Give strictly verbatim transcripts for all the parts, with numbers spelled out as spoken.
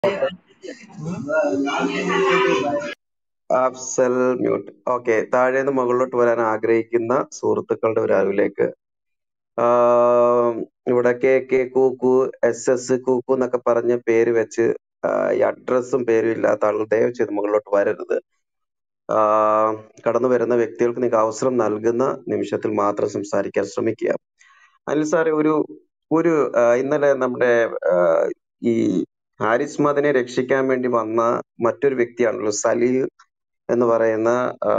Okay, Afsal mute. Okay, താഴേന്ന് മുകളിലോട്ട് വരാൻ ആഗ്രഹിക്കുന്ന സുഹൃത്തുക്കളുടെ ഒരു അറിവിലേക്ക് ആം, ഇവിടെ K K Kukku, S S Kukku എന്നൊക്കെ പറഞ്ഞ് പേര് വെച്ച് ആ, ഈ അഡ്രസ്സും പേരും ഇല്ലാത്ത ആളുകൾ ദയവ് ചെയ്ത് മുകളിലോട്ട് വരരുത്. ആ, കടന്നു വരുന്ന വ്യക്തികൾക്ക് നിങ്ങൾക്ക് അവസരം നൽകുന്ന നിമിഷത്തിൽ മാത്രം സംസാരിക്കാൻ ശ്രമിക്കുക. അനിൽ സാറെ, ഒരു ഒരു ആ, ഇന്നലെ നമ്മുടെ ആ, ഈ ഹാരിസ് മദനെ രക്ഷിക്കാൻ വേണ്ടി വന്ന മറ്റൊരു വ്യക്തിയാണല്ലോ സലീൽ എന്ന് പറയുന്ന ആ,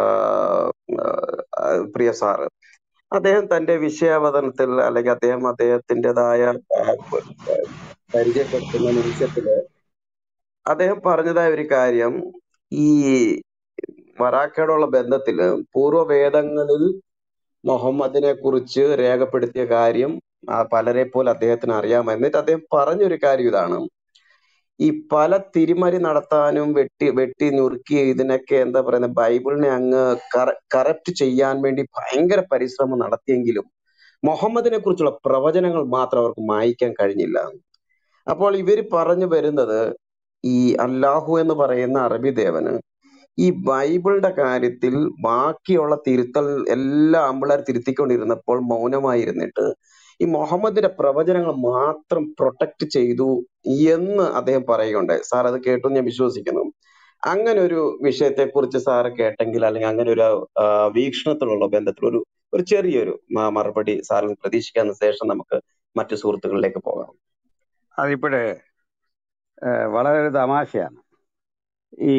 ആ, പ്രിയ സാറ്. അദ്ദേഹം തന്റെ വിഷയാവതരണത്തിൽ അല്ലെങ്കിൽ അദ്ദേഹം അദ്ദേഹത്തിൻ്റെതായ പരിചയപ്പെടുത്തുന്ന നിമിഷത്തില് അദ്ദേഹം പറഞ്ഞതായ ഒരു കാര്യം, ഈ മറാക്കയോടുള്ള ബന്ധത്തില് പൂർവ്വവേദങ്ങളിൽ മുഹമ്മദിനെ കുറിച്ച് രേഖപ്പെടുത്തിയ കാര്യം ആ, പലരെ പോലെ അദ്ദേഹത്തിന് അറിയാം. എന്നിട്ട് അദ്ദേഹം പറഞ്ഞൊരു കാര്യം ഇതാണ്: ഈ പല തിരിമറി നടത്താനും വെട്ടി വെട്ടി നുറുക്കി ഇതിനൊക്കെ എന്താ പറയുന്നത്, ബൈബിളിനെ അങ്ങ് കറക്റ്റ് ചെയ്യാൻ വേണ്ടി ഭയങ്കര പരിശ്രമം നടത്തിയെങ്കിലും മുഹമ്മദിനെ കുറിച്ചുള്ള പ്രവചനങ്ങൾ മാത്രം അവർക്ക് മായ്ക്കാൻ കഴിഞ്ഞില്ല. അപ്പോൾ ഇവര് പറഞ്ഞു വരുന്നത്, ഈ അല്ലാഹു എന്ന് പറയുന്ന അറബി ദേവന് ഈ ബൈബിളിന്റെ കാര്യത്തിൽ ബാക്കിയുള്ള തിരുത്തൽ എല്ലാ ആമ്പിള്ളേർ തിരുത്തിക്കൊണ്ടിരുന്നപ്പോൾ മൗനമായിരുന്നിട്ട് ഈ മുഹമ്മദിന്റെ പ്രവചനങ്ങൾ മാത്രം പ്രൊട്ടക്ട് ചെയ്തു എന്ന് അദ്ദേഹം പറയുകയുണ്ടായി. സാർ അത് കേട്ടു എന്ന് ഞാൻ വിശ്വസിക്കുന്നു. അങ്ങനെ ഒരു വിഷയത്തെ കുറിച്ച് സാറ് കേട്ടെങ്കിൽ, അല്ലെങ്കിൽ അങ്ങനെ ഒരു ആ, വീക്ഷണത്തിലുള്ള ബന്ധത്തിൽ ഒരു ഒരു ചെറിയൊരു മ- മറുപടി സാറിന് പ്രതീക്ഷിക്കാവുന്ന ശേഷം നമുക്ക് മറ്റു സുഹൃത്തുക്കളിലേക്ക് പോകാം. അതിപ്പോഴേ ഏഹ്, വളരെ ഒരു തമാശയാണ്. ഈ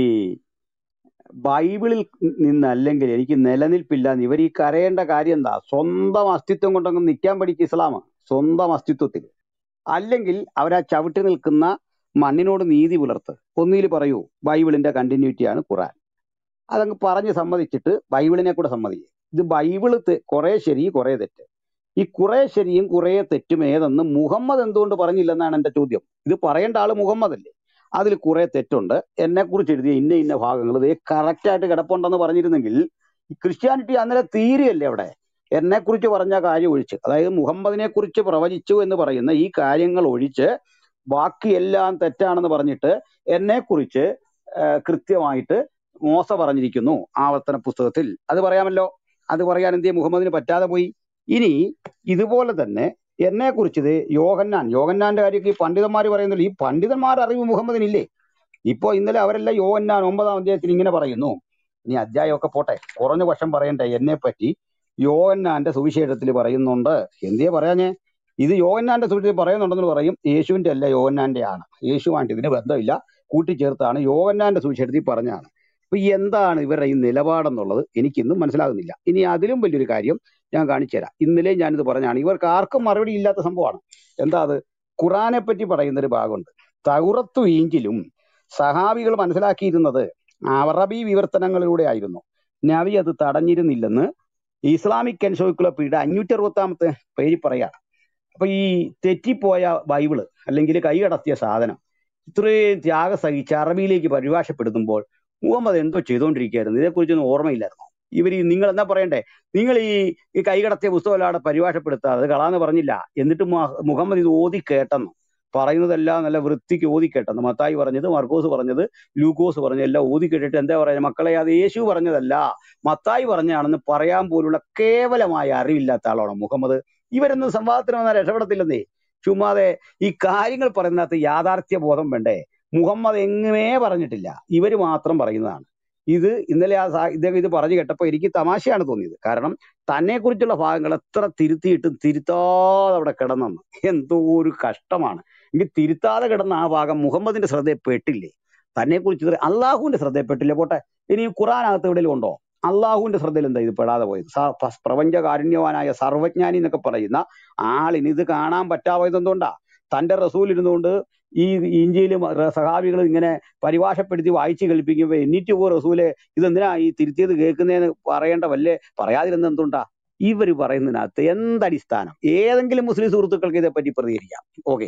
ബൈബിളിൽ നിന്നല്ലെങ്കിൽ എനിക്ക് നിലനിൽപ്പില്ല എന്ന് ഇവർ ഈ കരയേണ്ട കാര്യം എന്താ? സ്വന്തം അസ്തിത്വം കൊണ്ടങ്ങ് നിൽക്കാൻ പഠിക്കും ഇസ്ലാം. സ്വന്തം അസ്തിത്വത്തിൽ അല്ലെങ്കിൽ അവരാ ചവിട്ടി നിൽക്കുന്ന മണ്ണിനോട് നീതി പുലർത്ത്. ഒന്നിൽ പറയൂ ബൈബിളിന്റെ കണ്ടിന്യൂറ്റിയാണ് ഖുറാൻ. അതങ്ങ് പറഞ്ഞ് സമ്മതിച്ചിട്ട് ബൈബിളിനെ കൂടെ സമ്മതിക്കുക. ഇത് ബൈബിള് തെ- കുറെ ശരി കുറെ തെറ്റ്. ഈ കുറെ ശരിയും കുറെ തെറ്റും ഏതെന്ന് മുഹമ്മദ് എന്തുകൊണ്ട് പറഞ്ഞില്ലെന്നാണ് എന്റെ ചോദ്യം. ഇത് പറയേണ്ട ആള് മുഹമ്മദ് അല്ലേ? അതിൽ കുറെ തെറ്റുണ്ട്. എന്നെ കുറിച്ച് എഴുതിയ ഇന്ന ഇന്ന ഭാഗങ്ങൾ ഇതേ കറക്റ്റ് ആയിട്ട് കിടപ്പുണ്ടെന്ന് പറഞ്ഞിരുന്നെങ്കിൽ ഈ ക്രിസ്ത്യാനിറ്റി അന്നേരം തീരെയല്ലേ അവിടെ? എന്നെ കുറിച്ച് പറഞ്ഞ കാര്യം ഒഴിച്ച്, അതായത് മുഹമ്മദിനെ കുറിച്ച് പ്രവചിച്ചു എന്ന് പറയുന്ന ഈ കാര്യങ്ങൾ ഒഴിച്ച് ബാക്കിയെല്ലാം തെറ്റാണെന്ന് പറഞ്ഞിട്ട് എന്നെ കുറിച്ച് കൃത്യമായിട്ട് മോശ പറഞ്ഞിരിക്കുന്നു ആവർത്തന പുസ്തകത്തിൽ. അത് പറയാമല്ലോ. അത് പറയാൻ എന്തേ മുഹമ്മദിന് പറ്റാതെ പോയി? ഇനി ഇതുപോലെ തന്നെ എന്നെ കുറിച്ച് ഇത് യോഹന്നാൻ യോഹന്നാന്റെ കാര്യമൊക്കെ ഈ പണ്ഡിതന്മാർ പറയുന്നില്ല. ഈ പണ്ഡിതന്മാരുടെ അറിവ് മുഹമ്മദിനില്ലേ? ഇപ്പൊ ഇന്നലെ അവരെല്ലാം യോഹന്നാൻ ഒമ്പതാം അധ്യായത്തിൽ ഇങ്ങനെ പറയുന്നു. ഇനി അധ്യായമൊക്കെ പോട്ടെ, കുറഞ്ഞ പക്ഷം പറയണ്ടേ എന്നെ പറ്റി യോഹന്നാന്റെ സുവിശേഷത്തിൽ പറയുന്നുണ്ട്. എന്തേ പറയാഞ്ഞേ? ഇത് യോഹന്നാന്റെ സുവിശേഷത്തിൽ പറയുന്നുണ്ടെന്ന് പറയും, യേശുവിന്റെ അല്ല യോഹന്നാന്റെ ആണ്, യേശുവായിട്ട് ഇതിന് ബന്ധമില്ല, കൂട്ടിച്ചേർത്താണ് യോഹന്നാന്റെ സുവിശേഷത്തിൽ പറഞ്ഞാണ്. അപ്പൊ ഈ എന്താണ് ഇവരുടെ ഈ നിലപാടെന്നുള്ളത് എനിക്കിന്നും മനസ്സിലാകുന്നില്ല. ഇനി അതിലും വലിയൊരു കാര്യം ഞാൻ കാണിച്ചു തരാം. ഇന്നലെ ഞാനിത് പറഞ്ഞാണ്, ഇവർക്ക് ആർക്കും മറുപടി ഇല്ലാത്ത സംഭവമാണ്. എന്താ അത്? ഖുറാനെ പറ്റി പറയുന്ന ഒരു ഭാഗമുണ്ട്. തൗറത്തും ഇഞ്ചിലും സഹാബികൾ മനസ്സിലാക്കിയിരുന്നത് അറബി വിവർത്തനങ്ങളിലൂടെ ആയിരുന്നു. നബി അത് തടഞ്ഞിരുന്നില്ലെന്ന് ഇസ്ലാമിക് എൻസൈക്ലോപീഡിയ അഞ്ഞൂറ്റി അറുപത്താമത്തെ പേജിൽ പറയാണ്. അപ്പൊ ഈ തെറ്റിപ്പോയ ബൈബിള് അല്ലെങ്കിൽ കൈകടത്തിയ സാധനം ഇത്രയും ത്യാഗം സഹിച്ച് അറബിയിലേക്ക് പരിഭാഷപ്പെടുത്തുമ്പോൾ മുഹമ്മദ് എന്തോ ചെയ്തുകൊണ്ടിരിക്കുകയായിരുന്നു? ഇതേക്കുറിച്ചൊന്നും ഓർമ്മയില്ലായിരുന്നു. ഇവർ നിങ്ങൾ എന്താ പറയണ്ടേ? നിങ്ങൾ ഈ ഈ കൈകടത്തിയ പുസ്തകം അവിടെ പരിഭാഷപ്പെടുത്താതെ അത് കളാന്ന് പറഞ്ഞില്ല. എന്നിട്ട് മുഹ- മുഹമ്മദ് ഇത് ഓതി കേട്ടെന്ന് പറയുന്നതെല്ലാം നല്ല വൃത്തിക്ക് ഓതി കേട്ടെന്ന്. മത്തായി പറഞ്ഞത്, മർക്കോസ് പറഞ്ഞത്, ലൂക്കോസ് പറഞ്ഞത് എല്ലാം ഓതി കേട്ടിട്ട് എന്താ പറയുക? മക്കളെ, അത് യേശു പറഞ്ഞതല്ല, മത്തായി പറഞ്ഞാണെന്ന് പറയാൻ പോലുള്ള കേവലമായ അറിവില്ലാത്ത ആളാണ് മുഹമ്മദ്. ഇവരൊന്നും സംവാദത്തിന് വന്നാൽ രക്ഷപ്പെടത്തില്ലെന്നേ. ചുമ്മാതെ ഈ കാര്യങ്ങൾ പറയുന്നതിനകത്ത് യാഥാർത്ഥ്യ ബോധം വേണ്ടേ? മുഹമ്മദ് എങ്ങുമേ പറഞ്ഞിട്ടില്ല, ഇവര് മാത്രം പറയുന്നതാണ്. ഇത് ഇന്നലെ ആ സാ- ഇദ്ദേഹം ഇത് പറഞ്ഞു കേട്ടപ്പോൾ എനിക്ക് തമാശയാണ് തോന്നിയത്. കാരണം തന്നെ കുറിച്ചുള്ള ഭാഗങ്ങൾ എത്ര തിരുത്തിയിട്ടും തിരുത്താതെ അവിടെ കിടന്നെന്ന്. എന്തോ ഒരു കഷ്ടമാണ്. എങ്കിൽ തിരുത്താതെ കിടന്ന ആ ഭാഗം മുഹമ്മദിന്റെ ശ്രദ്ധയിൽപ്പെട്ടില്ലേ? തന്നെ കുറിച്ച് അള്ളാഹുവിന്റെ ശ്രദ്ധയിൽപ്പെട്ടില്ലേ? പോട്ടെ, ഇനി ഖുറാനകത്ത് എവിടെയെങ്കിലും ഉണ്ടോ? അള്ളാഹുവിന്റെ ശ്രദ്ധയിൽ എന്താ ഇത് പെടാതെ പോയത്? സ- പ- പ്രപഞ്ചകാരുണ്യവാനായ സർവജ്ഞാനി എന്നൊക്കെ പറയുന്ന ആളിന് ഇത് കാണാൻ പറ്റാതെ എന്തുകൊണ്ടാ? തന്റെ റസൂൽ ഇരുന്നുകൊണ്ട് ഈ ഇഞ്ചിയിലും സഹാബികളും ഇങ്ങനെ പരിഭാഷപ്പെടുത്തി വായിച്ച് കേൾപ്പിക്കുമ്പോ എന്നിട്ട് പോ റസൂലെ ഇതെന്തിനാ ഈ തിരുത്തിയത് കേൾക്കുന്നതെന്ന് പറയേണ്ട വല്ലേ? പറയാതിരുന്ന എന്തുണ്ടാ? ഇവര് പറയുന്നതിനകത്ത് എന്തടിസ്ഥാനം? ഏതെങ്കിലും മുസ്ലിം സുഹൃത്തുക്കൾക്ക് ഇതേപ്പറ്റി പ്രതികരിക്കാം. ഓക്കെ.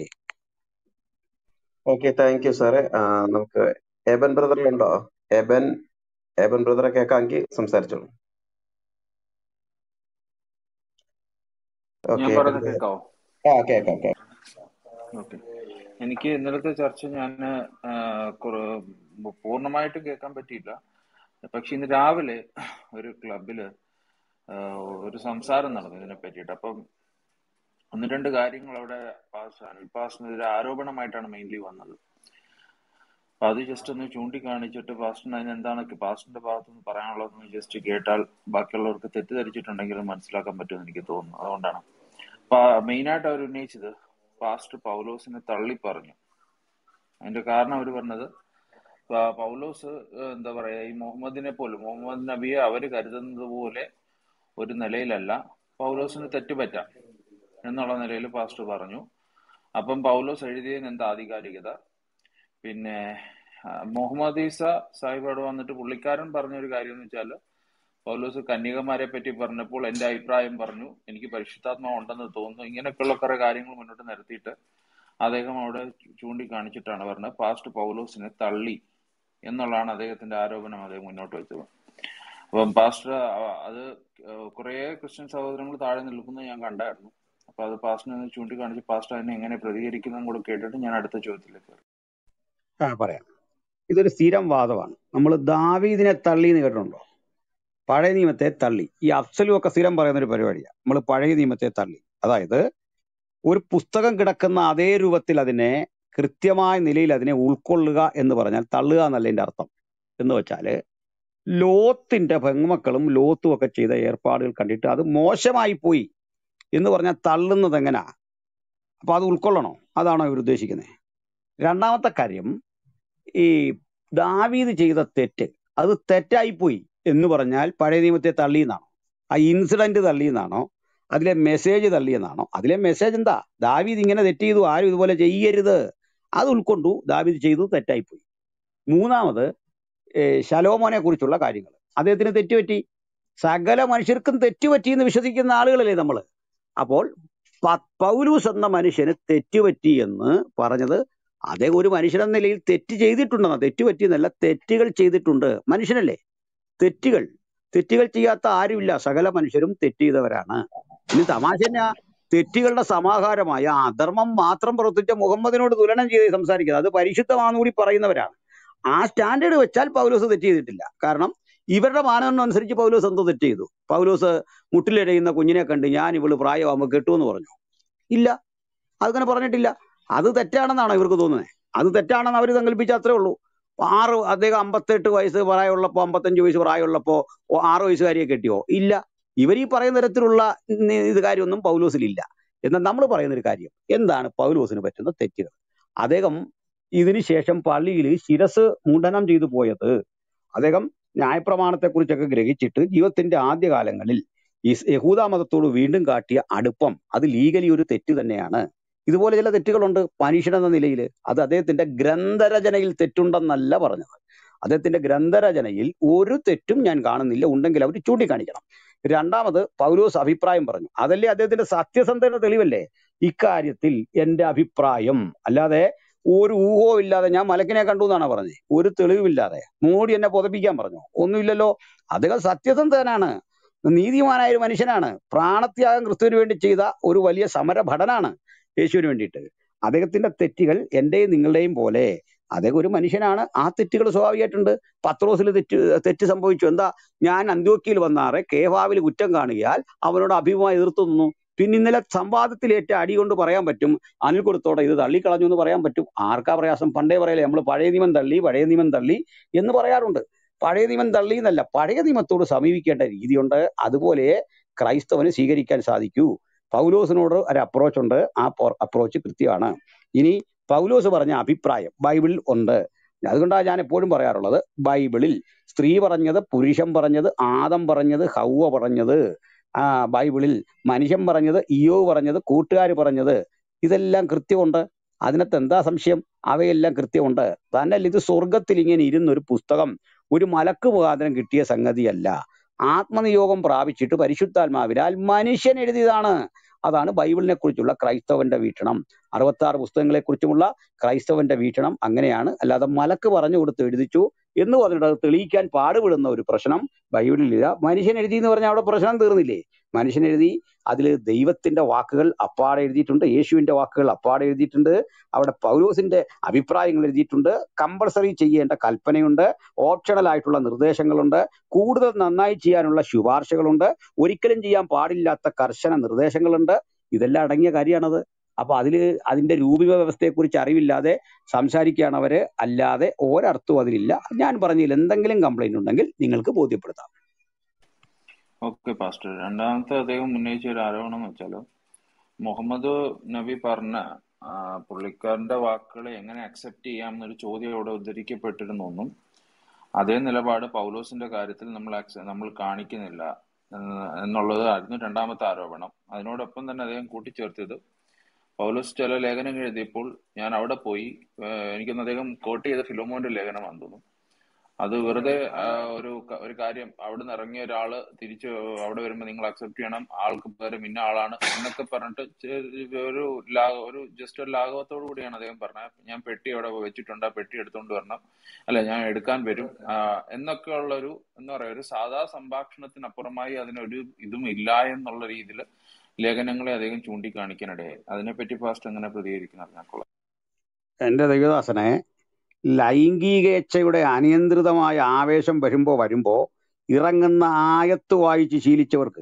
ഓക്കെ, താങ്ക് യു സാറേ. ആ, നമുക്ക് എബൻ ബ്രദറിലുണ്ടോ? എബൻ എബൻ ബ്രദറെ കേൾക്കാമെങ്കിൽ സംസാരിച്ചോളൂ. ഞാൻ ഓക്കെ, എബൻ പറയുന്നത് ബ്രദർ. കേൾക്കാവോ? ആ, കേൾക്കാം കേൾക്കാം. ഓക്കെ. എനിക്ക് ഇന്നലത്തെ ചർച്ച ഞാൻ പൂർണ്ണമായിട്ടും കേൾക്കാൻ പറ്റിയില്ല. പക്ഷെ ഇന്ന് രാവിലെ ഒരു ക്ലബില് ഒരു സംസാരം നടന്നു ഇതിനെ പറ്റിയിട്ട്. അപ്പം ഒന്ന് രണ്ട് കാര്യങ്ങൾ അവിടെ പാസ് അനിൽ പാസ്റ്റിനെതിരെ ആരോപണമായിട്ടാണ് മെയിൻലി വന്നത്. അപ്പൊ അത് ജസ്റ്റ് ഒന്ന് ചൂണ്ടിക്കാണിച്ചിട്ട് പാസ്റ്റിന് അതിന് എന്താണ് പാസ്റ്റിന്റെ ഭാഗത്തുനിന്ന് പറയാനുള്ളതെന്ന് ജസ്റ്റ് കേട്ടാൽ ബാക്കിയുള്ളവർക്ക് തെറ്റിദ്ധരിച്ചിട്ടുണ്ടെങ്കിലും മനസ്സിലാക്കാൻ പറ്റുമെന്ന് എനിക്ക് തോന്നുന്നു. അതുകൊണ്ടാണ് മെയിനായിട്ട് അവർ ഉന്നയിച്ചത് പാസ്റ്റർ പൗലോസിനെ തള്ളി പറഞ്ഞു. അതിന്റെ കാരണം അവർ പറഞ്ഞത് പൗലോസ് എന്താ പറയാ ഈ മുഹമ്മദിനെ പോലും മുഹമ്മദ് നബിയെ അവര് കരുതുന്നത് പോലെ ഒരു നിലയിലല്ല പൗലോസിന് തെറ്റുപറ്റാം എന്നുള്ള നിലയിൽ പാസ്റ്റർ പറഞ്ഞു. അപ്പം പൗലോസ് എഴുതിയതിന് എന്താ ആധികാരികത? പിന്നെ മുഹമ്മദ് ഈസ സാഹിബ് അവിടെ വന്നിട്ട് പുള്ളിക്കാരൻ പറഞ്ഞൊരു കാര്യം എന്ന് വെച്ചാൽ പൗലോസ് കന്യകമാരെ പറ്റി പറഞ്ഞപ്പോൾ എന്റെ അഭിപ്രായം പറഞ്ഞു, എനിക്ക് പരിശുദ്ധാത്മാവ് ഉണ്ടെന്ന് തോന്നുന്നു, ഇങ്ങനെയൊക്കെയുള്ള കുറെ കാര്യങ്ങൾ മുന്നോട്ട് നിരത്തിയിട്ട് അദ്ദേഹം അവിടെ ചൂണ്ടിക്കാണിച്ചിട്ടാണ് പറഞ്ഞത് പാസ്റ്റർ പൗലോസിനെ തള്ളി എന്നുള്ളതാണ് അദ്ദേഹത്തിന്റെ ആരോപണം അദ്ദേഹം മുന്നോട്ട് വെച്ചത്. അപ്പം പാസ്റ്റർ അത് കുറെ ക്രിസ്ത്യൻ സഹോദരങ്ങൾ താഴെ നിൽക്കുന്നത് ഞാൻ കണ്ടായിരുന്നു. അപ്പൊ അത് പാസ്റ്ററിനെ ചൂണ്ടിക്കാണിച്ച് പാസ്റ്റർ അതിനെ എങ്ങനെ പ്രതികരിക്കുന്നതും കൂടെ കേട്ടിട്ട് ഞാൻ അടുത്ത ചോദ്യത്തിലേക്ക് ആ പറയാം. ഇതൊരു സ്ഥിരം വാദമാണ്. നമ്മൾ ദാവീദിനെ തള്ളി എന്ന് കേട്ടിട്ടുണ്ടോ? പഴയ നിയമത്തെ തള്ളി. ഈ അഫ്സലും ഒക്കെ സ്ഥിരം പറയുന്ന ഒരു പരിപാടിയാണ്. നമ്മൾ പഴയ നിയമത്തെ തള്ളി, അതായത് ഒരു പുസ്തകം കിടക്കുന്ന അതേ രൂപത്തിൽ അതിനെ കൃത്യമായ നിലയിൽ അതിനെ ഉൾക്കൊള്ളുക എന്ന് പറഞ്ഞാൽ തള്ളുക എന്നല്ല എൻ്റെ അർത്ഥം. എന്ന് വെച്ചാൽ ലോത്തിന്റെ പെൺമക്കളും ലോത്തും ഒക്കെ ചെയ്ത ഏർപ്പാടുകൾ കണ്ടിട്ട് അത് മോശമായി പോയി എന്ന് പറഞ്ഞാൽ തള്ളുന്നത് എങ്ങനാ? അപ്പൊ അത് ഉൾക്കൊള്ളണോ? അതാണോ ഇവർ ഉദ്ദേശിക്കുന്നത്? രണ്ടാമത്തെ കാര്യം, ഈ ദാവീദ് ചെയ്ത തെറ്റ് അത് തെറ്റായിപ്പോയി എന്ന് പറഞ്ഞാൽ പഴയ നിയമത്തെ തള്ളിയെന്നാണോ? ആ ഇൻസിഡന്റ് തള്ളിയെന്നാണോ? അതിലെ മെസ്സേജ് തള്ളിയെന്നാണോ? അതിലെ മെസ്സേജ് എന്താ? ദാവീദ് ഇങ്ങനെ തെറ്റ് ചെയ്തു, ആരും ഇതുപോലെ ചെയ്യരുത്, അത് ഉൾക്കൊണ്ടു. ദാവീദ് ചെയ്തു, തെറ്റായിപ്പോയി. മൂന്നാമത് ശലോമോനെ കുറിച്ചുള്ള കാര്യങ്ങൾ, അദ്ദേഹത്തിന് തെറ്റുപറ്റി. സകല മനുഷ്യർക്കും തെറ്റുപറ്റി എന്ന് വിശ്വസിക്കുന്ന ആളുകളല്ലേ നമ്മൾ. അപ്പോൾ പൗലൂസ് എന്ന മനുഷ്യന് തെറ്റുപറ്റി എന്ന് പറഞ്ഞത് അദ്ദേഹം ഒരു മനുഷ്യനെന്ന നിലയിൽ തെറ്റ് ചെയ്തിട്ടുണ്ടെന്ന, തെറ്റുപറ്റിയെന്നല്ല, തെറ്റുകൾ ചെയ്തിട്ടുണ്ട്. മനുഷ്യനല്ലേ, തെറ്റുകൾ തെറ്റുകൾ ചെയ്യാത്ത ആരുമില്ല, സകല മനുഷ്യരും തെറ്റ് ചെയ്തവരാണ്. ഇനി തമാശ തന്നെ, തെറ്റുകളുടെ സമാഹാരമായ അധർമ്മം മാത്രം പ്രവർത്തിച്ച മുഹമ്മദിനോട് തുലനം ചെയ്ത് സംസാരിക്കുന്നത്, അത് പരിശുദ്ധമാണെന്ന് കൂടി പറയുന്നവരാണ്. ആ സ്റ്റാൻഡേർഡ് വെച്ചാൽ പൗലോസ് തെറ്റ് ചെയ്തിട്ടില്ല. കാരണം ഇവരുടെ മാനദണ്ഡം അനുസരിച്ച് പൗലോസ് എന്തോ തെറ്റ് ചെയ്തു? പൗലോസ് മുട്ടിലിഴയുന്ന കുഞ്ഞിനെ കണ്ട് ഞാൻ ഇവള് പ്രായമാകുമ്പോൾ കെട്ടുമെന്ന് പറഞ്ഞു? ഇല്ല, അതങ്ങനെ പറഞ്ഞിട്ടില്ല. അത് തെറ്റാണെന്നാണോ ഇവർക്ക് തോന്നുന്നത്? അത് തെറ്റാണെന്ന് അവർ സങ്കല്പിച്ച അത്രേ ഉള്ളൂ. ആറ് അദ്ദേഹം അമ്പത്തെട്ട് വയസ്സ് പ്രായമുള്ളപ്പോ അമ്പത്തഞ്ച് വയസ്സ് പ്രായമുള്ളപ്പോ ആറ് വയസ്സുകാരിയെ കെട്ടിയോ? ഇല്ല. ഇവർ ഈ പറയുന്ന തരത്തിലുള്ള ഇത് കാര്യമൊന്നും പൗലോസിലില്ല. എന്നാൽ നമ്മൾ പറയുന്നൊരു കാര്യം എന്താണ് പൗലോസിന് പറ്റുന്ന തെറ്റുകൾ? അദ്ദേഹം ഇതിനു ശേഷം പള്ളിയിൽ ശിരസ് മുണ്ഡനം ചെയ്തു പോയത്, അദ്ദേഹം ന്യായപ്രമാണത്തെക്കുറിച്ചൊക്കെ ഗ്രഹിച്ചിട്ട് ജീവിതത്തിന്റെ ആദ്യകാലങ്ങളിൽ ഈ യഹൂദ മതത്തോട് വീണ്ടും കാട്ടിയ അടുപ്പം, അത് ലീഗലി ഒരു തെറ്റ് തന്നെയാണ്. ഇതുപോലെ ചില തെറ്റുകളുണ്ട് മനുഷ്യനെന്ന നിലയിൽ. അത് അദ്ദേഹത്തിന്റെ ഗ്രന്ഥരചനയിൽ തെറ്റുണ്ടെന്നല്ല പറഞ്ഞത്. അദ്ദേഹത്തിന്റെ ഗ്രന്ഥരചനയിൽ ഒരു തെറ്റും ഞാൻ കാണുന്നില്ല, ഉണ്ടെങ്കിൽ അവർ ചൂണ്ടിക്കാണിക്കണം. രണ്ടാമത് പൗലോസ് അഭിപ്രായം പറഞ്ഞു, അതല്ലേ അദ്ദേഹത്തിന്റെ സത്യസന്ധയുടെ തെളിവല്ലേ? ഇക്കാര്യത്തിൽ എന്റെ അഭിപ്രായം, അല്ലാതെ ഒരു ഊഹവും ഇല്ലാതെ ഞാൻ മലക്കിനെ കണ്ടു എന്നാണ് പറഞ്ഞത്, ഒരു തെളിവില്ലാതെ മോഡി എന്നെ പുതപ്പിക്കാൻ പറഞ്ഞു, ഒന്നുമില്ലല്ലോ. അദ്ദേഹം സത്യസന്ധനാണ്, നീതിമാനായ ഒരു മനുഷ്യനാണ്, പ്രാണത്യാഗം ക്രിസ്തുവിന് വേണ്ടി ചെയ്ത ഒരു വലിയ സമരഭടനാണ് യേശുവിന് വേണ്ടിയിട്ട്. അദ്ദേഹത്തിന്റെ തെറ്റുകൾ എന്റെയും നിങ്ങളുടെയും പോലെ, അദ്ദേഹം ഒരു മനുഷ്യനാണ്, ആ തെറ്റുകൾ സ്വാഭാവികമായിട്ടുണ്ട്. പത്രോസിൽ തെറ്റ് തെറ്റ് സംഭവിച്ചു. എന്താ? ഞാൻ അന്ത്യോക്യയിൽ വന്നാറെ കേഫാവിൽ കുറ്റം കാണുകയാൽ അവനോട് അഭിമുഖമായി എതിർത്തു നിന്നു. പിന്നെ ഇന്നലെ സംവാദത്തിലേറ്റ അടി കൊണ്ട് പറയാൻ പറ്റും അനിൽ കൊടുത്തോടെ ഇത് തള്ളിക്കളഞ്ഞു എന്ന് പറയാൻ പറ്റും. ആർക്കാ പ്രയാസം? പണ്ടേ പറയലേ നമ്മൾ പഴയ നിയമം തള്ളി പഴയ നിയമം തള്ളി എന്ന് പറയാറുണ്ട്. പഴയ നിയമം തള്ളി എന്നല്ല, പഴയ നിയമത്തോട് സമീപിക്കേണ്ട രീതിയുണ്ട്. അതുപോലെ ക്രൈസ്തവന് സ്വീകരിക്കാൻ സാധിക്കൂ. പൗലോസിനോട് ഒരു അപ്രോച്ച് ഉണ്ട്, ആ അപ്രോച്ച് കൃത്യമാണ്. ഇനി പൗലോസ് പറഞ്ഞ അഭിപ്രായം ബൈബിളിൽ ഉണ്ട്. അതുകൊണ്ടാണ് ഞാൻ എപ്പോഴും പറയാറുള്ളത്, ബൈബിളിൽ സ്ത്രീ പറഞ്ഞത്, പുരുഷൻ പറഞ്ഞത്, ആദം പറഞ്ഞത്, ഹൗവ പറഞ്ഞത്, ആ ബൈബിളിൽ മനുഷ്യൻ പറഞ്ഞത്, ഇയ്യോബ് പറഞ്ഞത്, കൂട്ടുകാർ പറഞ്ഞത്, ഇതെല്ലാം കൃത്യമുണ്ട്. അതിനകത്ത് എന്താ സംശയം? അവയെല്ലാം കൃത്യമുണ്ട്. തന്നല്ല ഇത് സ്വർഗത്തിൽ ഇങ്ങനെ ഇരുന്നൊരു പുസ്തകം ഒരു മലക്ക് മുഖാന്തരം കിട്ടിയ സംഗതിയല്ല. ആത്മനിയോഗം പ്രാപിച്ചിട്ട് പരിശുദ്ധാത്മാവിനാൽ മനുഷ്യൻ എഴുതിയതാണ്. അതാണ് ബൈബിളിനെ കുറിച്ചുള്ള ക്രൈസ്തവന്റെ വീക്ഷണം. അറുപത്തി ആറ് പുസ്തകങ്ങളെ കുറിച്ചുമുള്ള ക്രൈസ്തവന്റെ വീക്ഷണം അങ്ങനെയാണ്. അല്ലാതെ മലക്ക് പറഞ്ഞു കൊടുത്ത് എഴുതിച്ചു എന്ന് പറഞ്ഞിട്ട് അത് തെളിയിക്കാൻ പാടുപെടുന്ന ഒരു പ്രശ്നം ബൈബിളിലില്ല. മനുഷ്യൻ എഴുതി എന്ന് പറഞ്ഞാൽ അവിടെ പ്രശ്നം തീർന്നില്ലേ? മനുഷ്യൻ എഴുതി, അതിൽ ദൈവത്തിന്റെ വാക്കുകൾ അപ്പാടെ എഴുതിയിട്ടുണ്ട്, യേശുവിന്റെ വാക്കുകൾ അപ്പാടെ എഴുതിയിട്ടുണ്ട്, അവിടെ പൗലോസിന്റെ അഭിപ്രായങ്ങൾ എഴുതിയിട്ടുണ്ട്, കമ്പൾസറി ചെയ്യേണ്ട കൽപ്പനയുണ്ട്, ഓപ്ഷണൽ ആയിട്ടുള്ള നിർദ്ദേശങ്ങളുണ്ട്, കൂടുതൽ നന്നായി ചെയ്യാനുള്ള ശുപാർശകളുണ്ട്, ഒരിക്കലും ചെയ്യാൻ പാടില്ലാത്ത കർശന നിർദ്ദേശങ്ങളുണ്ട്. ഇതെല്ലാം അടങ്ങിയ കാര്യമാണത്. അപ്പൊ അതില് അതിന്റെ രൂപീക വ്യവസ്ഥയെക്കുറിച്ച് അറിവില്ലാതെ സംസാരിക്കുകയാണ് അവര്, അല്ലാതെ ഒരർത്ഥവും അതിലില്ല. ഞാൻ പറഞ്ഞതിൽ എന്തെങ്കിലും കംപ്ലൈന്റ് ഉണ്ടെങ്കിൽ നിങ്ങൾക്ക് ബോധ്യപ്പെടുത്താം. Okay pastor. രണ്ടാമത്തെ അദ്ദേഹം ഉന്നയിച്ച ഒരു ആരോപണം എന്ന് വെച്ചാല് മുഹമ്മദ് നബി പറഞ്ഞ ആ, പുള്ളിക്കാരന്റെ വാക്കുകളെ എങ്ങനെ അക്സെപ്റ്റ് ചെയ്യാം എന്നൊരു ചോദ്യം അവിടെ ഉദ്ധരിക്കപ്പെട്ടിരുന്നൊന്നും അതേ നിലപാട് പൗലോസിന്റെ കാര്യത്തിൽ നമ്മൾ accept- നമ്മൾ കാണിക്കുന്നില്ല എന്ന് എന്നുള്ളതായിരുന്നു രണ്ടാമത്തെ ആരോപണം. അതിനോടൊപ്പം തന്നെ അദ്ദേഹം കൂട്ടിച്ചേർത്തത് പൗലോസ് ചില ലേഖനങ്ങൾ എഴുതിയപ്പോൾ ഞാൻ അവിടെ പോയി, ഏഹ് എനിക്കൊന്ന് അദ്ദേഹം കോട്ട് ചെയ്ത ഫിലോമോന്റെ ലേഖനമാണെന്ന് തോന്നുന്നു. അത് വെറുതെ ആ, ഒരു ക- ഒരു കാര്യം അവിടുന്ന് ഇറങ്ങിയ ഒരാള് തിരിച്ച് അവിടെ വരുമ്പോ നിങ്ങൾ അക്സെപ്റ്റ് ചെയ്യണം, ആൾക്ക് പകരം ഇന്ന ആളാണ് എന്നൊക്കെ പറഞ്ഞിട്ട് ചെ- ഒരു ലാ- ഒരു ജസ്റ്റ് ഒരു ലാഘവത്തോടു കൂടിയാണ് അദ്ദേഹം പറഞ്ഞത്. ഞാൻ പെട്ടി അവിടെ വെച്ചിട്ടുണ്ട്, ആ പെട്ടി എടുത്തുകൊണ്ട് വരണം, അല്ല ഞാൻ എടുക്കാൻ വരും, ആ, എന്നൊക്കെ ഉള്ള ഒരു എന്താ പറയാ ഒരു സാധാ സംഭാഷണത്തിനപ്പുറമായി അതിനൊരു ഇതും ഇല്ല എന്നുള്ള രീതിയിൽ ലേഖനങ്ങളെ അദ്ദേഹം ചൂണ്ടിക്കാണിക്കാനിടയായി. അതിനെപ്പറ്റി ഫാസ്റ്റ് എങ്ങനെ പ്രതികരിക്കുന്ന അറിഞ്ഞാൽ എന്റെ ദൈവദാസനെ, ലൈംഗികേച്ഛയുടെ അനിയന്ത്രിതമായ ആവേശം വരുമ്പോ വരുമ്പോ ഇറങ്ങുന്ന ആയത്ത് വായിച്ച് ശീലിച്ചവർക്ക്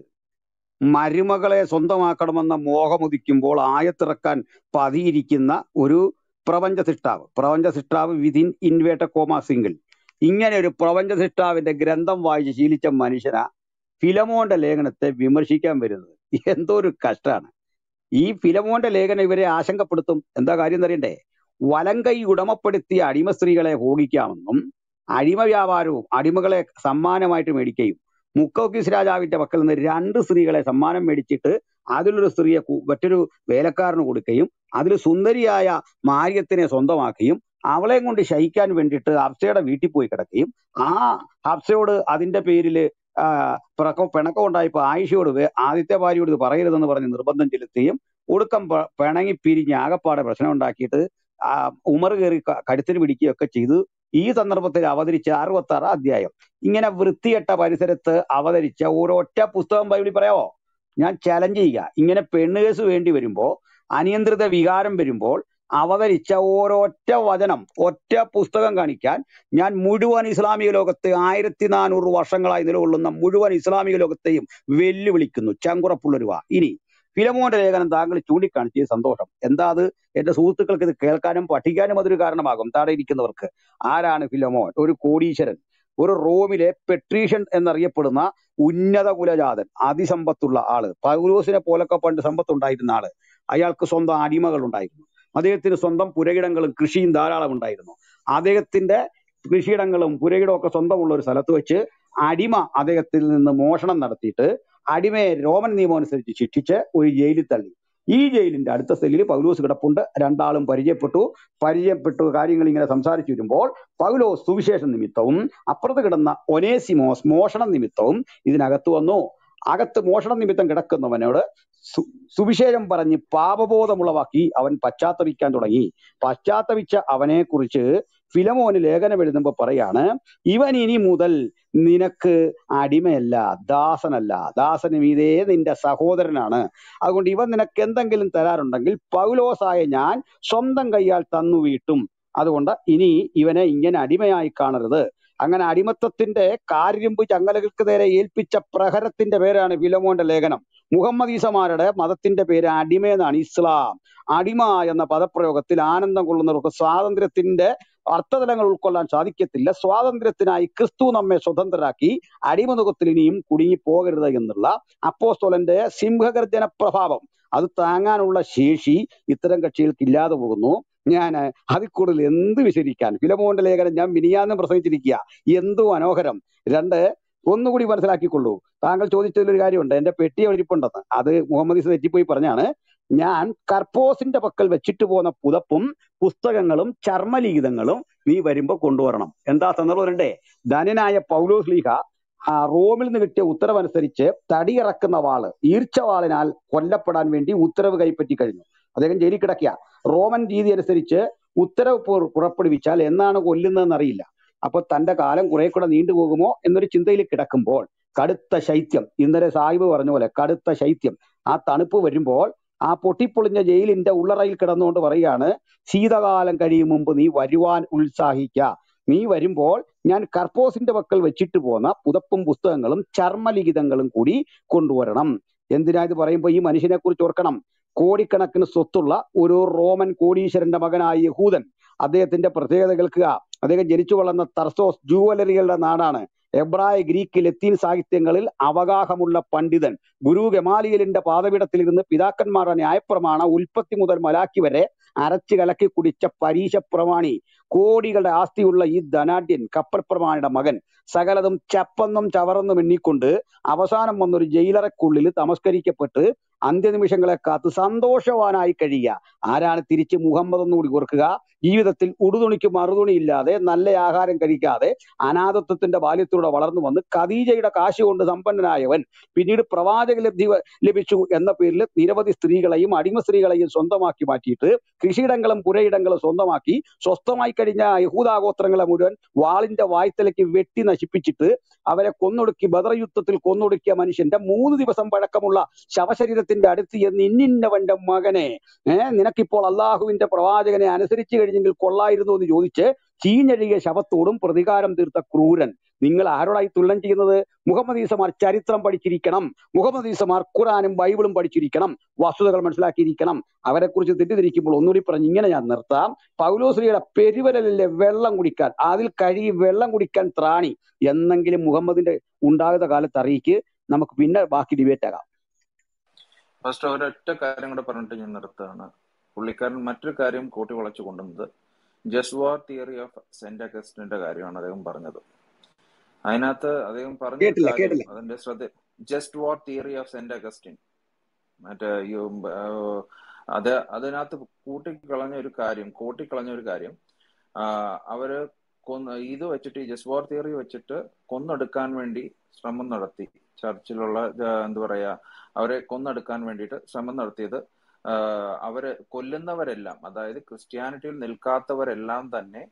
മരുമകളെ സ്വന്തമാക്കണമെന്ന മോഹമുദിക്കുമ്പോൾ ആയത്തിറക്കാൻ പതിയിരിക്കുന്ന ഒരു പ്രപഞ്ച സൃഷ്ടാവ്, പ്രപഞ്ച സൃഷ്ടാവ് വിതിൻ ഇൻവേട്ട കോമ സിംഗിൾ, ഇങ്ങനെ ഒരു പ്രപഞ്ച സൃഷ്ടാവിന്റെ ഗ്രന്ഥം വായിച്ച് ശീലിച്ച മനുഷ്യനാ ഫിലമോന്റെ ലേഖനത്തെ വിമർശിക്കാൻ വരുന്നത്. എന്തോ ഒരു കഷ്ടാണ്. ഈ ഫിലമോന്റെ ലേഖനം ഇവരെ ആശങ്കപ്പെടുത്തും. എന്താ കാര്യം എന്നറിയണ്ടേ? വലങ്കൈ ഉടമപ്പെടുത്തിയ അടിമ സ്ത്രീകളെ ഭോഗിക്കാമെന്നും അടിമ വ്യാപാരവും അടിമകളെ സമ്മാനമായിട്ട് മേടിക്കുകയും മുക്കോക്കിസ് രാജാവിന്റെ പക്കൽ നിന്ന് രണ്ട് സ്ത്രീകളെ സമ്മാനം മേടിച്ചിട്ട് അതിലൊരു സ്ത്രീയെ കു- മറ്റൊരു വേലക്കാരന് കൊടുക്കുകയും അതിൽ സുന്ദരിയായ മാര്യത്തിനെ സ്വന്തമാക്കുകയും അവളെയും കൊണ്ട് ശയിക്കാൻ വേണ്ടിയിട്ട് ഹഫ്സയുടെ വീട്ടിൽ പോയി കിടക്കുകയും ആ ഹഫ്സയോട് അതിന്റെ പേരില് ആ പിണക്കം പിണക്കം ഉണ്ടായപ്പോ ആയിഷയോട് വേ- ആദ്യത്തെ ഭാര്യയോട് ഇത് പറയരുതെന്ന് പറഞ്ഞ് നിർബന്ധം ചെലുത്തുകയും ഒടുക്കം പ- പിണങ്ങി പിരിഞ്ഞ് ആകപ്പാടെ പ്രശ്നം ഉണ്ടാക്കിയിട്ട് ആ ഉമർ കയറി ക- കഴുത്തിന് പിടിക്കുകയൊക്കെ ചെയ്തു. ഈ സന്ദർഭത്തിൽ അവതരിച്ച അറുപത്തി ആറ് അധ്യായം ഇങ്ങനെ വൃത്തികെട്ട പരിസരത്ത് അവതരിച്ച ഒരൊറ്റ പുസ്തകം ബൈബിളിൽ പറയാവോ? ഞാൻ ചലഞ്ച് ചെയ്യുക. ഇങ്ങനെ പെണ്ണുകേസ് വേണ്ടി വരുമ്പോ, അനിയന്ത്രിത വികാരം വരുമ്പോൾ അവതരിച്ച ഓരൊറ്റ വചനം, ഒറ്റ പുസ്തകം കാണിക്കാൻ ഞാൻ മുഴുവൻ ഇസ്ലാമിക ലോകത്തെ ആയിരത്തി നാനൂറ് വർഷങ്ങളായി നിലകൊള്ളുന്ന മുഴുവൻ ഇസ്ലാമിക ലോകത്തെയും വെല്ലുവിളിക്കുന്നു. ചങ്കുറപ്പുള്ളൊരുവാ. ഇനി ഫിലമോന്റെ ലേഖനം താങ്കൾ ചൂണ്ടിക്കാണിച്ചത് സന്തോഷം. എന്താ അത്? എന്റെ സുഹൃത്തുക്കൾക്ക് ഇത് കേൾക്കാനും പഠിക്കാനും അതൊരു കാരണമാകും. താഴെ ഇരിക്കുന്നവർക്ക്. ആരാണ് ഫിലമോൻ? ഒരു കോടീശ്വരൻ, ഒരു റോമിലെ പെട്രീഷ്യൻ എന്നറിയപ്പെടുന്ന ഉന്നത കുലജാതൻ, അതിസമ്പത്തുള്ള ആള്, പൗലോസിനെ പോലൊക്കെ പണ്ട് സമ്പത്തുണ്ടായിരുന്ന ആള്. അയാൾക്ക് സ്വന്തം അടിമകൾ ഉണ്ടായിരുന്നു. അദ്ദേഹത്തിന് സ്വന്തം പുരയിടങ്ങളും കൃഷിയും ധാരാളം ഉണ്ടായിരുന്നു. അദ്ദേഹത്തിന്റെ കൃഷിയിടങ്ങളും പുരയിടവും ഒക്കെ സ്വന്തമുള്ള ഒരു സ്ഥലത്ത് വെച്ച് അടിമ അദ്ദേഹത്തിൽ നിന്ന് മോഷണം നടത്തിയിട്ട് അടിമയെ റോമൻ നിയമം അനുസരിച്ച് ശിക്ഷിച്ച് ഒരു ജയിലിൽ തള്ളി. ഈ ജയിലിന്റെ അടുത്ത സെല്ലിൽ പൗലോസ് കിടപ്പുണ്ട്. രണ്ടാളും പരിചയപ്പെട്ടു. പരിചയപ്പെട്ടു കാര്യങ്ങൾ ഇങ്ങനെ സംസാരിച്ചു വരുമ്പോൾ പൗലോസ് സുവിശേഷ നിമിത്തവും അപ്പുറത്ത് കിടന്ന ഒനേസിമോസ് മോഷണം നിമിത്തവും ഇതിനകത്ത് വന്നു. അകത്ത് മോഷണം നിമിത്തം കിടക്കുന്നവനോട് സു- സുവിശേഷം പറഞ്ഞ് പാപബോധമുളവാക്കി അവൻ പശ്ചാത്തപിക്കാൻ തുടങ്ങി. പശ്ചാത്തപിച്ച അവനെ കുറിച്ച് ഫിലമോന് ലേഖനം എഴുതുമ്പോൾ പറയാണ്, ഇവൻ ഇനി മുതൽ നിനക്ക് അടിമയല്ല, ദാസനല്ല, ദാസന് മീതേ നിന്റെ സഹോദരനാണ്. അതുകൊണ്ട് ഇവൻ നിനക്ക് എന്തെങ്കിലും തരാറുണ്ടെങ്കിൽ പൗലോസായ ഞാൻ സ്വന്തം കൈയാൽ തന്നു വീട്ടും. അതുകൊണ്ട് ഇനി ഇവനെ ഇങ്ങനെ അടിമയായി കാണരുത്. അങ്ങനെ അടിമത്തത്തിന്റെ കാരിരുമ്പ് ചങ്ങലകൾക്ക് നേരെ ഏൽപ്പിച്ച പ്രഹരത്തിന്റെ പേരാണ് ഫിലമോന്റെ ലേഖനം. മുഹമ്മദീസമാരുടെ മതത്തിന്റെ പേര് അടിമയെന്നാണ്, ഇസ്ലാം. അടിമ എന്ന പദപ്രയോഗത്തിൽ ആനന്ദം കൊള്ളുന്നവർക്ക് സ്വാതന്ത്ര്യത്തിന്റെ അർത്ഥതലങ്ങൾ ഉൾക്കൊള്ളാൻ സാധിക്കത്തില്ല. സ്വാതന്ത്ര്യത്തിനായി ക്രിസ്തു നമ്മെ സ്വതന്ത്രരാക്കി, അടിമനുഖത്തിൽ ഇനിയും കുടുങ്ങി പോകരുത് എന്നുള്ള അപ്പോസ്തലന്റെ സിംഹഗർജന പ്രഭാവം, അത് താങ്ങാനുള്ള ശേഷി ഇത്തരം കക്ഷികൾക്ക് ഇല്ലാതെ പോകുന്നു. ഞാൻ അതിൽ കൂടുതൽ എന്ത് വിശദീകരിക്കാൻ? ഫിലമോന്റെ ലേഖനം ഞാൻ മിനിയാന്നും പ്രസംഗിച്ചിരിക്കുക. എന്തു മനോഹരം! രണ്ട്, ഒന്നുകൂടി മനസ്സിലാക്കിക്കൊള്ളൂ. താങ്കൾ ചോദിച്ചതിലൊരു കാര്യമുണ്ട്, എന്റെ പെട്ടി ഒഴിപ്പുണ്ടെന്ന്. അത് മുഹമ്മദ് ഈസ തെറ്റിപ്പോയി പറഞ്ഞാണ്. ഞാൻ കർപ്പോസിന്റെ പക്കൽ വെച്ചിട്ട് പോകുന്ന പുതപ്പും പുസ്തകങ്ങളും ചർമ്മലിഖിതങ്ങളും നീ വരുമ്പോ കൊണ്ടുവരണം. എന്താ സന്ദർഭം വരണ്ടേ? ധനനായ പൗലോസ് ലീഹ ആ റോമിൽ നിന്ന് കിട്ടിയ ഉത്തരവനുസരിച്ച് തടിയിറക്കുന്ന വാള് ഈർച്ചവാളിനാൽ കൊല്ലപ്പെടാൻ വേണ്ടി ഉത്തരവ് കൈപ്പറ്റി കഴിഞ്ഞു. അദ്ദേഹം ജയിലിൽ കിടക്കുക. റോമൻ രീതി അനുസരിച്ച് ഉത്തരവ് പുറ- പുറപ്പെടുവിച്ചാൽ എന്നാണ് കൊല്ലുന്നതെന്ന് അറിയില്ല. അപ്പൊ തന്റെ കാലം കുറെ കൂടെ നീണ്ടുപോകുമോ എന്നൊരു ചിന്തയിൽ കിടക്കുമ്പോൾ കടുത്ത ശൈത്യം, ഇന്നലെ സാഹിബ് പറഞ്ഞ പോലെ കടുത്ത ശൈത്യം, ആ തണുപ്പ് വരുമ്പോൾ ആ പൊട്ടിപ്പൊളിഞ്ഞ ജയിലിന്റെ ഉള്ളറയിൽ കിടന്നുകൊണ്ട് പറയാണ്, ശീതകാലം കഴിയും മുമ്പ് നീ വരുവാൻ ഉത്സാഹിക്ക. നീ വരുമ്പോൾ ഞാൻ കർപ്പോസിന്റെ പക്കൽ വെച്ചിട്ട് പോന്ന പുതപ്പും പുസ്തകങ്ങളും ചർമ്മലിഖിതങ്ങളും കൂടി കൊണ്ടുവരണം. എന്തിനാ ഇത് പറയുമ്പോൾ ഈ മനുഷ്യനെ കുറിച്ച് ഓർക്കണം. കോടിക്കണക്കിന് സ്വത്തുള്ള ഒരു റോമൻ കോടീശ്വരന്റെ മകനായ യഹൂദൻ. അദ്ദേഹത്തിന്റെ പ്രത്യേകത കേൾക്കുക. അദ്ദേഹം ജനിച്ചു വളർന്ന തർസോസ് ജൂവലറികളുടെ നാടാണ്. എബ്രായ, ഗ്രീക്ക്, ലത്തീൻ സാഹിത്യങ്ങളിൽ അവഗാഹമുള്ള പണ്ഡിതൻ. ഗുരു ഗമാലിയലിന്റെ പാദപീഠത്തിലിരുന്ന് പിതാക്കന്മാരുടെ ന്യായപ്രമാണ ഉൽപ്പത്തി മുതൽ മലാക്കി വരെ അരച്ച് കലക്കി കുടിച്ച പരീശ പ്രമാണി. കോടികളുടെ ആസ്തിയുള്ള ഈ ധനാഢ്യൻ, കപ്പൽ പ്രമാണിയുടെ മകൻ, സകലതും ചപ്പന്നും ചവറന്നും എണ്ണിക്കൊണ്ട് അവസാനം വന്നൊരു ജയിലറക്കുള്ളിൽ തമസ്കരിക്കപ്പെട്ട് അന്ത്യനിമിഷങ്ങളെ കാത്ത് സന്തോഷവാനായി കഴിയുക. ആരാണ് തിരിച്ച് മുഹമ്മദ് എന്നുകൂടി ഓർക്കുക. ജീവിതത്തിൽ ഉടുതുണിക്ക് മറുതുണിയില്ലാതെ നല്ല ആഹാരം കഴിക്കാതെ അനാഥത്വത്തിന്റെ ബാല്യത്തിലൂടെ വളർന്നു വന്ന് ഖദീജയുടെ കാശ് കൊണ്ട് സമ്പന്നനായവൻ പിന്നീട് പ്രവാചക ലബ്ധി ലഭിച്ചു എന്ന പേരിൽ നിരവധി സ്ത്രീകളെയും അടിമ സ്ത്രീകളെയും സ്വന്തമാക്കി മാറ്റിയിട്ട് കൃഷിയിടങ്ങളും പുരയിടങ്ങളും സ്വന്തമാക്കി സ്വസ്ഥമായി കഴിഞ്ഞ യഹൂദാഗോത്രങ്ങളെ മുഴുവൻ വാളിന്റെ വായ്ത്തലയ്ക്ക് വെട്ടി നശിപ്പിച്ചിട്ട് അവരെ കൊന്നൊടുക്കി ബദർ യുദ്ധത്തിൽ കൊന്നൊടുക്കിയ മനുഷ്യന്റെ മൂന്ന് ദിവസം പഴക്കമുള്ള ശവശരീരത്തിന്റെ അടുത്ത് എന്ന് ഇന്നിന്നവന്റെ മകനെ, ഏഹ് നിനക്കിപ്പോൾ അള്ളാഹുവിന്റെ പ്രവാചകനെ അനുസരിച്ച് കഴിഞ്ഞെങ്കിൽ കൊള്ളായിരുന്നു എന്ന് ചോദിച്ച് ചീഞ്ഞഴുകിയ ശവത്തോടും പ്രതികാരം തീർത്ത ക്രൂരൻ. നിങ്ങൾ ആരോടായി തുലനം ചെയ്യുന്നത്? മുഹമ്മദ് ഈസമാർ ചരിത്രം പഠിച്ചിരിക്കണം. മുഹമ്മദ് ഈസമാർ ഖുറാനും ബൈബിളും പഠിച്ചിരിക്കണം. വസ്തുതകൾ മനസ്സിലാക്കിയിരിക്കണം. അവരെ കുറിച്ച് തെറ്റിദ്ധരിക്കുമ്പോൾ ഒന്നുകൂടി പറഞ്ഞ് ഇങ്ങനെ ഞാൻ നിർത്താം. പൗലോസ്ലിയുടെ പെരുവരലിലെ വെള്ളം കുടിക്കാൻ, അതിൽ കഴുകി വെള്ളം കുടിക്കാൻ ത്രാണി എന്നെങ്കിലും മുഹമ്മദിന്റെ ഉണ്ടാകുന്ന കാലത്ത് അറിയിക്ക്. നമുക്ക് പിന്നെ ബാക്കി ഡിബേറ്റ് ആകാം. ഫസ്റ്റ് ഒരൊറ്റ കാര്യം കൂടെ പറഞ്ഞിട്ട് ഞാൻ നിർത്തുകയാണ്. പുള്ളിക്കാരൻ മറ്റൊരു കാര്യം കൂട്ടി വളച്ചു കൊണ്ടുവന്നത് just war theory of Saint അഗസ്റ്റിന്റെ കാര്യമാണ് അദ്ദേഹം പറഞ്ഞത്. അതിനകത്ത് അദ്ദേഹം പറഞ്ഞ കാര്യം അതിന്റെ ശ്രദ്ധ, just war theory of Saint Augustine, മറ്റേ അത് അതിനകത്ത് കൂട്ടിക്കളഞ്ഞ ഒരു കാര്യം കൂട്ടിക്കളഞ്ഞ ഒരു കാര്യം അവര് കൊന്ന് ഇത് വെച്ചിട്ട് ഈ ജസ്റ്റ് വാർ തിയറി വെച്ചിട്ട് കൊന്നെടുക്കാൻ വേണ്ടി ശ്രമം നടത്തി. ചർച്ചിലുള്ള എന്താ പറയാ, അവരെ കൊന്നെടുക്കാൻ വേണ്ടിയിട്ട് ശ്രമം നടത്തിയത് അവര് കൊല്ലുന്നവരെല്ലാം, അതായത് ക്രിസ്ത്യാനിറ്റിയിൽ നിൽക്കാത്തവരെല്ലാം തന്നെ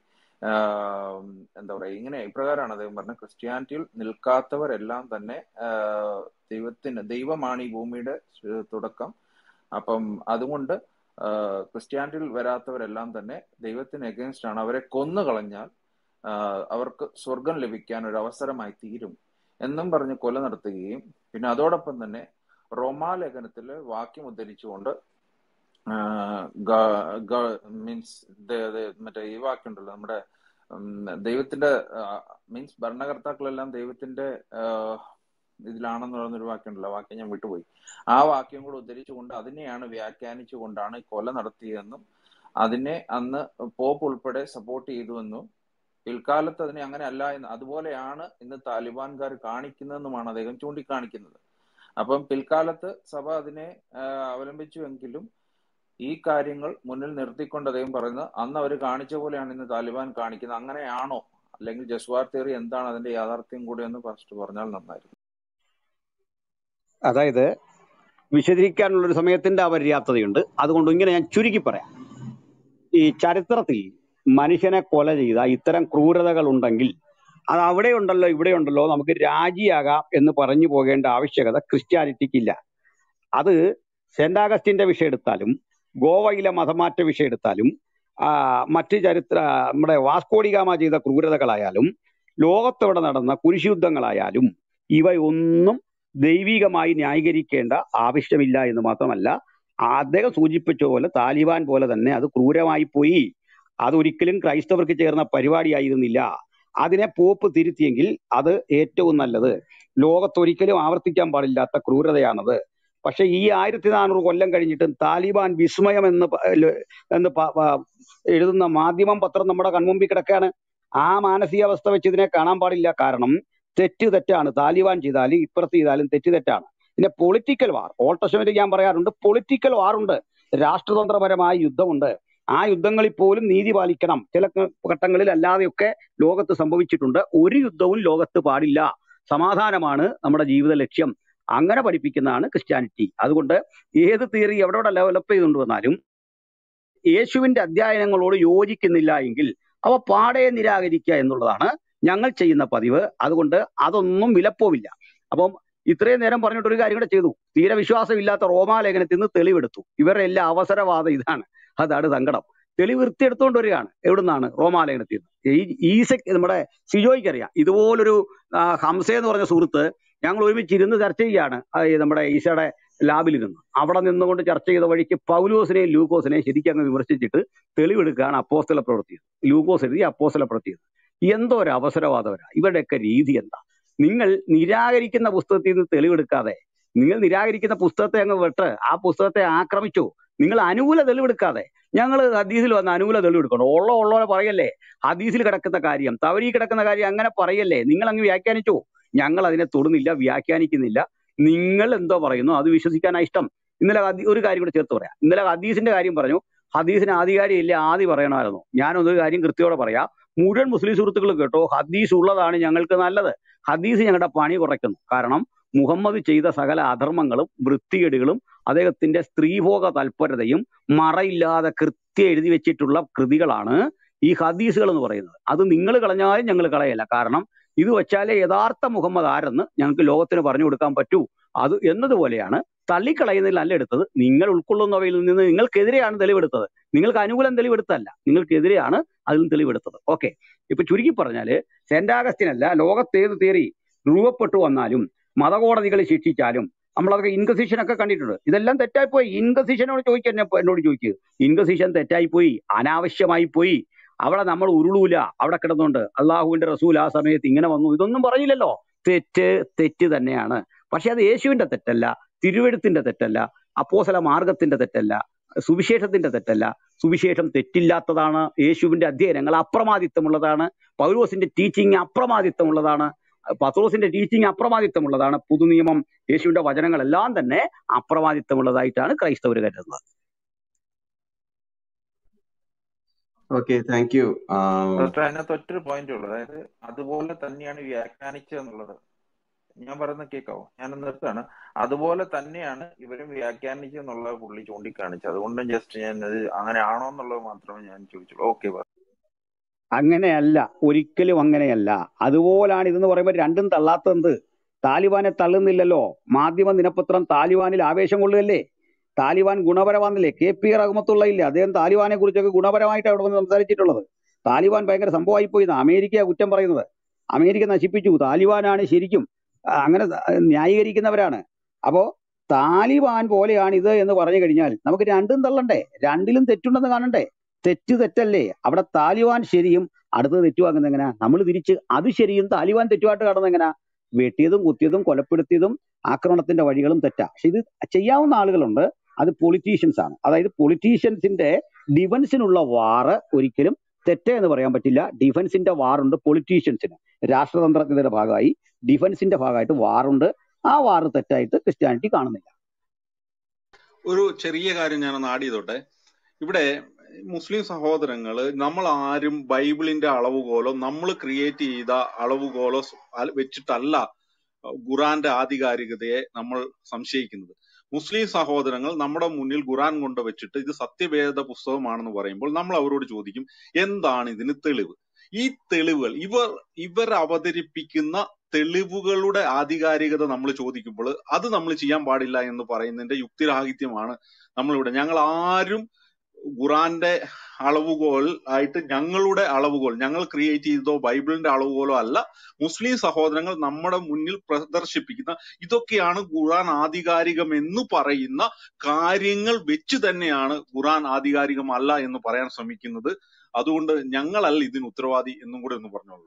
എന്താ പറയാ, ഇങ്ങനെ ഇപ്രകാരമാണ് അദ്ദേഹം പറഞ്ഞത്, ക്രിസ്ത്യാനിറ്റിയിൽ നിൽക്കാത്തവരെല്ലാം തന്നെ ദൈവത്തിന് ദൈവമാണ് ഈ ഭൂമിയുടെ തുടക്കം. അപ്പം അതുകൊണ്ട് ക്രിസ്ത്യാനിറ്റിയിൽ വരാത്തവരെല്ലാം തന്നെ ദൈവത്തിന് എഗൻസ്റ്റ് ആണ്. അവരെ കൊന്നു കളഞ്ഞാൽ അവർക്ക് സ്വർഗം ലഭിക്കാൻ ഒരു അവസരമായി തീരും എന്നും പറഞ്ഞ് കൊല നടത്തുകയും പിന്നെ അതോടൊപ്പം തന്നെ റോമാലേഖനത്തില് വാക്യം ഉദ്ധരിച്ചുകൊണ്ട് മീൻസ് മറ്റേ ഈ വാക്യം ഉണ്ടല്ലോ, നമ്മുടെ ദൈവത്തിന്റെ മീൻസ് ഭരണകർത്താക്കളെല്ലാം ദൈവത്തിന്റെ ഇതിലാണെന്ന് പറയുന്നൊരു വാക്യം ഉണ്ടല്ലോ, വാക്യം ഞാൻ വിട്ടുപോയി. ആ വാക്യം കൂടെ ഉദ്ധരിച്ചുകൊണ്ട് അതിനെയാണ് വ്യാഖ്യാനിച്ചുകൊണ്ടാണ് കൊല നടത്തിയതെന്നും അതിനെ അന്ന് പോപ്പ് ഉൾപ്പെടെ സപ്പോർട്ട് ചെയ്തുവെന്നും പിൽക്കാലത്ത് അതിനെ അങ്ങനെ അല്ല എന്ന് അതുപോലെയാണ് ഇന്ന് താലിബാൻകാർ കാണിക്കുന്നതെന്നുമാണ് അദ്ദേഹം ചൂണ്ടിക്കാണിക്കുന്നത്. അപ്പം പിൽക്കാലത്ത് സഭ അതിനെ അവലംബിച്ചുവെങ്കിലും ഈ കാര്യങ്ങൾ മുന്നിൽ നിർത്തിക്കൊണ്ട് അദ്ദേഹം പറയുന്നത് അന്ന് അവർ കാണിച്ച പോലെയാണ് ഇന്ന് താലിബാൻ കാണിക്കുന്നത്. അങ്ങനെയാണോ, അല്ലെങ്കിൽ ജസ്റ്റ് വാർ തിയറി എന്താണ് അതിന്റെ യാഥാർത്ഥ്യം കൂടി എന്ന് ഫസ്റ്റ് പറഞ്ഞാൽ നന്നായിരുന്നു. അതായത് വിശദീകരിക്കാനുള്ളൊരു സമയത്തിന്റെ അപര്യാപ്തതയുണ്ട്. അതുകൊണ്ട് ഇങ്ങനെ ഞാൻ ചുരുക്കി പറയാം. ഈ ചരിത്രത്തിൽ മനുഷ്യനെ കൊല ചെയ്ത ഇത്തരം ക്രൂരതകൾ ഉണ്ടെങ്കിൽ അത് അവിടെ ഉണ്ടല്ലോ ഇവിടെ ഉണ്ടല്ലോ നമുക്ക് രാജിയാകാം എന്ന് പറഞ്ഞു പോകേണ്ട ആവശ്യകത ക്രിസ്ത്യാനിറ്റിക്കില്ല. അത് സെന്റ് ആഗസ്റ്റിന്റെ വിഷയം എടുത്താലും ഗോവയിലെ മതമാറ്റ വിഷയം എടുത്താലും മറ്റ് ചരിത്ര നമ്മുടെ വാസ്കോഡിഗാമ ചെയ്ത ക്രൂരതകളായാലും ലോകത്തോടെ നടന്ന കുരിശുയുദ്ധങ്ങളായാലും ഇവയൊന്നും ദൈവികമായി ന്യായീകരിക്കേണ്ട ആവശ്യമില്ല എന്ന് മാത്രമല്ല, അദ്ദേഹം സൂചിപ്പിച്ച പോലെ താലിബാൻ പോലെ തന്നെ അത് ക്രൂരമായി പോയി. അതൊരിക്കലും ക്രൈസ്തവർക്ക് ചേർന്ന പരിപാടിയായിരുന്നില്ല. അതിനെ പോപ്പ് തിരുത്തിയെങ്കിൽ അത് ഏറ്റവും നല്ലത്. ലോകത്തൊരിക്കലും ആവർത്തിക്കാൻ പാടില്ലാത്ത ക്രൂരതയാണത്. പക്ഷെ ഈ ആയിരത്തി നാനൂറ് കൊല്ലം കഴിഞ്ഞിട്ടും താലിബാൻ വിസ്മയം എന്ന് എന്ന് എഴുതുന്ന മാധ്യമം പത്രം നമ്മുടെ കൺമുമ്പിൽ കിടക്കുകയാണ്. ആ മാനസികാവസ്ഥ വെച്ച് ഇതിനെ കാണാൻ പാടില്ല. കാരണം തെറ്റ് തെറ്റാണ്. താലിബാൻ ചെയ്താലും ഇപ്പുറത്ത് ചെയ്താലും തെറ്റ് തെറ്റാണ്. പിന്നെ പൊളിറ്റിക്കൽ വാർ, ഓൾഡ് ടെസ്റ്റമെന്റിൽ ഞാൻ പറയാറുണ്ട്, പൊളിറ്റിക്കൽ വാറുണ്ട്, രാഷ്ട്രതന്ത്രപരമായ യുദ്ധമുണ്ട്. ആ യുദ്ധങ്ങളിൽ പോലും നീതി പാലിക്കണം. ചില ഘട്ടങ്ങളിൽ അല്ലാതെയൊക്കെ ലോകത്ത് സംഭവിച്ചിട്ടുണ്ട്. ഒരു യുദ്ധവും ലോകത്ത് പാടില്ല. സമാധാനമാണ് നമ്മുടെ ജീവിത ലക്ഷ്യം. അങ്ങനെ പഠിപ്പിക്കുന്നതാണ് ക്രിസ്ത്യാനിറ്റി. അതുകൊണ്ട് ഏത് തിയറി എവിടെ ഡെവലപ്പ് ചെയ്തുകൊണ്ട് വന്നാലും യേശുവിന്റെ അധ്യയനങ്ങളോട് യോജിക്കുന്നില്ല എങ്കിൽ അവ പാടെ നിരാകരിക്കുക എന്നുള്ളതാണ് ഞങ്ങൾ ചെയ്യുന്ന പതിവ്. അതുകൊണ്ട് അതൊന്നും വിലപ്പോവില്ല. അപ്പം ഇത്രയും നേരം പറഞ്ഞിട്ട് ഒരു കാര്യം കൂടെ ചെയ്തു. തീരെ വിശ്വാസമില്ലാത്ത റോമാലേഖനത്തിൽ നിന്ന് തെളിവെടുത്തു. ഇവരുടെ എല്ലാ അവസരവാദം ഇതാണ്. അതാണ് സങ്കടം. തെളിവ് വൃത്തിയെടുത്തുകൊണ്ട് വരികയാണ്. എവിടുന്നാണ്? റോമാലേഖനത്തിൽ നിന്ന്. ഈ ഈസക് നമ്മുടെ സിജോയ്ക്കറിയാം. ഇതുപോലൊരു ആ, ഹംസ എന്ന് പറഞ്ഞ സുഹൃത്ത് ഞങ്ങൾ ഒരുമിച്ച് ഇരുന്ന് ചർച്ച ചെയ്യുകയാണ്. ആ, ഈ നമ്മുടെ ഈസയുടെ ലാബിൽ നിന്ന് അവിടെ നിന്നുകൊണ്ട് ചർച്ച ചെയ്ത വഴിക്ക് പൗലോസിനെയും ലൂക്കോസിനെയും ശരിക്കും അങ്ങ് വിമർശിച്ചിട്ട് തെളിവെടുക്കുകയാണ് അപ്പോസ്തല പ്രവൃത്തി. ലൂക്കോസ് എഴുതി അപ്പോസ്തല പ്രവൃത്തി. എന്തോ ഒരു അവസരവാദവരാ ഇവരുടെയൊക്കെ രീതി. എന്താ നിങ്ങൾ നിരാകരിക്കുന്ന പുസ്തകത്തിൽ നിന്ന് തെളിവെടുക്കാതെ, നിങ്ങൾ നിരാകരിക്കുന്ന പുസ്തകത്തെ അങ്ങ് വിട്ട് ആ പുസ്തകത്തെ ആക്രമിച്ചു. നിങ്ങൾ അനുകൂല തെളിവെടുക്കാതെ ഞങ്ങൾ ഹദീസിൽ വന്ന് അനുകൂല തെളിവെടുക്കണം. ഉള്ള ഉള്ളവരെ പറയല്ലേ, ഹദീസിൽ കിടക്കുന്ന കാര്യം തവരി കിടക്കുന്ന കാര്യം അങ്ങനെ പറയല്ലേ. നിങ്ങൾ അങ്ങ് വ്യാഖ്യാനിച്ചു. ഞങ്ങൾ അതിനെ തൊടുന്നില്ല, വ്യാഖ്യാനിക്കുന്നില്ല. നിങ്ങൾ എന്തോ പറയുന്നു അത് വിശ്വസിക്കാനാ ഇഷ്ടം. ഇന്നലെ ഹദീ- ഒരു കാര്യം കൂടെ ചേർത്ത് പറയാം. ഇന്നലെ ഹദീസിന്റെ കാര്യം പറഞ്ഞു. ഹദീസിന് ആധികാരിയില്ല, ആദ്യം പറയണമായിരുന്നു. ഞാനൊന്നൊരു കാര്യം കൃത്യയോടെ പറയാം. മുഴുവൻ മുസ്ലിം സുഹൃത്തുക്കൾ കേട്ടോ, ഹദീസ് ഉള്ളതാണ് ഞങ്ങൾക്ക് നല്ലത്. ഹദീസ് ഞങ്ങളുടെ പണി കുറയ്ക്കുന്നു. കാരണം മുഹമ്മദ് ചെയ്ത സകല അധർമ്മങ്ങളും വൃത്തികേടുകളും അദ്ദേഹത്തിന്റെ സ്ത്രീഭോഗ തൽപരതയും മറയില്ലാതെ കൃത്യം എഴുതി വെച്ചിട്ടുള്ള കൃതികളാണ് ഈ ഹദീസുകൾ എന്ന് പറയുന്നത്. അത് നിങ്ങൾ കളഞ്ഞാലും ഞങ്ങൾ കളയല്ല. കാരണം ഇത് വെച്ചാലേ യഥാർത്ഥ മുഹമ്മദ് ആരെന്ന് ഞങ്ങൾക്ക് ലോകത്തിന് പറഞ്ഞു കൊടുക്കാൻ പറ്റൂ. അത് എന്നതുപോലെയാണ് തള്ളിക്കളയുന്നതിലല്ല എടുത്തത്. നിങ്ങൾ ഉൾക്കൊള്ളുന്നവയിൽ നിന്ന് നിങ്ങൾക്കെതിരെയാണ് തെളിവെടുത്തത്. നിങ്ങൾക്ക് അനുകൂലം തെളിവെടുത്തല്ല, നിങ്ങൾക്കെതിരെയാണ് അതിൽ നിന്ന് തെളിവെടുത്തത്. ഓക്കെ, ഇപ്പൊ ചുരുക്കി പറഞ്ഞാല് സെന്റ് ആഗസ്റ്റിനല്ല, ലോകത്തേത് തിയറി രൂപപ്പെട്ടു വന്നാലും മതകോടതികൾ ശിക്ഷിച്ചാലും നമ്മളതൊക്കെ ഇൻക്വസിഷൻ ഒക്കെ കണ്ടിട്ടുണ്ട്. ഇതെല്ലാം തെറ്റായിപ്പോയി. ഇൻക്വസിഷനോട് ചോദിക്കുക, എന്നെ എന്നോട് ചോദിക്കുക. ഇൻക്വസിഷൻ തെറ്റായിപ്പോയി, അനാവശ്യമായി പോയി. അവിടെ നമ്മൾ ഉരുളൂല. അവിടെ കിടന്നുകൊണ്ട് അള്ളാഹുവിന്റെ റസൂൽ ആ സമയത്ത് ഇങ്ങനെ വന്നു ഇതൊന്നും പറഞ്ഞില്ലല്ലോ. തെറ്റ് തെറ്റ് തന്നെയാണ്. പക്ഷെ അത് യേശുവിന്റെ തെറ്റല്ല, തിരുവെഴുത്തിന്റെ തെറ്റല്ല, അപ്പോസ്തല മാർഗത്തിന്റെ തെറ്റല്ല, സുവിശേഷത്തിന്റെ തെറ്റല്ല. സുവിശേഷം തെറ്റില്ലാത്തതാണ്. യേശുവിന്റെ അധ്യയനങ്ങൾ അപ്രമാദിത്വമുള്ളതാണ്. പൗലോസിന്റെ ടീച്ചിങ് അപ്രമാദിത്വമുള്ളതാണ്. പത്രോസിന്റെ ടീച്ചിങ് അപ്രമാദിത്വമുള്ളതാണ്. പുതുനിയമം യേശുവിന്റെ വചനങ്ങളെല്ലാം തന്നെ അപ്രമാദിത്വമുള്ളതായിട്ടാണ് ക്രൈസ്തവർ കരുതുന്നത്. Okay, thank U. ഡോക്ടർ, അതിനകത്ത് ഒറ്റൊരു പോയിന്റ് ഉള്ളു. അതായത് അതുപോലെ തന്നെയാണ് വ്യാഖ്യാനിച്ചത് എന്നുള്ളത്. ഞാൻ പറയുന്നത് കേൾക്കാവോ? ഞാൻ നിർത്താണ്. അതുപോലെ തന്നെയാണ് ഇവരും വ്യാഖ്യാനിച്ചെന്നുള്ളത് പുള്ളി ചൂണ്ടിക്കാണിച്ചത്. അതുകൊണ്ട് ജസ്റ്റ് ഞാൻ അത് അങ്ങനെ ആണോ എന്നുള്ളത് മാത്രമേ ഞാൻ ചോദിച്ചുള്ളൂ. ഓക്കെ, അങ്ങനെയല്ല, ഒരിക്കലും അങ്ങനെയല്ല. അതുപോലാണ് ഇതെന്ന് പറയുമ്പോൾ രണ്ടും തള്ളാത്തത്. താലിബാനെ തള്ളുന്നില്ലല്ലോ. മാധ്യമ ദിനപത്രം താലിബാനിൽ ആവേശം കൊള്ളുകയല്ലേ. താലിബാൻ ഗുണപരമാണെന്നില്ലേ കെ പി റഹ്മത്തുള്ള ഇല്ലേ, അദ്ദേഹം താലിബാനെ കുറിച്ചൊക്കെ ഗുണപരമായിട്ട് അവിടെ വന്ന് സംസാരിച്ചിട്ടുള്ളത്. താലിബാൻ ഭയങ്കര സംഭവമായി പോയി. അമേരിക്ക കുറ്റം പറയുന്നത്, അമേരിക്ക നശിപ്പിച്ചു, താലിബാനാണ് ശരിക്കും ആ, അങ്ങനെ ത- ന്യായീകരിക്കുന്നവരാണ്. അപ്പോ താലിബാൻ പോലെയാണ് ഇത് എന്ന് പറഞ്ഞു കഴിഞ്ഞാൽ നമുക്ക് രണ്ടും തള്ളണ്ടേ? രണ്ടിലും തെറ്റുണ്ടെന്ന് കാണണ്ടേ? തെറ്റ് തെറ്റല്ലേ? അവിടെ താലിബാൻ ശരിയും അടുത്തത് തെറ്റുവാങ്ങുന്നത് എങ്ങനെയാ? നമ്മൾ തിരിച്ച് അത് ശരിയും താലിബാൻ തെറ്റുമായിട്ട് കാണുന്നത് എങ്ങനെയാ? വെട്ടിയതും കുത്തിയതും കൊലപ്പെടുത്തിയതും ആക്രമണത്തിന്റെ വഴികളും തെറ്റാ. പക്ഷെ ഇത് ചെയ്യാവുന്ന ആളുകളുണ്ട്. അത് പൊളിറ്റീഷ്യൻസ് ആണ്. അതായത് പൊളിറ്റീഷ്യൻസിന്റെ ഡിഫൻസിനുള്ള വാറ് ഒരിക്കലും തെറ്റേ എന്ന് പറയാൻ പറ്റില്ല. ഡിഫൻസിന്റെ വാറുണ്ട് പൊളിറ്റീഷ്യൻസിന്. രാഷ്ട്രതന്ത്രജ്ഞതയുടെ ഭാഗമായി ഡിഫൻസിന്റെ ഭാഗമായിട്ട് വാറുണ്ട്. ആ വാറ് തെറ്റായിട്ട് ക്രിസ്ത്യാനിറ്റി കാണുന്നില്ല. ഒരു ചെറിയ കാര്യം ഞാനൊന്ന് ആഡ് ചെയ്തോട്ടെ. ഇവിടെ മുസ്ലിം സഹോദരങ്ങള് നമ്മൾ ആരും ബൈബിളിന്റെ അളവുകോലോ നമ്മൾ ക്രിയേറ്റ് ചെയ്ത അളവുകോലോ സ് അല- വെച്ചിട്ടല്ല അഹ് ഖുറാന്റെ ആധികാരികതയെ നമ്മൾ സംശയിക്കുന്നത്. മുസ്ലിം സഹോദരങ്ങൾ നമ്മുടെ മുന്നിൽ ഖുറാൻ കൊണ്ട് വെച്ചിട്ട് ഇത് സത്യവേദ പുസ്തകമാണെന്ന് പറയുമ്പോൾ നമ്മൾ അവരോട് ചോദിക്കും, എന്താണ് ഇതിന് തെളിവ്? ഈ തെളിവുകൾ ഇവർ ഇവർ അവതരിപ്പിക്കുന്ന തെളിവുകളുടെ ആധികാരികത നമ്മൾ ചോദിക്കുമ്പോൾ അത് നമ്മൾ ചെയ്യാൻ പാടില്ല എന്ന് പറയുന്നതിന്റെ യുക്തിരാഹിത്യമാണ് നമ്മളിവിടെ. ഞങ്ങൾ ആരും ഖുറാന്റെ അളവുകോൽ ആയിട്ട് ഞങ്ങളുടെ അളവുകോൽ ഞങ്ങൾ ക്രിയേറ്റ് ചെയ്തതോ ബൈബിളിന്റെ അളവുകോലോ അല്ല. മുസ്ലിം സഹോദരങ്ങൾ നമ്മുടെ മുന്നിൽ പ്രദർശിപ്പിക്കുന്ന ഇതൊക്കെയാണ് ഖുറാൻ ആധികാരികം എന്ന് പറയുന്ന കാര്യങ്ങൾ വെച്ച് തന്നെയാണ് ഖുറാൻ ആധികാരികമല്ല എന്ന് പറയാൻ ശ്രമിക്കുന്നത്. അതുകൊണ്ട് ഞങ്ങളല്ല ഇതിന് ഉത്തരവാദി എന്നും കൂടെ ഒന്ന് പറഞ്ഞോളൂ.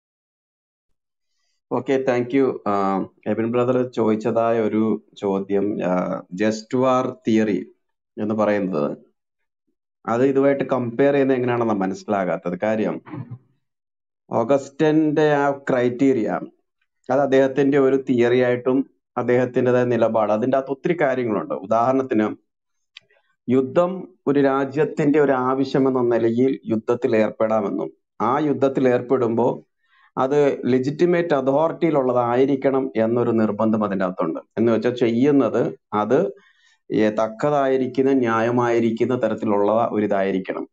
Okay, thank you. Abin brother ചോദിച്ചതായ ഒരു ചോദ്യം, ജസ്റ്റ് വാർ തിയറി എന്ന് പറയുന്നത് അത് ഇതുമായിട്ട് കമ്പയർ ചെയ്യുന്നത് എങ്ങനെയാണെന്ന് മനസ്സിലാകാത്തത്. കാര്യം ഓഗസ്റ്റന്റെ ആ ക്രൈറ്റീരിയ അത് അദ്ദേഹത്തിന്റെ ഒരു തിയറി ആയിട്ടും അദ്ദേഹത്തിൻ്റെതായ നിലപാട്, അതിൻ്റെ അകത്ത് ഒത്തിരി കാര്യങ്ങളുണ്ട്. ഉദാഹരണത്തിന് യുദ്ധം ഒരു രാജ്യത്തിന്റെ ഒരു ആവശ്യം എന്ന നിലയിൽ യുദ്ധത്തിൽ ഏർപ്പെടാമെന്നും ആ യുദ്ധത്തിൽ ഏർപ്പെടുമ്പോൾ അത് ലെജിറ്റിമേറ്റ് അതോറിറ്റിയിലുള്ളതായിരിക്കണം എന്നൊരു നിർബന്ധം അതിൻ്റെ അകത്തുണ്ട്. എന്ന് വെച്ചാൽ ചെയ്യുന്നത് അത് ഏ തക്കതായിരിക്കുന്ന ന്യായമായിരിക്കുന്ന തരത്തിലുള്ള ഒരു ഇതായിരിക്കണം.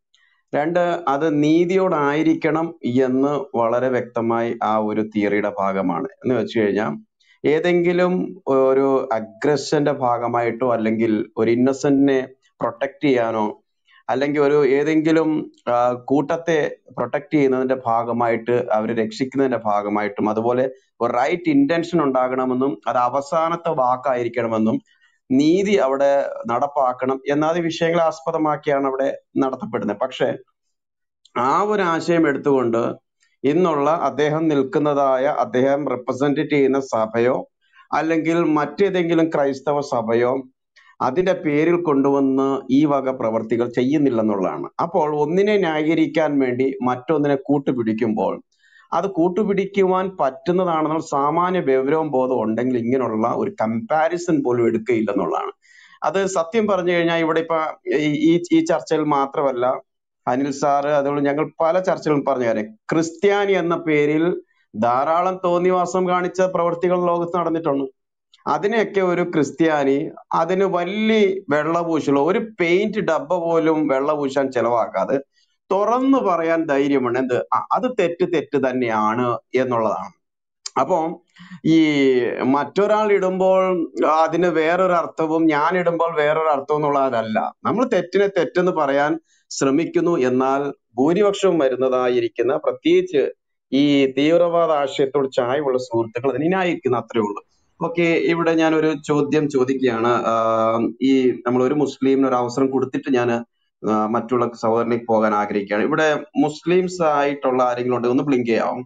രണ്ട്, അത് നീതിയോടായിരിക്കണം എന്ന് വളരെ വ്യക്തമായി ആ ഒരു തിയറിയുടെ ഭാഗമാണ്. എന്ന് വെച്ച് കഴിഞ്ഞാൽ ഏതെങ്കിലും ഒരു അഗ്രഷന്റെ ഭാഗമായിട്ടോ അല്ലെങ്കിൽ ഒരു ഇന്നസെന്റിനെ പ്രൊട്ടക്ട് ചെയ്യാനോ അല്ലെങ്കിൽ ഒരു ഏതെങ്കിലും ആ, കൂട്ടത്തെ പ്രൊട്ടക്ട് ചെയ്യുന്നതിന്റെ ഭാഗമായിട്ട് അവരെ രക്ഷിക്കുന്നതിന്റെ ഭാഗമായിട്ടും അതുപോലെ ഒരു റൈറ്റ് ഇന്റൻഷൻ ഉണ്ടാകണമെന്നും അത് അവസാനത്തെ വാക്കായിരിക്കണമെന്നും നീതി അവിടെ നടപ്പാക്കണം എന്നാതി വിഷയങ്ങളെ ആസ്പദമാക്കിയാണ് അവിടെ നടത്തപ്പെടുന്നത്. പക്ഷെ ആ ഒരു ആശയം എടുത്തുകൊണ്ട് ഇന്നുള്ള അദ്ദേഹം നിൽക്കുന്നതായ അദ്ദേഹം റെപ്രസെന്റ് ചെയ്യുന്ന സഭയോ അല്ലെങ്കിൽ മറ്റേതെങ്കിലും ക്രൈസ്തവ സഭയോ അതിന്റെ പേരിൽ കൊണ്ടുവന്ന് ഈ വക പ്രവർത്തികൾ ചെയ്യുന്നില്ലെന്നുള്ളതാണ്. അപ്പോൾ ഒന്നിനെ ന്യായീകരിക്കാൻ വേണ്ടി മറ്റൊന്നിനെ കൂട്ടുപിടിക്കുമ്പോൾ അത് കൂട്ടുപിടിക്കുവാൻ പറ്റുന്നതാണെന്നുള്ള സാമാന്യ വിവരവും ബോധം ഉണ്ടെങ്കിൽ ഇങ്ങനെയുള്ള ഒരു കമ്പാരിസൺ പോലും എടുക്കുകയില്ലെന്നുള്ളതാണ്. അത് സത്യം പറഞ്ഞു കഴിഞ്ഞാൽ ഇവിടെ ഇപ്പൊ ഈ ഈ ഈ ചർച്ചയിൽ മാത്രമല്ല, അനിൽ സാറ് അതുകൊണ്ട് ഞങ്ങൾ പല ചർച്ചകളും പറഞ്ഞു കാര്യം ക്രിസ്ത്യാനി എന്ന പേരിൽ ധാരാളം തോന്നിവാസം കാണിച്ച പ്രവൃത്തികൾ ലോകത്ത് നടന്നിട്ടുണ്ട്. അതിനെയൊക്കെ ഒരു ക്രിസ്ത്യാനി അതിന് വലിയ വെള്ളപൂശലോ ഒരു പെയിന്റ് ഡബ്ബ പോലും വെള്ളപൂശാൻ ചെലവാക്കാതെ തുറന്നു പറയാൻ ധൈര്യമുണ്ട്. എന്ത് ആ, അത് തെറ്റ് തെറ്റ് തന്നെയാണ് എന്നുള്ളതാണ്. അപ്പം ഈ മറ്റൊരാൾ ഇടുമ്പോൾ അതിന് വേറൊരു അർത്ഥവും ഞാൻ ഇടുമ്പോൾ വേറൊരു അർത്ഥവും എന്നുള്ളതല്ല. നമ്മൾ തെറ്റിനെ തെറ്റെന്ന് പറയാൻ ശ്രമിക്കുന്നു. എന്നാൽ ഭൂരിപക്ഷവും വരുന്നതായിരിക്കുന്ന പ്രത്യേകിച്ച് ഈ തീവ്രവാദ ആശയത്തോട് ചായവുള്ള സുഹൃത്തുക്കൾ അതിന് ന്യായീകരിക്കുന്ന അത്രേ ഉള്ളൂ. ഓക്കെ, ഇവിടെ ഞാൻ ഒരു ചോദ്യം ചോദിക്കുകയാണ്. ആഹ് ഈ നമ്മൾ ഒരു മുസ്ലിമിന് ഒരു അവസരം കൊടുത്തിട്ട് ഞാൻ മറ്റുള്ള സഹോദരനിലേക്ക് പോകാൻ ആഗ്രഹിക്കുകയാണ്. ഇവിടെ മുസ്ലിംസ് ആയിട്ടുള്ള ആരെങ്കിലും ഉണ്ടെങ്കിൽ ഒന്ന് ബ്ലിങ്ക് ചെയ്യാവും.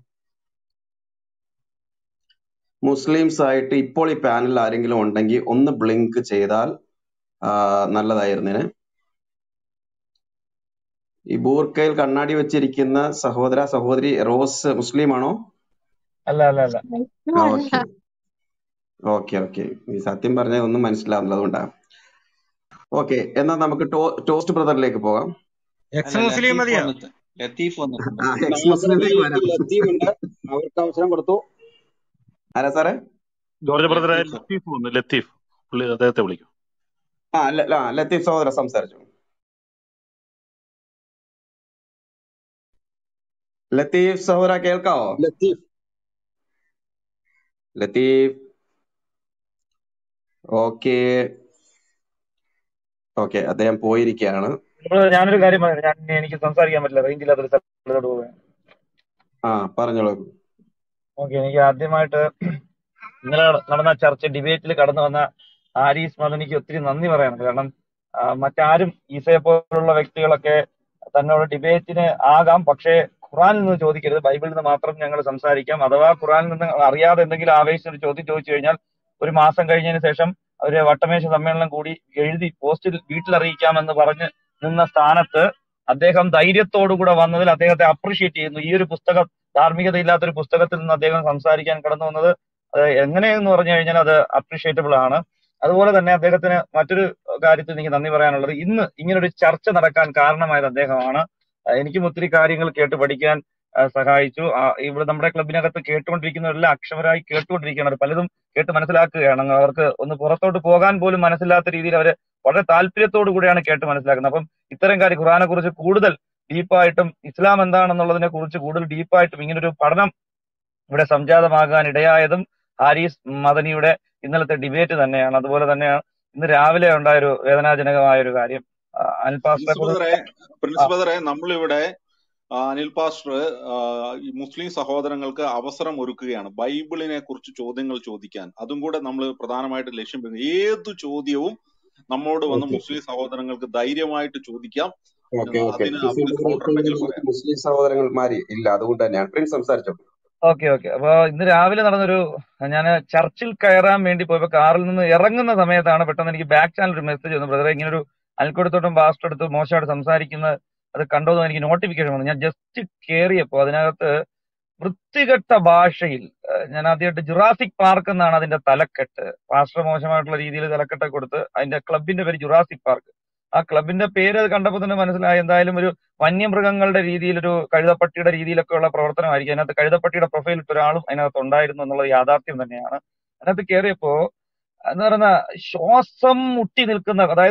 മുസ്ലിംസ് ആയിട്ട് ഇപ്പോൾ ഈ പാനലിൽ ആരെങ്കിലും ഉണ്ടെങ്കിൽ ഒന്ന് ബ്ലിങ്ക് ചെയ്താൽ ആഹ് നല്ലതായിരുന്നേനെ. ഈ ബൂർക്കയിൽ കണ്ണാടി വെച്ചിരിക്കുന്ന സഹോദര സഹോദരി റോസ് മുസ്ലിം ആണോ? അല്ല അല്ല അല്ല ഓക്കെ ഓക്കെ ഓക്കെ ഈ സത്യം പറഞ്ഞാൽ ഒന്നും മനസ്സിലാവുന്നില്ല, അതുകൊണ്ടാണ്. ഓക്കെ, എന്നാൽ നമുക്ക് ടോ- ടോസ്റ്റ് ബ്രദറിലേക്ക് പോകാം. എക്സ് അല്ല മുസ്ലിം ലത്തീഫ് മതിയോ? വന്നിട്ട് ലത്തീഫ് വന്നിട്ടുണ്ട്. ആ എക്സ് മുസ്ലിമിലേക്ക് വരാം. ലത്തീഫുണ്ട്, അവർക്ക് അവസരം കൊടുത്തു. ആരാ സാറേ? ജോർജ് ബ്രദറെ ലത്തീഫ് ലത്തീഫ് വന്നു. ലത്തീഫ് പുള്ളി അദ്ദേഹത്തെ വിളിക്കും. ആ ല- ആ, ലത്തീഫ് സഹോദര സംസാരിച്ചു. ലത്തീഫ് സഹോദര കേൾക്കാവോ? ലത്തീഫ് ലത്തീഫ് ഓക്കെ ഓക്കെ അദ്ദേഹം പോയിരിക്കുകയാണ്. നമ്മള് ഞാനൊരു കാര്യം പറയാം. ഞാൻ എനിക്ക് സംസാരിക്കാൻ പറ്റില്ല, റേഞ്ച് ഇല്ലാത്തൊരു സ്ഥലത്തോട്ട് പോവുകയാണ്. ആ പറഞ്ഞോളൂ. ഓക്കെ, എനിക്ക് ആദ്യമായിട്ട് ഇന്നലെ നടന്ന ചർച്ച ഡിബേറ്റിൽ കടന്നു വന്ന ആരീസ് മദനിക്ക് ഒത്തിരി നന്ദി പറയണം. കാരണം ആ, മറ്റാരും ഈസയെ പോലുള്ള വ്യക്തികളൊക്കെ തന്നോട് ഡിബേറ്റിന് ആകാം, പക്ഷേ ഖുറാനിൽ നിന്ന് ചോദിക്കരുത്, ബൈബിളിൽ നിന്ന് മാത്രം ഞങ്ങൾ സംസാരിക്കാം. അഥവാ ഖുറാനിൽ നിന്ന് അറിയാതെ എന്തെങ്കിലും ആവേശം ഒരു ചോദ്യം ചോദിച്ചു കഴിഞ്ഞാൽ ഒരു മാസം കഴിഞ്ഞതിന് ശേഷം ഒരു വട്ടമേശ സമ്മേളനം കൂടി എഴുതി പോസ്റ്റിൽ വീട്ടിൽ അറിയിക്കാമെന്ന് പറഞ്ഞ് നിന്ന സ്ഥാനത്ത് അദ്ദേഹം ധൈര്യത്തോടുകൂടെ വന്നതിൽ അദ്ദേഹത്തെ അപ്രീഷിയേറ്റ് ചെയ്യുന്നു. ഈ ഒരു പുസ്തകം ധാർമ്മികതയില്ലാത്തൊരു പുസ്തകത്തിൽ നിന്ന് അദ്ദേഹം സംസാരിക്കാൻ കടന്നു വന്നത് അത് എങ്ങനെയെന്ന് പറഞ്ഞു കഴിഞ്ഞാൽ അത് അപ്രീഷിയേറ്റബിൾ ആണ്. അതുപോലെ തന്നെ അദ്ദേഹത്തിന് മറ്റൊരു കാര്യത്തിൽ എനിക്ക് നന്ദി പറയാനുള്ളത്, ഇന്ന് ഇങ്ങനൊരു ചർച്ച നടക്കാൻ കാരണമായത് അദ്ദേഹമാണ്. അഹ് എനിക്കും ഒത്തിരി കാര്യങ്ങൾ കേട്ട് പഠിക്കാൻ അഹ് സഹായിച്ചു. ആ, ഇവിടെ നമ്മുടെ ക്ലബിനകത്ത് കേട്ടുകൊണ്ടിരിക്കുന്നവരെല്ലാം അക്ഷമരായി കേട്ടുകൊണ്ടിരിക്കുകയാണ്. പലതും കേട്ട് മനസ്സിലാക്കുകയാണ്. അവർക്ക് ഒന്ന് പുറത്തോട്ട് പോകാൻ പോലും മനസ്സിലാത്ത രീതിയിൽ അവർ വളരെ താല്പര്യത്തോടു കൂടിയാണ് കേട്ട് മനസ്സിലാക്കുന്നത്. അപ്പം ഇത്തരം കാര്യം ഖുറാനെ കുറിച്ച് കൂടുതൽ ഡീപ്പായിട്ടും ഇസ്ലാം എന്താണെന്നുള്ളതിനെ കുറിച്ച് കൂടുതൽ ഡീപ്പായിട്ടും ഇങ്ങനൊരു പഠനം ഇവിടെ സംജാതമാകാൻ ഇടയായതും ഹാരിസ് മദനിയുടെ ഇന്നലത്തെ ഡിബേറ്റ് തന്നെയാണ്. അതുപോലെ തന്നെ ഇന്ന് രാവിലെ ഉണ്ടായ ഒരു വേദനാജനകമായ ഒരു കാര്യം ആ, അനിൽ പാസ്റ്ററെ പ്രിൻസ് കുറിച്ച് ബ്രദറെ ആ, പ്രിൻസ് ബ്രദറെ നമ്മളിവിടെ ആ, അനിൽ പാസ്റ്റർ ആ, ഈ മുസ്ലിം സഹോദരങ്ങൾക്ക് അവസരം ഒരുക്കുകയാണ് ബൈബിളിനെ കുറിച്ച് ചോദ്യങ്ങൾ ചോദിക്കാൻ. അതും കൂടെ നമ്മൾ പ്രധാനമായിട്ട് ലക്ഷ്യം വെക്കുന്നത് ഏത് ചോദ്യവും നമ്മോട് വന്ന് ഓക്കെ മുസ്ലിം സഹോദരങ്ങൾക്ക് ധൈര്യമായിട്ട് ചോദിക്കാം. ഓക്കെ ആ, ഓക്കെ അതിന് പ്രിൻസ് അവർക്ക് ബ്രദർ കൗണ്ടർ ഇപ്പോൾ ഉണ്ടെങ്കിൽ നമുക്ക് പറയാം. മുസ്ലിം സഹോദരന്മാർ ഇല്ല, അതുകൊണ്ട് തന്നെയാണ്. പ്രിൻസ് സംസാരിച്ചോ. ഓക്കെ ഓക്കെ അപ്പൊ ഇന്ന് രാവിലെ നടന്നൊരു ഞാൻ ചർച്ചിൽ കയറാൻ വേണ്ടി പോയപ്പോ കാറിൽ നിന്ന് ഇറങ്ങുന്ന സമയത്താണ് പെട്ടെന്ന് എനിക്ക് ബാക്ക് ചാനൽ ഒരു മെസ്സേജ് വന്നു, ബ്രദറെ ഇങ്ങനെ ഒരു അൽക്കൊടുത്തോട്ടും പാസ്റ്റർ എടുത്ത് മോശമായിട്ട് സംസാരിക്കുന്നത് അത് കണ്ടോന്ന് എനിക്ക് നോട്ടിഫിക്കേഷൻ വന്നു. ഞാൻ ജസ്റ്റ് കയറിയപ്പോ അതിനകത്ത് വൃത്തികെട്ട ഭാഷയിൽ ഏഹ് ഞാൻ ആദ്യമായിട്ട് ജുറാസിക് പാർക്ക് എന്നാണ് അതിന്റെ തലക്കെട്ട്. പാസ്റ്റർ മോശമായിട്ടുള്ള രീതിയിൽ തലക്കെട്ടൊക്കെ കൊടുത്ത് അതിന്റെ ക്ലബിന്റെ പേര് ജുറാസിക് പാർക്ക്. ആ ക്ലബിന്റെ പേര് അത് കണ്ടപ്പോൾ തന്നെ മനസ്സിലായി എന്തായാലും ഒരു വന്യമൃഗങ്ങളുടെ രീതിയിൽ ഒരു കഴുതപ്പട്ടിയുടെ രീതിയിലൊക്കെ ഉള്ള പ്രവർത്തനമായിരിക്കും. അതിനകത്ത് കഴുതപ്പട്ടിയുടെ പ്രൊഫൈൽ ഇട്ട ഒരാളും അതിനകത്ത് ഉണ്ടായിരുന്നു എന്നുള്ളത് യാഥാർത്ഥ്യം തന്നെയാണ്. അതിനകത്ത് കയറിയപ്പോ എന്ന് പറയുന്ന ശ്വാസം മുട്ടി നിൽക്കുന്ന, അതായത്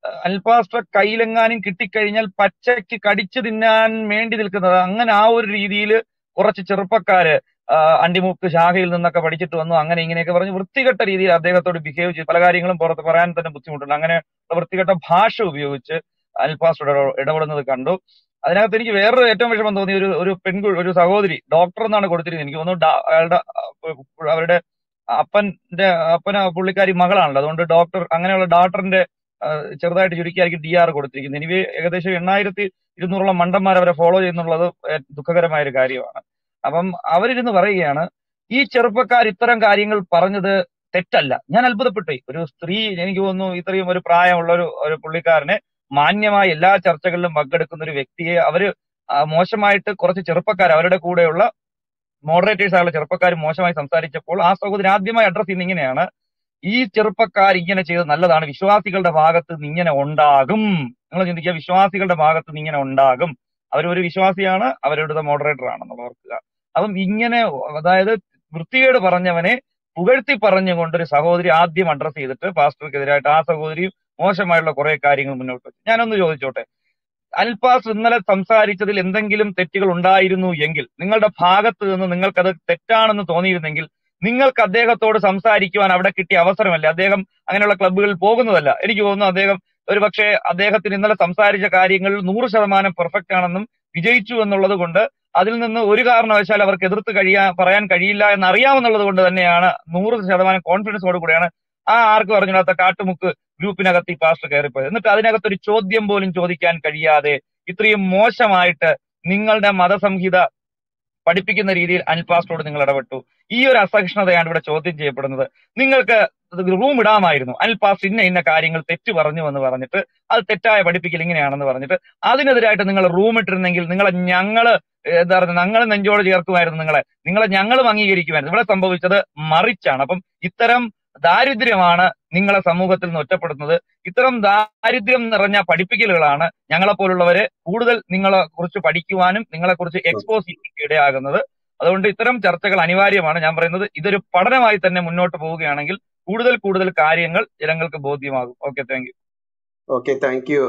അൽപാസ്റ്റർ കയ്യിലെങ്ങാനും കിട്ടിക്കഴിഞ്ഞാൽ പച്ചയ്ക്ക് കടിച്ചു തിന്നാൻ വേണ്ടി നിൽക്കുന്നത്. അങ്ങനെ ആ ഒരു രീതിയിൽ കുറച്ച് ചെറുപ്പക്കാര് അണ്ടിമുക്ക് ശാഖയിൽ നിന്നൊക്കെ പഠിച്ചിട്ട് വന്നു, അങ്ങനെ ഇങ്ങനെയൊക്കെ പറഞ്ഞ് വൃത്തികെട്ട രീതിയിൽ അദ്ദേഹത്തോട് ബിഹേവ് ചെയ്ത് പല കാര്യങ്ങളും പുറത്ത് പറയാൻ തന്നെ ബുദ്ധിമുട്ടുണ്ട്. അങ്ങനെ വൃത്തികെട്ട ഭാഷ ഉപയോഗിച്ച് അൽപാസ്റ്റർ ഇടപെടുന്നത് കണ്ടു. അതിനകത്ത് എനിക്ക് വേറൊരു ഏറ്റവും വിഷമം തോന്നിയ ഒരു ഒരു പെൺകു ഒരു സഹോദരി, ഡോക്ടർ എന്നാണ് കൊടുത്തിരുന്നത്. എനിക്ക് തോന്നുന്നു അയാളുടെ അവരുടെ അപ്പന്റെ അപ്പന പുള്ളിക്കാരി മകളാണല്ലോ, അതുകൊണ്ട് ഡോക്ടർ, അങ്ങനെയുള്ള ഡോക്ടറിന്റെ ചെറുതായിട്ട് ചുരുക്കിയായിരിക്കും ഡി ആർ കൊടുത്തിരിക്കുന്നത്. ഇനി ഏകദേശം എണ്ണായിരത്തി ഇരുന്നൂറോളം മണ്ടന്മാർ അവരെ ഫോളോ ചെയ്യുന്നുള്ളത് ദുഃഖകരമായ ഒരു കാര്യമാണ്. അപ്പം അവരിരുന്ന് പറയുകയാണ് ഈ ചെറുപ്പക്കാർ ഇത്തരം കാര്യങ്ങൾ പറഞ്ഞത് തെറ്റല്ല. ഞാൻ അത്ഭുതപ്പെട്ടു. ഒരു സ്ത്രീ, എനിക്ക് തോന്നുന്നു ഇത്രയും ഒരു പ്രായമുള്ള ഒരു ഒരു പുള്ളിക്കാരനെ മാന്യമായ എല്ലാ ചർച്ചകളിലും പങ്കെടുക്കുന്ന ഒരു വ്യക്തിയെ അവര് മോശമായിട്ട് കുറച്ച് ചെറുപ്പക്കാർ, അവരുടെ കൂടെയുള്ള മോഡറേറ്റേഴ്സ് ആയുള്ള ചെറുപ്പക്കാർ മോശമായി സംസാരിച്ചപ്പോൾ ആ സഹോദരൻ ആദ്യമായി അഡ്രസ് ചെയ്യുന്ന ഇങ്ങനെയാണ്, ഈ ചെറുപ്പക്കാർ ഇങ്ങനെ ചെയ്തത് നല്ലതാണ്, വിശ്വാസികളുടെ ഭാഗത്ത് നിന്ന് ഇങ്ങനെ ഉണ്ടാകും. നിങ്ങൾ ചിന്തിക്കുക, വിശ്വാസികളുടെ ഭാഗത്ത് നിന്ന് ഇങ്ങനെ ഉണ്ടാകും. അവരൊരു വിശ്വാസിയാണ്, അവരുടെ മോഡറേറ്റർ ആണെന്നുള്ള ഓർക്കുക. അപ്പം ഇങ്ങനെ, അതായത് വൃത്തികേട് പറഞ്ഞവനെ പുകഴ്ത്തി പറഞ്ഞുകൊണ്ടൊരു സഹോദരി ആദ്യം അഡ്രസ് ചെയ്തിട്ട് പാസ്റ്റർക്കെതിരായിട്ട് ആ സഹോദരി മോശമായുള്ള കുറെ കാര്യങ്ങൾ മുന്നോട്ട് വെച്ചു. ഞാനൊന്ന് ചോദിച്ചോട്ടെ, അൽപാസ് ഇന്നലെ സംസാരിച്ചതിൽ എന്തെങ്കിലും തെറ്റുകൾ ഉണ്ടായിരുന്നു എങ്കിൽ, നിങ്ങളുടെ ഭാഗത്ത് നിന്ന് നിങ്ങൾക്കത് തെറ്റാണെന്ന് തോന്നിയിരുന്നെങ്കിൽ നിങ്ങൾക്ക് അദ്ദേഹത്തോട് സംസാരിക്കുവാൻ അവിടെ കിട്ടിയ അവസരമല്ല. അദ്ദേഹം അങ്ങനെയുള്ള ക്ലബ്ബുകളിൽ പോകുന്നതല്ല. എനിക്ക് തോന്നുന്നു അദ്ദേഹം ഒരു പക്ഷേ അദ്ദേഹത്തിന് ഇന്നലെ സംസാരിച്ച കാര്യങ്ങളിൽ നൂറ് ശതമാനം പെർഫെക്റ്റ് ആണെന്നും വിജയിച്ചു എന്നുള്ളത് കൊണ്ട് അതിൽ നിന്ന് ഒരു കാരണവശാൽ അവർക്ക് എതിർത്ത് കഴിയാ പറയാൻ കഴിയില്ല എന്നറിയാമെന്നുള്ളത് കൊണ്ട് തന്നെയാണ് നൂറ് ശതമാനം കോൺഫിഡൻസോട് കൂടിയാണ് ആ ആർക്ക് പറഞ്ഞിടാത്ത കാട്ടുമുക്ക് ഗ്രൂപ്പിനകത്ത് ഈ പാസ്റ്റർ കയറിപ്പോയത്. എന്നിട്ട് അതിനകത്തൊരു ചോദ്യം പോലും ചോദിക്കാൻ കഴിയാതെ ഇത്രയും മോശമായിട്ട് നിങ്ങളുടെ മതസംഹിത പഠിപ്പിക്കുന്ന രീതിയിൽ അനിൽ പാസ്റ്ററോട് നിങ്ങൾ ഇടപെട്ടു. ഈ ഒരു അസഹിഷ്ണുതയാണ് ഇവിടെ ചോദ്യം ചെയ്യപ്പെടുന്നത്. നിങ്ങൾക്ക് റൂം ഇടാമായിരുന്നു, അനിൽ പാസ്റ്റർ ഇന്ന ഇന്ന കാര്യങ്ങൾ തെറ്റ് പറഞ്ഞു എന്ന് പറഞ്ഞിട്ട്, അത് തെറ്റായ പഠിപ്പിക്കൽ ഇങ്ങനെയാണെന്ന് പറഞ്ഞിട്ട് അതിനെതിരായിട്ട് നിങ്ങൾ റൂം ഇട്ടിരുന്നെങ്കിൽ നിങ്ങളെ ഞങ്ങള് എന്താ പറയുക, ഞങ്ങൾ നെഞ്ചോട് ചേർക്കുമായിരുന്നു, നിങ്ങളെ നിങ്ങളെ ഞങ്ങളും അംഗീകരിക്കുമായിരുന്നു. ഇവിടെ സംഭവിച്ചത് മറിച്ചാണ്. അപ്പം ഇത്തരം ദാരിദ്ര്യമാണ് നിങ്ങളെ സമൂഹത്തിൽ നിന്ന് ഒറ്റപ്പെടുന്നത്. ഇത്തരം ദാരിദ്ര്യം നിറഞ്ഞ പഠിപ്പിക്കലുകളാണ് ഞങ്ങളെപ്പോലുള്ളവരെ കൂടുതൽ നിങ്ങളെ കുറിച്ച് പഠിക്കുവാനും നിങ്ങളെ കുറിച്ച് എക്സ്പോസ് ചെയ്യാൻ ഇടയാകുന്നത്. അതുകൊണ്ട് ഇത്തരം ചർച്ചകൾ അനിവാര്യമാണ്. ഞാൻ പറയുന്നത് ഇതൊരു പഠനമായി തന്നെ മുന്നോട്ട് പോവുകയാണെങ്കിൽ കൂടുതൽ കൂടുതൽ കാര്യങ്ങൾ ജനങ്ങൾക്ക് ബോധ്യമാകും. Okay, thank you. Okay, thank you.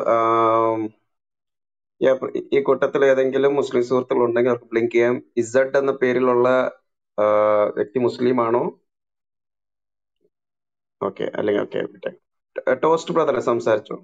ഈ കൂട്ടത്തിൽ ഏതെങ്കിലും മുസ്ലിം സുഹൃത്തുക്കൾ ഉണ്ടെങ്കിൽ അവർക്ക് ബ്ലിങ്ക് ചെയ്യാം. ഇസഡ് എന്ന പേരിലുള്ള വ്യക്തി മുസ്ലിം ആണോ? ഓക്കെ, അല്ലെങ്കിൽ ഓക്കെ. ടോസ്റ്റ് ബ്രദറെ സംസാരിച്ചോ.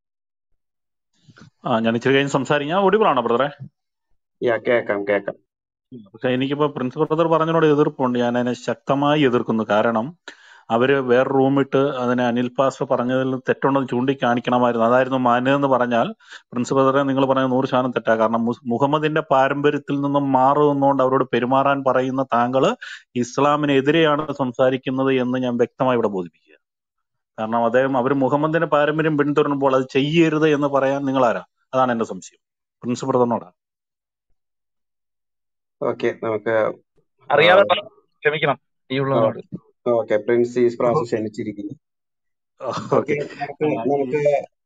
ആ ഞാൻ ഇച്ചിരി കഴിഞ്ഞ് സംസാരിക്കാം. ഒടിവിലാണോ ബ്രദറെ? യാ, കേക്കാം കേക്കാം. പക്ഷെ എനിക്കിപ്പോ പ്രിൻസിപ്പൽ ബ്രദർ പറഞ്ഞതിനോട് എതിർപ്പുണ്ട്. ഞാൻ അതിനെ ശക്തമായി എതിർക്കുന്നു. കാരണം അവര് വേറെ റൂമിട്ട് അതിനെ അനിൽ പാസ്റ്റർ പറഞ്ഞതിൽ തെറ്റുണ്ടെന്ന് ചൂണ്ടിക്കാണിക്കണമായിരുന്നു. അതായിരുന്നു മാന്യതെന്ന് പറഞ്ഞാൽ പ്രിൻസിപ്പൽ ബ്രദറെ നിങ്ങൾ പറഞ്ഞ നൂറ് ശതമാനം തെറ്റാ. കാരണം മുഹമ്മദിന്റെ പാരമ്പര്യത്തിൽ നിന്നും മാറുന്നതുകൊണ്ട് അവരോട് പെരുമാറാൻ പറയുന്ന താങ്കള് ഇസ്ലാമിനെതിരെയാണ് സംസാരിക്കുന്നത് എന്ന് ഞാൻ വ്യക്തമായി ഇവിടെ ബോധിപ്പിക്കുക. കാരണം അദ്ദേഹം അവർ മുഹമ്മദിന്റെ പാരമ്പര്യം പിന്തുടരുമ്പോൾ അത് ചെയ്യരുത് എന്ന് പറയാൻ നിങ്ങൾ ആരാ? അതാണ് എന്റെ സംശയം പ്രിൻസിപ്പൽ ബ്രദറിനോടാ. ഓക്കെ, നമുക്ക് അറിയാതെ ക്ഷമിക്കണം. ഓക്കെ, പ്രിൻസ് ഈ പ്രാവശ്യം ക്ഷണിച്ചിരിക്കുന്നു. ഓക്കെ, നമുക്ക്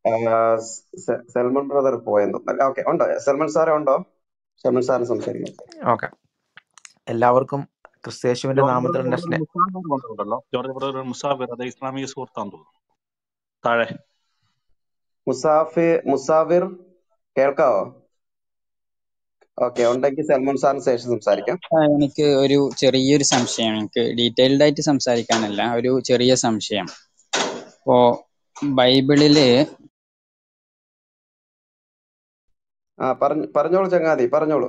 സൽമാൻ ബ്രദർ പോയെന്ന്. ഓക്കെ, ഉണ്ടോ സൽമാൻ സാറെ? ഉണ്ടോ സൽമാൻ സാറിന് സംസാരിക്കാം? ഓക്കെ, എല്ലാവർക്കും ക്രിസ്തയേശുവിന്റെ നാമത്തിൽ ജോർജ് ബ്രദർ മുസാഫിർ, അത് ഇസ്ലാമിക സുഹൃത്താന്ന് തോന്നുന്നു. താഴെ മുസാഫിർ മുസാഫിർ കേൾക്കാവോ? ഓക്കെ, ഉണ്ടെങ്കിൽ സൽമാൻ സാറിന് ശേഷം സംസാരിക്കാം. എനിക്ക് ഒരു ചെറിയൊരു സംശയം, എനിക്ക് ഡീറ്റെയിൽഡ് ആയിട്ട് സംസാരിക്കാനല്ല, ഒരു ചെറിയ സംശയം. ഇപ്പോ ബൈബിളില് ആ പറഞ്ഞു പറഞ്ഞോളൂ ചങ്ങാതി, പറഞ്ഞോളൂ.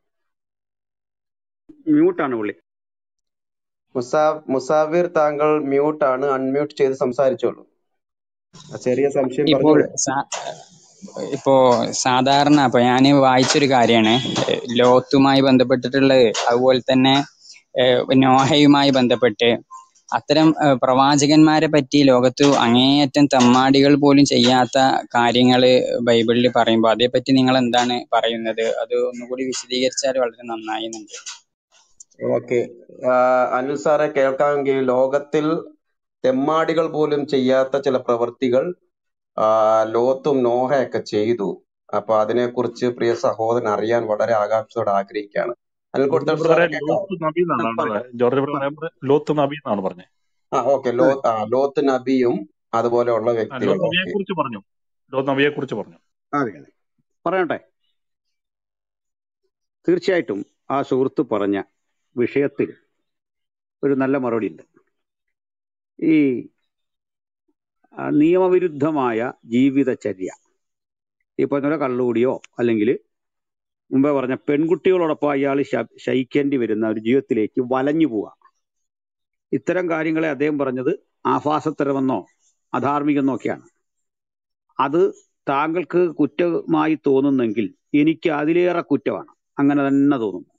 മ്യൂട്ടാണ് പുള്ളി. മുസാ മുസാഫിർ താങ്കൾ മ്യൂട്ടാണ്, അൺമ്യൂട്ട് ചെയ്ത് സംസാരിച്ചോളൂ. ചെറിയ സംശയം ഇപ്പോൾ ഇപ്പോ സാധാരണ ഇപ്പൊ ഞാൻ വായിച്ചൊരു കാര്യമാണ് ലോത്തുമായി ബന്ധപ്പെട്ടിട്ടുള്ളത്. അതുപോലെ തന്നെ നോഹയുമായി ബന്ധപ്പെട്ട് അത്തരം പ്രവാചകന്മാരെ പറ്റി ലോകത്ത് അങ്ങേയറ്റം തെമ്മാടികൾ പോലും ചെയ്യാത്ത കാര്യങ്ങള് ബൈബിളിൽ പറയുമ്പോൾ അതേപറ്റി നിങ്ങൾ എന്താണ് പറയുന്നത്? അത് ഒന്നുകൂടി വിശദീകരിച്ചാൽ വളരെ നന്നായിന്നുണ്ട്. ഓക്കെ, അനിൽ സാറെ കേൾക്കാമെങ്കിൽ ലോകത്തിൽ തെമ്മാടികൾ പോലും ചെയ്യാത്ത ചില പ്രവൃത്തികൾ ലോത്തും നോഹയൊക്കെ ചെയ്തു. അപ്പൊ അതിനെ കുറിച്ച് പ്രിയ സഹോദരൻ അറിയാൻ വളരെ ആകാംക്ഷയോടെ ആഗ്രഹിക്കുകയാണ്. ആ ഓക്കെ, ലോത്ത് നബിയും അതുപോലെയുള്ള വ്യക്തികളും കുറിച്ച് പറഞ്ഞു. ലോത്ത് നബിയെ കുറിച്ച് പറഞ്ഞു. അതെ അതെ പറയട്ടെ. തീർച്ചയായിട്ടും ആ സുഹൃത്ത് പറഞ്ഞ വിഷയത്തിൽ ഒരു നല്ല മറുപടി ഉണ്ട്. ഈ ആ, നിയമവിരുദ്ധമായ ജീവിതചര്യ, ഈ പറഞ്ഞ പോലെ കള്ളുകൂടിയോ അല്ലെങ്കിൽ മുമ്പേ പറഞ്ഞ പെൺകുട്ടികളോടൊപ്പം അയാൾ ശ- ശയിക്കേണ്ടി വരുന്ന ഒരു ജീവിതത്തിലേക്ക് വലഞ്ഞു പോവുക. ഇത്തരം കാര്യങ്ങളെ അദ്ദേഹം പറഞ്ഞത് ആഭാസത്തരമെന്നോ അധാർമികമെന്നോ ഒക്കെയാണ്. അത് താങ്കൾക്ക് കുറ്റമായി തോന്നുന്നെങ്കിൽ എനിക്ക് അതിലേറെ കുറ്റമാണ്. അങ്ങനെ തന്നെ തോന്നുന്നു.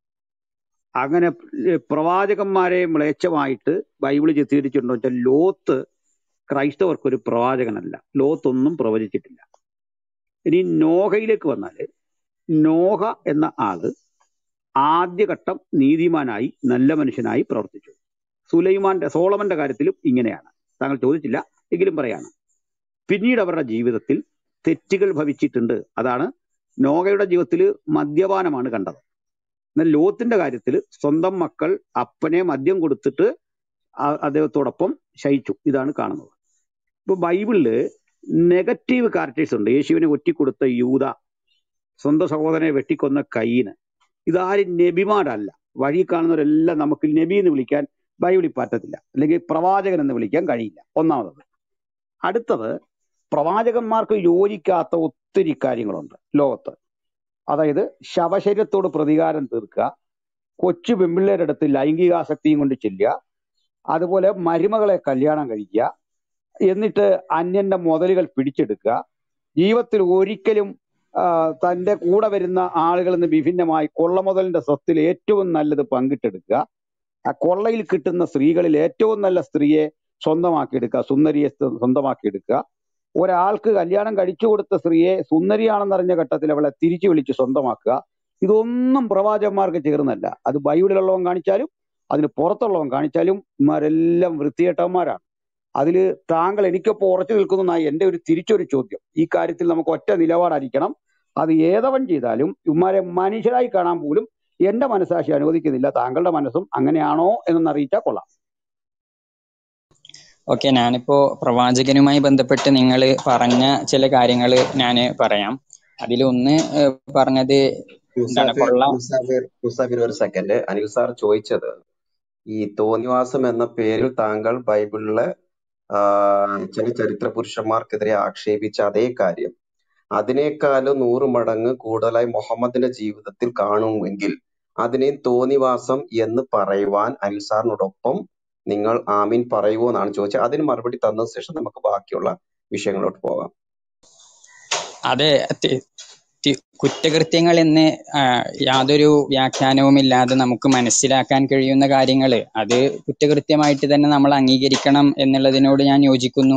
അങ്ങനെ ഏ, പ്രവാചകന്മാരെ മ്ലേച്ഛമായിട്ട് ബൈബിള് ചിത്രീകരിച്ചിട്ടുണ്ടോ വെച്ചാൽ ലോത്ത് ക്രൈസ്തവർക്ക് ഒരു പ്രവാചകനല്ല. ലോത്ത് ഒന്നും പ്രവചിച്ചിട്ടില്ല. ഇനി നോഹയിലേക്ക് വന്നാല്, നോഹ എന്ന ആള് ആദ്യഘട്ടം നീതിമാനായി നല്ല മനുഷ്യനായി പ്രവർത്തിച്ചു. സുലൈമാന്റെ സോളമന്റെ കാര്യത്തിലും ഇങ്ങനെയാണ്. താങ്കൾ ചോദിച്ചില്ല എങ്കിലും പറയാണ്. പിന്നീട് അവരുടെ ജീവിതത്തിൽ തെറ്റുകൾ ഭവിച്ചിട്ടുണ്ട്. അതാണ് നോഹയുടെ ജീവിതത്തിൽ മദ്യപാനമാണ് കണ്ടത്. എന്നാൽ ലോത്തിന്റെ കാര്യത്തിൽ സ്വന്തം മക്കൾ അപ്പനെ മദ്യം കൊടുത്തിട്ട് ആ- അദ്ദേഹത്തോടൊപ്പം ശയിച്ചു. ഇതാണ് കാണുന്നത്. ഇപ്പൊ ബൈബിളില് നെഗറ്റീവ് ക്യാരക്ടേഴ്സ് ഉണ്ട്. യേശുവിനെ ഒറ്റിക്കൊടുത്ത യൂദ, സ്വന്തം സഹോദരനെ വെട്ടിക്കൊന്ന കയ്യന്, ഇതാരും നബിമാരല്ല. വഴി കാണുന്നവരെല്ലാം നമുക്ക് നബി എന്ന് വിളിക്കാൻ ബൈബിളിൽ പറ്റത്തില്ല, അല്ലെങ്കിൽ പ്രവാചകൻ എന്ന് വിളിക്കാൻ കഴിയില്ല. ഒന്നാമത്. അടുത്തത്, പ്രവാചകന്മാർക്ക് യോജിക്കാത്ത ഒത്തിരി കാര്യങ്ങളുണ്ട് ലോകത്ത്. അതായത് ശവശരീരത്തോട് പ്രതികാരം തീർക്കുക, കൊച്ചു പെമ്പിള്ളേരുടെ അടുത്ത് ലൈംഗികാസക്തിയും കൊണ്ട് ചെല്ലുക, അതുപോലെ മരുമകളെ കല്യാണം കഴിക്കുക, എന്നിട്ട് അന്യന്റെ മുതലുകൾ പിടിച്ചെടുക്കുക, ജീവിതത്തിൽ ഒരിക്കലും ആ, തന്റെ കൂടെ വരുന്ന ആളുകളിൽ നിന്ന് വിഭിന്നമായി കൊള്ളമുതലിന്റെ സ്വത്തിൽ ഏറ്റവും നല്ലത് പങ്കിട്ടെടുക്കുക, ആ കൊള്ളയിൽ കിട്ടുന്ന സ്ത്രീകളിൽ ഏറ്റവും നല്ല സ്ത്രീയെ സ്വന്തമാക്കിയെടുക്കുക, സുന്ദരിയെ സ്വ- സ്വന്തമാക്കിയെടുക്കുക, ഒരാൾക്ക് കല്യാണം കഴിച്ചു കൊടുത്ത സ്ത്രീയെ സുന്ദരിയാണെന്നറിഞ്ഞ ഘട്ടത്തിൽ അവളെ തിരിച്ചു വിളിച്ച് സ്വന്തമാക്കുക. ഇതൊന്നും പ്രവാചകന്മാർക്ക് ചേർന്നല്ല. അത് ബൈബിളിലുള്ളവൻ കാണിച്ചാലും അതിന് പുറത്തുള്ളവൻ കാണിച്ചാലും ഇമാരെല്ലാം വൃത്തികെട്ടവന്മാരാണ്. അതിൽ താങ്കൾ എനിക്കൊപ്പം ഉറച്ചു നിൽക്കുന്നതായി എൻ്റെ ഒരു തിരിച്ചൊരു ചോദ്യം. ഈ കാര്യത്തിൽ നമുക്ക് ഒറ്റ നിലപാടായിരിക്കണം. അത് ഏതവൻ ചെയ്താലും ഇവന്മാരെ മനുഷ്യരായി കാണാൻ പോലും എന്റെ മനസാക്ഷി അനുവദിക്കുന്നില്ല. താങ്കളുടെ മനസ്സും അങ്ങനെയാണോ എന്നൊന്ന് അറിയിച്ചാൽ കൊള്ളാം. ഓക്കെ, ഞാനിപ്പോ പ്രവാചകനുമായി ബന്ധപ്പെട്ട് നിങ്ങൾ പറഞ്ഞ ചില കാര്യങ്ങൾ ഞാൻ പറയാം. അതിലൊന്ന് ഏഹ്, പറഞ്ഞത് എന്താണ് മുസാഫിർ കൊള്ള മുസാഫിർ മുസാഫിർ ഒരു സെക്കൻഡ്. അനിൽ സാർ ചോദിച്ചത് ഈ തോന്നിവാസം എന്ന പേരിൽ താങ്കൾ ബൈബിളിലെ ആ, ചില ചരിത്ര പുരുഷന്മാർക്കെതിരെ ആക്ഷേപിച്ച അതേ കാര്യം അതിനേക്കാളും നൂറ് മടങ്ങ് കൂടുതലായി മുഹമ്മദിന്റെ ജീവിതത്തിൽ കാണുമെങ്കിൽ അതിനെ തോന്നിവാസം എന്ന് പറയുവാൻ അനിൽ സാറിനോടൊപ്പം നിങ്ങൾ ആമീൻ പറയുമോ എന്നാണ് ചോദിച്ചത്. അതിന് മറുപടി തന്ന ശേഷം നമുക്ക് ബാക്കിയുള്ള വിഷയങ്ങളോട്ട് പോകാം. അതെ, തി- തി- കുറ്റകൃത്യങ്ങൾ എന്ന് ആ, യാതൊരു വ്യാഖ്യാനവും ഇല്ലാതെ നമുക്ക് മനസ്സിലാക്കാൻ കഴിയുന്ന കാര്യങ്ങൾ അത് കുറ്റകൃത്യമായിട്ട് തന്നെ നമ്മൾ അംഗീകരിക്കണം എന്നുള്ളതിനോട് ഞാൻ യോജിക്കുന്നു.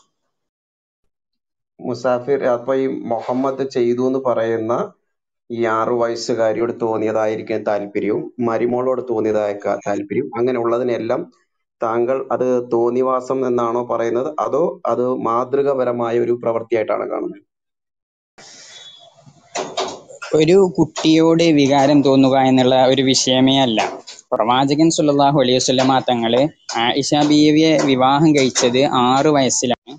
മുസാഫിർ, അപ്പൊ ഈ മുഹമ്മദ് ചെയ്തു എന്ന് പറയുന്ന ഈ ആറു വയസ്സുകാരിയോട് തോന്നിയതായിരിക്കും താല്പര്യവും മരിമോളോട് തോന്നിയതായ ക- താല്പര്യവും അങ്ങനെയുള്ളതിനെല്ലാം താങ്കൾ അത് തോന്നിവാസം എന്നാണോ പറയുന്നത്, അതോ അത് മാതൃകപരമായ ഒരു പ്രവൃത്തിയായിട്ടാണ് കാണുന്നത്? ഒരു കുട്ടിയോട് വികാരം തോന്നുക എന്നുള്ള ഒരു വിഷയമേ അല്ല. പ്രവാചകൻ സല്ലല്ലാഹു അലൈഹി വസല്ലമ തങ്ങള് ആയിഷ ബീവിയെ വിവാഹം കഴിച്ചത് ആറു വയസ്സിലാണ്.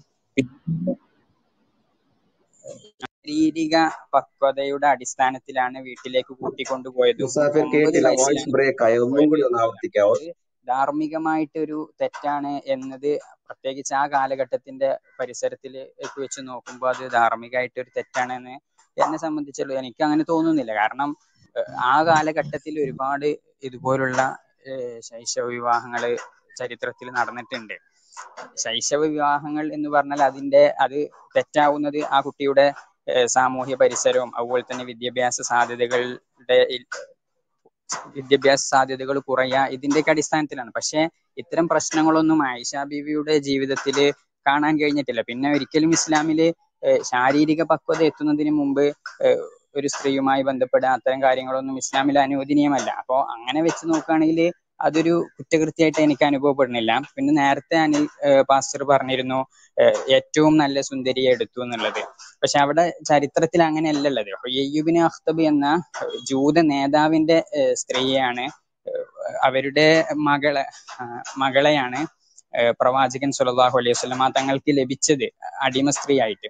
ശാരീരിക പക്വതയുടെ അടിസ്ഥാനത്തിലാണ് വീട്ടിലേക്ക് കൂട്ടിക്കൊണ്ടുപോയതും മുസാഫിർ ഒമ്പത് കേട്ടില്ല, വോയിസ് വയസ്സിലാണ് ബ്രേക്ക് ആയി. ഒന്നും കൊണ്ടുപോയത് കൂടി ഒന്ന് എന്നുള്ളതാണ്. ആവർത്തിക്കാവോ? അത് ധാർമ്മികമായിട്ടൊരു തെറ്റാണ് എന്നത് പ്രത്യേകിച്ച് ആ കാലഘട്ടത്തിന്റെ പരിസരത്തിൽ വെച്ച് നോക്കുമ്പോൾ അത് ധാർമ്മികമായിട്ടൊരു തെറ്റാണെന്ന് എന്നെ സംബന്ധിച്ചുള്ള എനിക്ക് അങ്ങനെ തോന്നുന്നില്ല. കാരണം ഏഹ്, ആ കാലഘട്ടത്തിൽ ഒരുപാട് ഇതുപോലുള്ള ഏഹ്, ശൈശവ വിവാഹങ്ങള് ചരിത്രത്തിൽ നടന്നിട്ടുണ്ട്. ശൈശവ വിവാഹങ്ങൾ എന്ന് പറഞ്ഞാൽ അതിന്റെ അത് തെറ്റാവുന്നത് ആ കുട്ടിയുടെ ഏഹ്, സാമൂഹ്യ പരിസരവും അതുപോലെ തന്നെ വിദ്യാഭ്യാസ സാധ്യതകളുടെ വിദ്യാഭ്യാസ സാധ്യതകൾ കുറയുക ഇതിന്റെയൊക്കെ അടിസ്ഥാനത്തിലാണ്. പക്ഷെ ഇത്തരം പ്രശ്നങ്ങളൊന്നും ആയിഷ ബീവിയുടെ ജീവിതത്തിൽ കാണാൻ കഴിഞ്ഞിട്ടില്ല. പിന്നെ ഒരിക്കലും ഇസ്ലാമില് ഏഹ്, ശാരീരിക പക്വത എത്തുന്നതിന് മുമ്പ് ഏഹ്, ഒരു സ്ത്രീയുമായി ബന്ധപ്പെട്ട അത്തരം കാര്യങ്ങളൊന്നും ഇസ്ലാമിൽ അനുവദനീയമല്ല. അപ്പോൾ അങ്ങനെ വെച്ച് നോക്കുകയാണെങ്കിൽ അതൊരു കുറ്റകൃത്യമായിട്ട് എനിക്ക് അനുഭവപ്പെടുന്നില്ല. പിന്നെ നേരത്തെ അനിൽ ഏഹ്, പാസ്റ്റർ പറഞ്ഞിരുന്നു ഏഹ്, ഏറ്റവും നല്ല സുന്ദരിയെ എടുത്തു എന്നുള്ളത്. പക്ഷെ അവിടെ ചരിത്രത്തിൽ അങ്ങനെയല്ലല്ലത്. യയ്യൂബിന് അഖ്തബ് എന്ന ജൂത നേതാവിന്റെ ഏഹ്, സ്ത്രീയെയാണ് ഏഹ്, അവരുടെ മകളെ ആ, മകളെയാണ് ഏഹ്, പ്രവാചകൻ സല്ലല്ലാഹു അലൈഹി വസല്ലമ തങ്ങൾക്ക് ലഭിച്ചത് അടിമ സ്ത്രീ ആയിട്ട്.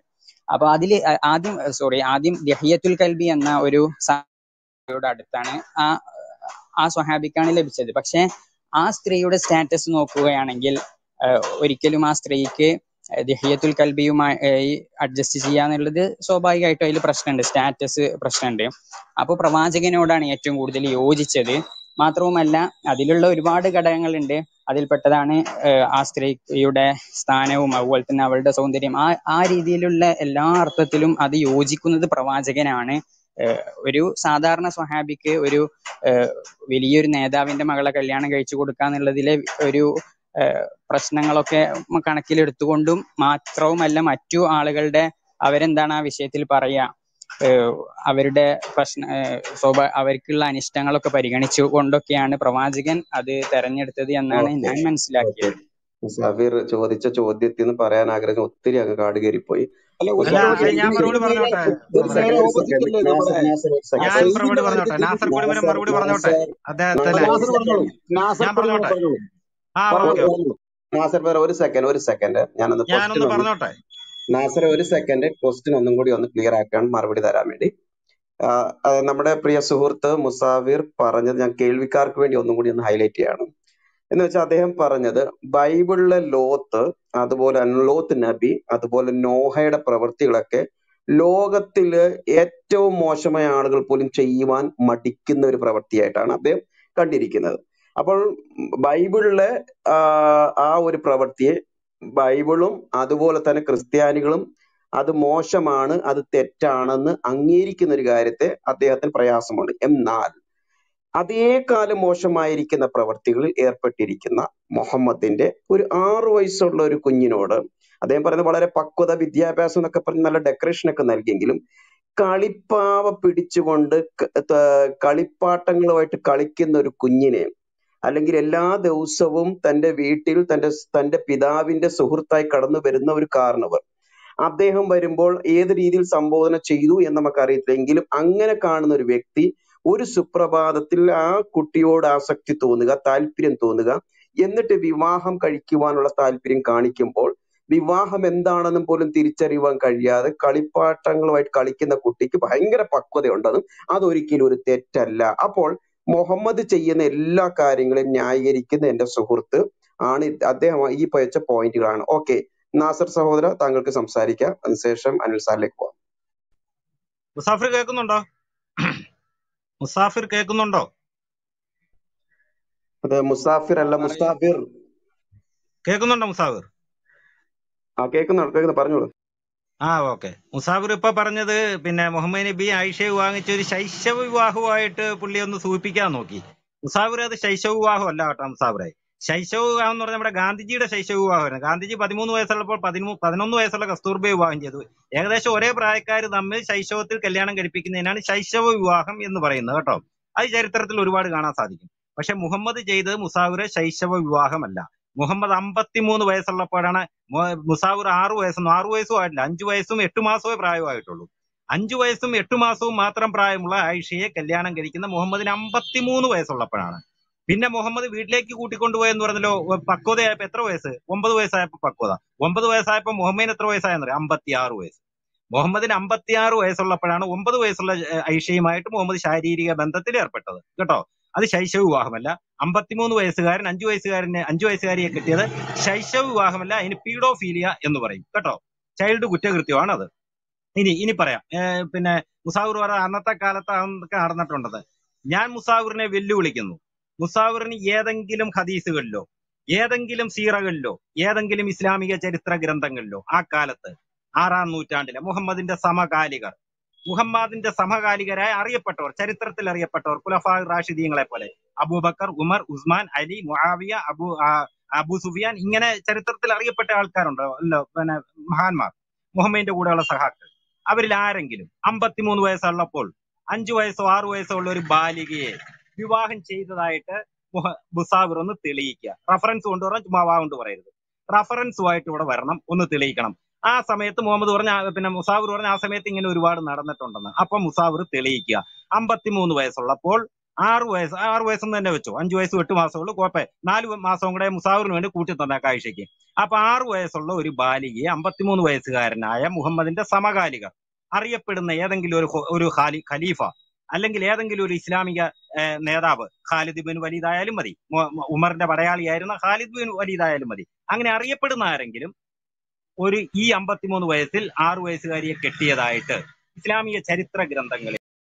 അപ്പൊ അതില് ആ- ആദ്യം സോറി ആദ്യം ദഹിയത്തുൽ കൽബി എന്ന ഒരു യോട് അടുത്താണ് ആ ആ സ്വഹാബിക്കാണ് ലഭിച്ചത്. പക്ഷെ ആ സ്ത്രീയുടെ സ്റ്റാറ്റസ് നോക്കുകയാണെങ്കിൽ ആഹ് ഒരിക്കലും ആ സ്ത്രീക്ക് ദഹിയത്തുൽ കൽബിയുമായി അഡ്ജസ്റ്റ് ചെയ്യാന്നുള്ളത് സ്വാഭാവികമായിട്ടും അതിൽ പ്രശ്നമുണ്ട്, സ്റ്റാറ്റസ് പ്രശ്നമുണ്ട്. അപ്പൊ പ്രവാചകനോടാണ് ഏറ്റവും കൂടുതൽ യോജിച്ചത്. മാത്രവുമല്ല അതിലുള്ള ഒരുപാട് ഘടകങ്ങളുണ്ട്. അതിൽപ്പെട്ടതാണ് ആഹ് ആ സ്ത്രീയുടെ സ്ഥാനവും അതുപോലെ തന്നെ അവളുടെ സൗന്ദര്യം. ആ ആ രീതിയിലുള്ള എല്ലാ അർത്ഥത്തിലും അത് യോജിക്കുന്നത് പ്രവാചകനാണ്. ഏഹ് ഒരു സാധാരണ സ്വഹാബിക്ക് ഒരു ഏഹ് വലിയൊരു നേതാവിന്റെ മകളെ കല്യാണം കഴിച്ചു കൊടുക്കാന്നുള്ളതിലെ ഒരു ഏഹ് പ്രശ്നങ്ങളൊക്കെ മ- കണക്കിലെടുത്തുകൊണ്ടും മാത്രവുമല്ല മറ്റു ആളുകളുടെ അവരെന്താണ് ആ വിഷയത്തിൽ പറയാ ഏഹ് അവരുടെ പ്രശ്ന ഏഹ് സ്വാഭാ അവർക്കുള്ള അനിഷ്ടങ്ങളൊക്കെ പരിഗണിച്ചു കൊണ്ടൊക്കെയാണ് പ്രവാചകൻ അത് തെരഞ്ഞെടുത്തത് എന്നാണ് ഓക്കെ ഞാൻ ഓക്കെ മനസ്സിലാക്കിയത്. മുസാഫിർ ചോദിച്ച ചോദ്യത്തിൽ നിന്ന് പറയാൻ ആഗ്രഹിക്കുന്ന ഒത്തിരി അങ്ങ് കാട് കയറിപ്പോയി. അല്ല ഒരു അല്ല മുസാഫിർ അത് ചോദ്യം, ഞാൻ എനിക്ക് ഇതൊരു മറുപടി നേരെ പറഞ്ഞോട്ടെ ഇതൊരു ഒരു ബ്രദറെ. നേരെ സെക്കൻഡ് ഒരു ഓപ്പോസിറ്റ് സെക്കൻഡ് അല്ലേ നാസർ നമ്മുടെ നാസർ ഒരു ആ ഞാൻ സെക്കൻഡ് സെയ്ദിന്റെ മറുപടി പറഞ്ഞോട്ടെ. കാര്യത്തിൽ. നാസർ കൊടിമരം നാസർ മറുപടി പറഞ്ഞോട്ടെ. നാസർ അദ്ദേഹത്തിന് നാസർ നാസർ ഒരു പറഞ്ഞോളൂ, സെക്കൻഡ് നാസർ ഞാൻ പറഞ്ഞോളൂ പറഞ്ഞോട്ടെ. പറഞ്ഞോളൂ ആ പറഞ്ഞോളൂ ഓക്കെ ഓക്കെ പറഞ്ഞോളൂ നാസർ വേറെ ഒരു സെക്കൻഡ് ഒരു സെക്കൻഡ് ഞാനൊന്ന് ക്വസ്റ്റ്യൻ ഞാനൊന്ന് ഒന്ന് പറഞ്ഞോട്ടെ. നാസർ ഒരു സെക്കൻഡ് ക്വസ്റ്റ്യൻ ഒന്നും കൂടി ഒന്ന് ക്ലിയർ ആക്കാൻ മറുപടി തരാൻ വേണ്ടി ആ, ആ, നമ്മുടെ പ്രിയ സുഹൃത്ത് മുസാഫിർ പറഞ്ഞത് ഞാൻ കേൾവിക്കാർക്ക് വേണ്ടി ഒന്നും കൂടി ഒന്ന് ഹൈലൈറ്റ് ചെയ്യാണ്. എന്ന് വെച്ചാൽ അദ്ദേഹം പറഞ്ഞത് ബൈബിളിലെ ലോത്ത്, അതുപോലെ തന്നെ ലോത്ത് നബി, അതുപോലെ നോഹയുടെ പ്രവൃത്തികളൊക്കെ ലോകത്തില് ഏറ്റവും മോശമായ ആളുകൾ പോലും ചെയ്യുവാൻ മടിക്കുന്ന ഒരു പ്രവൃത്തിയായിട്ടാണ് അദ്ദേഹം കണ്ടിരിക്കുന്നത്. അപ്പോൾ ബൈബിളിലെ ആ ആ ഒരു പ്രവൃത്തിയെ ബൈബിളും അതുപോലെ തന്നെ ക്രിസ്ത്യാനികളും അത് മോശമാണ്, അത് തെറ്റാണെന്ന് അംഗീകരിക്കുന്ന ഒരു കാര്യത്തെ അദ്ദേഹത്തിന് പ്രയാസമുണ്ട്. എന്നാൽ അതേകാലം മോശമായിരിക്കുന്ന പ്രവർത്തികളിൽ ഏർപ്പെട്ടിരിക്കുന്ന മുഹമ്മദിന്റെ ഒരു ആറു വയസ്സുള്ള ഒരു കുഞ്ഞിനോട് അദ്ദേഹം പറയുന്നത് വളരെ പക്വത, വിദ്യാഭ്യാസം എന്നൊക്കെ പറഞ്ഞ് നല്ല ഡെക്കറേഷൻ ഒക്കെ നൽകിയെങ്കിലും കളിപ്പാവ പിടിച്ചുകൊണ്ട് ക- ത- കളിപ്പാട്ടങ്ങളുമായിട്ട് കളിക്കുന്ന ഒരു കുഞ്ഞിനെ, അല്ലെങ്കിൽ എല്ലാ ദിവസവും തന്റെ വീട്ടിൽ തന്റെ തന്റെ പിതാവിന്റെ സുഹൃത്തായി കടന്നു വരുന്ന ഒരു കാരണവർ അദ്ദേഹം വരുമ്പോൾ ഏത് രീതിയിൽ സംബോധന ചെയ്തു എന്ന് നമുക്കറിയത്തില്ല. എങ്കിലും അങ്ങനെ കാണുന്ന ഒരു വ്യക്തി ഒരു സുപ്രഭാതത്തിൽ ആ കുട്ടിയോട് ആസക്തി തോന്നുക, താല്പര്യം തോന്നുക, എന്നിട്ട് വിവാഹം കഴിക്കുവാനുള്ള താല്പര്യം കാണിക്കുമ്പോൾ വിവാഹം എന്താണെന്നും പോലും തിരിച്ചറിയുവാൻ കഴിയാതെ കളിപ്പാട്ടങ്ങളുമായിട്ട് കളിക്കുന്ന കുട്ടിക്ക് ഭയങ്കര പക്വതയുണ്ടെന്നും അതൊരിക്കലും ഒരു തെറ്റല്ല. അപ്പോൾ മുഹമ്മദ് ചെയ്യുന്ന എല്ലാ കാര്യങ്ങളെയും ന്യായീകരിക്കുന്ന എന്റെ സുഹൃത്ത് ആണ്. ഇത് അദ്ദേഹം ഈ പയച്ച പോയിന്റുകളാണ്. ഓക്കെ നാസർ സഹോദര, താങ്കൾക്ക് സംസാരിക്കാം. അതിനുശേഷം അനിൽ സാറിലേക്ക് പോവാം. മുസാഫിർ കേൾക്കുന്നുണ്ടോ? മുസാഫിർ കേൾക്കുന്നുണ്ടോ? അത് മുസാഫിർ ആ അല്ല, പറയൂ. മുസ്താഫിർ. കേൾക്കുന്നുണ്ടോ മുസാഫിർ? ആ കേൾക്കുന്നുണ്ട്, കേൾക്കുന്നു, പറഞ്ഞോളൂ. ആ ഓക്കെ. മുസാഫിർ ഇപ്പൊ പറഞ്ഞത് പിന്നെ മുഹമ്മദ് നബി ആയിഷയെ വാങ്ങിച്ച ഒരു ശൈശവ വിവാഹമായിട്ട് പുള്ളി ഒന്ന് സൂചിപ്പിക്കാൻ നോക്കി. മുസാഫിർ അത് ശൈശവ വിവാഹം അല്ല കേട്ടോ മുസാഫിറെ. ശൈശവ വിവാഹം എന്ന് പറഞ്ഞാൽ നമ്മുടെ ഗാന്ധിജിയുടെ ശൈശവ വിവാഹമായിരുന്നു. ഗാന്ധിജി പതിമൂന്ന് വയസ്സുള്ളപ്പോൾ പതിമൂ പതിനൊന്ന് വയസ്സുള്ള കസ്തൂർബയെ വിവാഹം ചെയ്തു. ഏകദേശം ഒരേ പ്രായക്കാർ തമ്മിൽ ശൈശവത്തിൽ കല്യാണം കഴിപ്പിക്കുന്നതിനാണ് ശൈശവ വിവാഹം എന്ന് പറയുന്നത് കേട്ടോ. അത് ചരിത്രത്തിൽ ഒരുപാട് കാണാൻ സാധിക്കും. പക്ഷെ മുഹമ്മദ് ചെയ്തത് മുസാഫിറെ ശൈശവ വിവാഹമല്ല. മുഹമ്മദ് അമ്പത്തിമൂന്ന് വയസ്സുള്ളപ്പോഴാണ് മു- മുസാഫിർ ആറു വയസ്സൊന്നും ആറു വയസ്സും ആയിട്ടില്ല, അഞ്ചു വയസ്സും എട്ടു മാസമേ പ്രായമായിട്ടുള്ളൂ. അഞ്ചു വയസ്സും എട്ടു മാസവും മാത്രം പ്രായമുള്ള ആയിഷയെ കല്യാണം കഴിക്കുന്ന മുഹമ്മദിന് അമ്പത്തിമൂന്ന് വയസ്സുള്ളപ്പോഴാണ്. പിന്നെ മുഹമ്മദ് വീട്ടിലേക്ക് കൂട്ടിക്കൊണ്ടുപോയെന്ന് പറഞ്ഞല്ലോ. പക്വതയായപ്പോ എത്ര വയസ്സ്? ഒമ്പത് വയസ്സായപ്പോ പക്വത. ഒമ്പത് വയസ്സായപ്പോ മുഹമ്മദിന് എത്ര വയസ്സായെന്ന് അറിയാം? അമ്പത്തിയാറ് വയസ്സ്. മുഹമ്മദിന് അമ്പത്തിയാറ് വയസ്സുള്ളപ്പോഴാണ് ഒമ്പത് വയസ്സുള്ള ഏഹ്, ഐഷയുമായിട്ട് മുഹമ്മദ് ശാരീരിക ബന്ധത്തിൽ ഏർപ്പെട്ടത് കേട്ടോ. അത് ശൈശവ വിവാഹമല്ല. അമ്പത്തിമൂന്ന് വയസ്സുകാരൻ അഞ്ചു വയസ്സുകാരനെ അഞ്ചു വയസ്സുകാരിയെ കിട്ടിയത് ശൈശവ വിവാഹമല്ല, അതിന് പീഡോഫീലിയ എന്ന് പറയും കേട്ടോ. ചൈൽഡ് കുറ്റകൃത്യമാണ് അത്. ഇനി ഇനി പറയാം. ഏഹ് പിന്നെ മുസാഫിർ പറ അന്നത്തെ കാലത്ത് അതൊക്കെ നടന്നിട്ടുണ്ടത്. ഞാൻ മുസാഫിറിനെ വെല്ലുവിളിക്കുന്നു. മുസാഫിറിന് ഏതെങ്കിലും ഹദീസുകളിലോ ഏതെങ്കിലും സീറകളിലോ ഏതെങ്കിലും ഇസ്ലാമിക ചരിത്ര ഗ്രന്ഥങ്ങളിലോ ആ കാലത്ത് ആറാം നൂറ്റാണ്ടിലെ മുഹമ്മദിന്റെ സമകാലികർ, മുഹമ്മദിന്റെ സമകാലികരായ അറിയപ്പെട്ടവർ, ചരിത്രത്തിൽ അറിയപ്പെട്ടവർ, ഖുലഫാ റാഷിദീങ്ങളെ പോലെ അബൂബക്കർ, ഉമർ, ഉസ്മാൻ, അലി, മുആവിയ, അബു ആ, അബു സുഫിയാൻ, ഇങ്ങനെ ചരിത്രത്തിൽ അറിയപ്പെട്ട ആൾക്കാരുണ്ടോ? അല്ലോ പിന്നെ മഹാന്മാർ, മുഹമ്മദിന്റെ കൂടെയുള്ള സഹാക്കൾ. അവരിൽ ആരെങ്കിലും അമ്പത്തിമൂന്ന് വയസ്സുള്ളപ്പോൾ അഞ്ചു വയസ്സോ ആറു വയസ്സോ ഉള്ള ഒരു ബാലികയെ വിവാഹം ചെയ്തതായിട്ട് മുഹ- മുസാഫിർ ഒന്ന് തെളിയിക്കുക. റഫറൻസ് കൊണ്ടുവരണം, ചുമ്മാ വാ കൊണ്ട് പറയരുത്. റഫറൻസുമായിട്ട് ഇവിടെ വരണം, ഒന്ന് തെളിയിക്കണം. ആ സമയത്ത് മുഹമ്മദ് പറഞ്ഞ ആ- പിന്നെ മുസാഫിർ പറഞ്ഞ ആ സമയത്ത് ഇങ്ങനെ ഒരുപാട് നടന്നിട്ടുണ്ടെന്ന്. അപ്പൊ മുസാഫിർ തെളിയിക്കുക. അമ്പത്തിമൂന്ന് വയസ്സുള്ളപ്പോൾ ആറ് വയസ്സ് ആറ് വയസ്സെന്ന് തന്നെ വെച്ചു, അഞ്ചു വയസ്സ് എട്ട് മാസമുള്ളൂ, കുഴപ്പമില്ല, നാല് മാസം കൂടെ മുസാഫിറിന് വേണ്ടി കൂട്ടി തന്നേക്കാം ആയിഷയ്ക്ക്. അപ്പൊ ആറു വയസ്സുള്ള ഒരു ബാലികയെ അമ്പത്തിമൂന്ന് വയസ്സുകാരനായ മുഹമ്മദിന്റെ സമകാലികർ അറിയപ്പെടുന്ന ഏതെങ്കിലും ഒരു ഹൊ- ഒരു ഖാലി ഖലീഫ അല്ലെങ്കിൽ ഏതെങ്കിലും ഒരു ഇസ്ലാമിക ഏഹ്, നേതാവ്, ഖാലിദ് ബിൻ വലീദ് ആയാലും മതി, മു- മു- ഉമറിന്റെ പടയാളിയായിരുന്ന ഖാലിദ് ബിൻ വലീദ് ആയാലും മതി, അങ്ങനെ അറിയപ്പെടുന്ന ആരെങ്കിലും ഒരു ഈ അമ്പത്തിമൂന്ന് വയസ്സിൽ ആറു വയസ്സുകാരിയെ കെട്ടിയതായിട്ട് ഇസ്ലാമിക ചരിത്ര ഗ്രന്ഥങ്ങളിൽ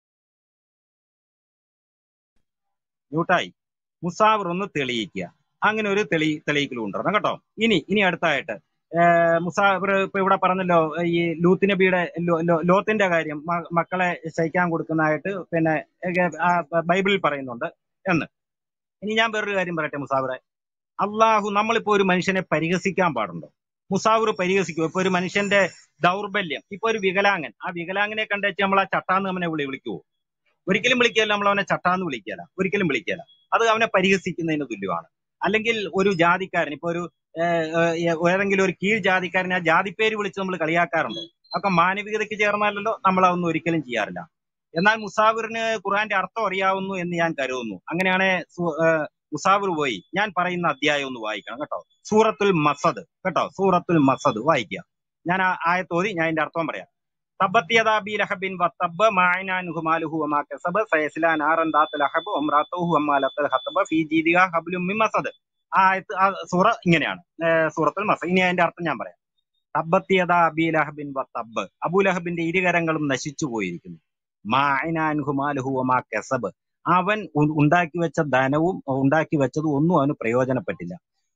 ന്യൂട്ടായി മുസാവർ ഒന്ന് തെളിയിക്കുക. അങ്ങനെ ഒരു തെളി തെളിയിക്കൽ കൊണ്ടുവരണം കേട്ടോ. ഇനി ഇനി അടുത്തായിട്ട് ഏഹ് മുസാഫർ ഇപ്പൊ ഇവിടെ പറഞ്ഞല്ലോ, ഈ ലൂത്ത് നബിയുടെ ലോ- ലോ- ലോത്തിന്റെ കാര്യം, മ- മക്കളെ ശയിക്കാൻ കൊടുക്കുന്നതായിട്ട് പിന്നെ ഏക- ആ ബൈബിളിൽ പറയുന്നുണ്ട് എന്ന്. ഇനി ഞാൻ വേറൊരു കാര്യം പറയട്ടെ മുസാഫറെ, അള്ളാഹു നമ്മളിപ്പോ ഒരു മനുഷ്യനെ പരിഹസിക്കാൻ പാടുണ്ടോ? മുസാഫിർ പരിഹസിക്കുമോ? ഇപ്പൊ ഒരു മനുഷ്യന്റെ ദൗർബല്യം, ഇപ്പൊ ഒരു വികലാംഗൻ, ആ വികലാംഗനെ കണ്ടുവച്ച് നമ്മൾ ആ ചട്ടാന്ന് അവനെ വിളി വിളിക്കുവോ? ഒരിക്കലും വിളിക്കുകയല്ല, നമ്മൾ അവനെ ചട്ടാന്ന് വിളിക്കുകയല്ല, ഒരിക്കലും വിളിക്കുകയല്ല. അത് അവനെ പരിഹസിക്കുന്നതിന് തുല്യമാണ്. അല്ലെങ്കിൽ ഒരു ജാതിക്കാരൻ, ഇപ്പൊ ഒരു ഏഹ്, ഏഹ്, ഏതെങ്കിലും ഒരു കീഴ് ജാതിക്കാരൻ ആ ജാതിപ്പേര് വിളിച്ച് നമ്മൾ കളിയാക്കാറുണ്ടോ? അതൊക്കെ മാനവികതയ്ക്ക് ചേർന്നാലല്ലോ, നമ്മൾ അതൊന്നും ഒരിക്കലും ചെയ്യാറില്ല. എന്നാൽ മുസാഫിറിന് ഖുർആന്റെ അർത്ഥം അറിയാവുന്നു എന്ന് ഞാൻ കരുതുന്നു. അങ്ങനെയാണെ സു- ഏഹ്, മുസാഫിർ പോയി ഞാൻ പറയുന്ന അധ്യായം ഒന്ന് വായിക്കണം കേട്ടോ. സൂറത്തുൽ മസദ് കേട്ടോ, സൂറത്തുൽ മസദ് വായിക്കുക. ഞാൻ ആ ആയത്തോതി ഞാൻ അതിന്റെ അർത്ഥം പറയാം. തബ്ബത് യദാ അബീ ലഹബിൻ വതബ്ബ മാ അഗ്നാ അൻഹു മാലുഹു വമാ കസബ സയസ്ലാ നാറൻ ദാത ലഹബ് വംറഅതുഹു ഹമ്മാലത്തുൽ ഹതബ ഫീ ജീദിഹാ ഹബ്ലും മിൻ മസദ്. ആ ആയത്ത്, ആ സൂറ ഇങ്ങനെയാണ്, ഏഹ്, സൂറത്തുൽ മസദ്. ഇനി അതിന്റെ അർത്ഥം ഞാൻ പറയാം. തബ്ബത് യദാ അബീ ലഹബിൻ വതബ്ബ്, അബൂലഹബിന്റെ ഇരുകരങ്ങളും നശിച്ചു പോയിരിക്കുന്നു. മാ അഗ്നാ അൻഹു മാലുഹു വമാ കസബ്, അവൻ ഉ- ഉണ്ടാക്കി വെച്ച ധനവും ഉണ്ടാക്കി വെച്ചതും ഒന്നും അവന് പ്രയോജനപ്പെട്ടില്ല.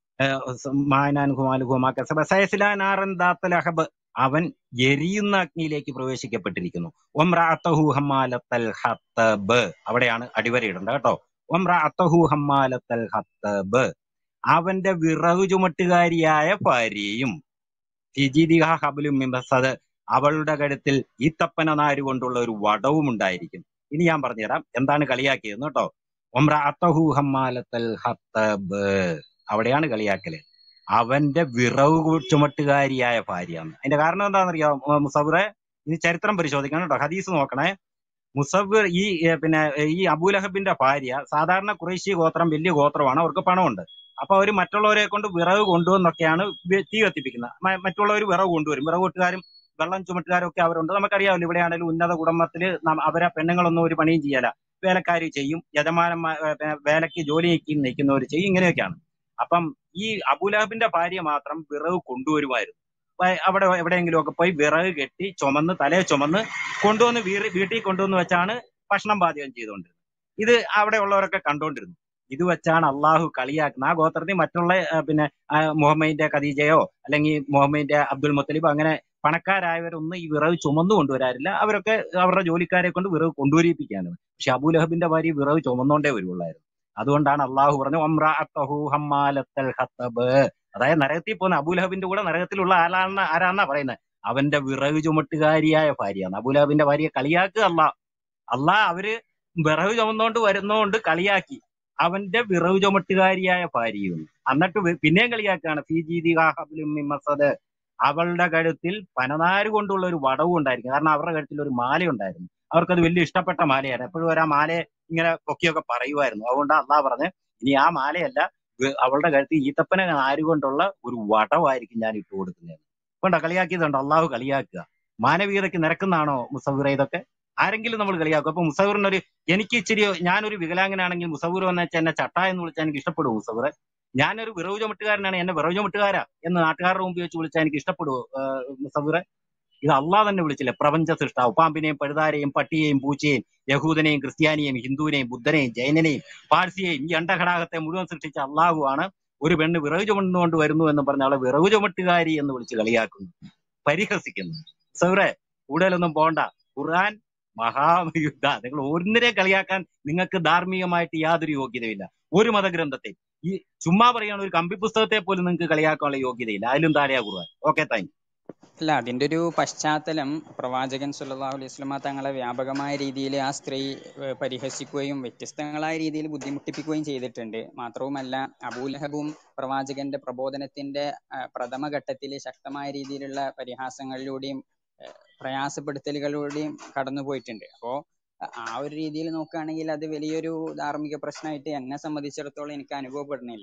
മാനാൻഹുമാലുഹുമാക്കസബ അവൻ എരിയുന്ന അഗ്നിയിലേക്ക് പ്രവേശിക്കപ്പെട്ടിരിക്കുന്നു. ഒമ്രഅത്തഹു ഹമ്മാലത്തൽ ഹത്തബ്, അവിടെയാണ് അടിവരയിടേണ്ടത് കേട്ടോ. ഒമ്രഅത്തഹു ഹമ്മാലത്തൽ ഹത്തബ്, അവന്റെ വിറകു ചുമട്ടുകാരിയായ ഭാര്യയും ഫിജിദിഹ ഹബ്ലും മിൻ മസദ്, അവളുടെ കഴുത്തിൽ ഈത്തപ്പന നാര് കൊണ്ടുള്ള ഒരു വടവും ഉണ്ടായിരിക്കും. ഇനി ഞാൻ പറഞ്ഞുതരാം എന്താണ് കളിയാക്കിയതെന്ന് കേട്ടോ. ഒമ്രഅത്തഹു ഹമ്മാലത്തൽ ഹത്തബ്, അവിടെയാണ് കളിയാക്കല്. അവന്റെ വിറവ് ചുമട്ടുകാരിയായ ഭാര്യയാണ്. അതിന്റെ കാരണം എന്താണെന്നറിയാമോ മുസഫിറെ? ഇനി ചരിത്രം പരിശോധിക്കണം കേട്ടോ, ഹദീസ് നോക്കണേ. മുസഫിർ ഈ ഏ, പിന്നെ ഏ, ഈ അബൂലഹബിന്റെ ഭാര്യ സാധാരണ ഖുറൈശി ഗോത്രം, വലിയ ഗോത്രമാണ്, അവർക്ക് പണമുണ്ട്. അപ്പൊ അവര് മറ്റുള്ളവരെ കൊണ്ട് വിറവ് കൊണ്ടുവന്നൊക്കെയാണ് വി- തീ കത്തിപ്പിക്കുന്നത്. മ- മറ്റുള്ളവർ വിറവ് കൊണ്ടുവരും, വിറവ് കൂട്ടുകാരും വെള്ളം ചുമട്ടുകാരും ഒക്കെ അവരുണ്ട്. നമുക്കറിയാമല്ലോ, ഇവിടെയാണെങ്കിലും ഉന്നത കുടുംബത്തില് നം- അവരെ പെണ്ണുങ്ങളൊന്നും ഒരു പണിയും ചെയ്യല, വേലക്കാരി ചെയ്യും, യജമാനന്മാർ വേലയ്ക്ക് ജോലി നിൽക്കുന്നവർ ചെയ്യും, ഇങ്ങനെയൊക്കെയാണ്. അപ്പം ഈ അബൂലഹബിന്റെ ഭാര്യ മാത്രം വിറവ് കൊണ്ടുവരുമായിരുന്നു. വ- അവിടെ എവിടെയെങ്കിലും ഒക്കെ പോയി വിറക് കെട്ടി ചുമന്ന് തലയെ ചുമന്ന് കൊണ്ടുവന്ന് വീറി വീട്ടിൽ കൊണ്ടുവന്ന് വെച്ചാണ് ഭക്ഷണം പാചകം ചെയ്തുകൊണ്ടിരുന്നത്. ഇത് അവിടെ ഉള്ളവരൊക്കെ കണ്ടുകൊണ്ടിരുന്നു. ഇത് വെച്ചാണ് അള്ളാഹു കളിയാക്കുന്നത്. ആ ഗോത്രത്തിൽ മറ്റുള്ള ആ, പിന്നെ ആ, മുഹമ്മദിന്റെ ഖദീജയോ അല്ലെങ്കിൽ മുഹമ്മദിന്റെ അബ്ദുൽ മുത്തലിബ് അങ്ങനെ പണക്കാരായവരൊന്നും ഈ വിറവ് ചുമന്നു കൊണ്ടുവരാറില്ല. അവരൊക്കെ അവരുടെ ജോലിക്കാരെ കൊണ്ട് വിറവ് കൊണ്ടുവരിപ്പിക്കുകയാണ്. പക്ഷെ അബൂലഹബിന്റെ ഭാര്യ വിറവ് ചുമന്നുകൊണ്ടേ വരുള്ളായിരുന്നു. അതുകൊണ്ടാണ് അള്ളാഹു പറഞ്ഞു വംറഅത്തഹു ഹമ്മാലത്തൽ ഹത്തബ്, അതായത് നരകത്തിൽ പോകുന്ന അബൂലഹബിന്റെ കൂടെ നരകത്തിലുള്ള ആളാണ് ആരാന്നാ പറയുന്നത്, അവന്റെ വിറക് ചുമട്ടുകാരിയായ ഭാര്യയാണ്. അബൂലഹബിന്റെ ഭാര്യയെ കളിയാക്കുക അല്ല, അള്ളാഹ് അവര് വിറക് ചുമന്നുകൊണ്ട് വരുന്നോണ്ട് കളിയാക്കി, അവന്റെ വിറക് ചുമട്ടുകാരിയായ ഭാര്യയും. എന്നിട്ട് വി- പിന്നെയും കളിയാക്കുകയാണ് ഫീ ജീദിഹാ ഹബ്ലും മിൻ മസദ്, അവളുടെ കഴുത്തിൽ പനനാര് കൊണ്ടുള്ള ഒരു വടവും ഉണ്ടായിരിക്കും. കാരണം അവരുടെ കഴുത്തിൽ ഒരു മാല ഉണ്ടായിരുന്നു, അവർക്കത് വലിയ ഇഷ്ടപ്പെട്ട മാലയായിരുന്നു. എപ്പോഴും ഒരു ആ മാലയെ ഇങ്ങനെ പൊക്കിയൊക്കെ പറയുമായിരുന്നു. അതുകൊണ്ട് അള്ളാഹ് പറഞ്ഞ് ഇനി ആ മാലയല്ല, വെ- അവളുടെ കഴുത്തിൽ ഈത്തപ്പന നാര് കൊണ്ടുള്ള ഒരു വടമായിരിക്കും ഞാൻ ഇട്ട് കൊടുക്കുന്നത്. കൊണ്ടോ കളിയാക്കിയതുണ്ടോ? അള്ളാഹു കളിയാക്കുക. മാനവീയതയ്ക്ക് നിരക്കുന്നതാണോ മുസവ്വിറെ ഇതൊക്കെ? ആരെങ്കിലും നമ്മൾ കളിയാക്കും. അപ്പൊ മുസവ്വിറിനൊരു, എനിക്ക് ഇച്ചിരി, ഞാനൊരു വികലാംഗനാണെങ്കിൽ മുസവ്വിർ വന്ന് വെച്ചാൽ എന്നെ ചട്ട എന്ന് വിളിച്ചാൽ എനിക്ക് ഇഷ്ടപ്പെടുവോ മുസവ്വിറെ? ഞാനൊരു വിറവ് ചുമട്ടുകാരനാണ്, എന്നെ വിറവ് ചുമട്ടുകാരാ എന്ന് നാട്ടുകാരുടെ മുമ്പ് വെച്ച് വിളിച്ചാൽ എനിക്ക് ഇഷ്ടപ്പെടുവോ മുസവ്വിറെ? ഇത് അള്ളാഹ് തന്നെ വിളിച്ചില്ലേ, പ്രപഞ്ച സൃഷ്ടാവ്. പാമ്പിനെയും പഴുതാരെയും പട്ടിയെയും പൂച്ചയെയും യഹൂദനെയും ക്രിസ്ത്യാനിയെയും ഹിന്ദുവിനെയും ബുദ്ധനെയും ജൈനനെയും പാഴ്സിയെയും ഈ അണ്ടഘടാകത്തെ മുഴുവൻ സൃഷ്ടിച്ച അള്ളാഹു ആണ് ഒരു പെണ്ണ് വിറവ് ചുമന്നുകൊണ്ട് വരുന്നു എന്ന് പറഞ്ഞ അവളെ വിറവ് ചുമട്ടുകാരി എന്ന് വിളിച്ച് കളിയാക്കുന്നു, പരിഹസിക്കുന്നു. സൗറെ കൂടുതലൊന്നും പോണ്ട. ഖുർആൻ മഹായുദ്ധ, നിങ്ങൾ ഒന്നിനെ കളിയാക്കാൻ നിങ്ങൾക്ക് ധാർമ്മികമായിട്ട് യാതൊരു യോഗ്യതയില്ല. ഒരു മതഗ്രന്ഥത്തെ ഈ ചുമ്മാ പറയുകയാണ്, ഒരു കമ്പി പുസ്തകത്തെ പോലും നിങ്ങൾക്ക് കളിയാക്കാനുള്ള യോഗ്യതയില്ല. അതിലും താഴെയാ ഖുർആൻ. Okay, thank you. അല്ല, അതിന്റെ ഒരു പശ്ചാത്തലം പ്രവാചകൻ സല്ലല്ലാഹു അലൈഹി വസല്ലമ തങ്ങളെ വ്യാപകമായ രീതിയിൽ ആ സ്ത്രീ ഏഹ്, പരിഹസിക്കുകയും വ്യത്യസ്തങ്ങളായ രീതിയിൽ ബുദ്ധിമുട്ടിപ്പിക്കുകയും ചെയ്തിട്ടുണ്ട്. മാത്രവുമല്ല, അബൂലഹബും പ്രവാചകന്റെ പ്രബോധനത്തിന്റെ ആ, പ്രഥമ ഘട്ടത്തിൽ ശക്തമായ രീതിയിലുള്ള പരിഹാസങ്ങളിലൂടെയും ഏഹ്, പ്രയാസപ്പെടുത്തലുകളിലൂടെയും കടന്നു പോയിട്ടുണ്ട്. അപ്പോ ആ ഒരു രീതിയിൽ നോക്കുകയാണെങ്കിൽ അത് വലിയൊരു ധാർമ്മിക പ്രശ്നമായിട്ട് എന്നെ സംബന്ധിച്ചിടത്തോളം എനിക്ക് അനുഭവപ്പെടുന്നില്ല.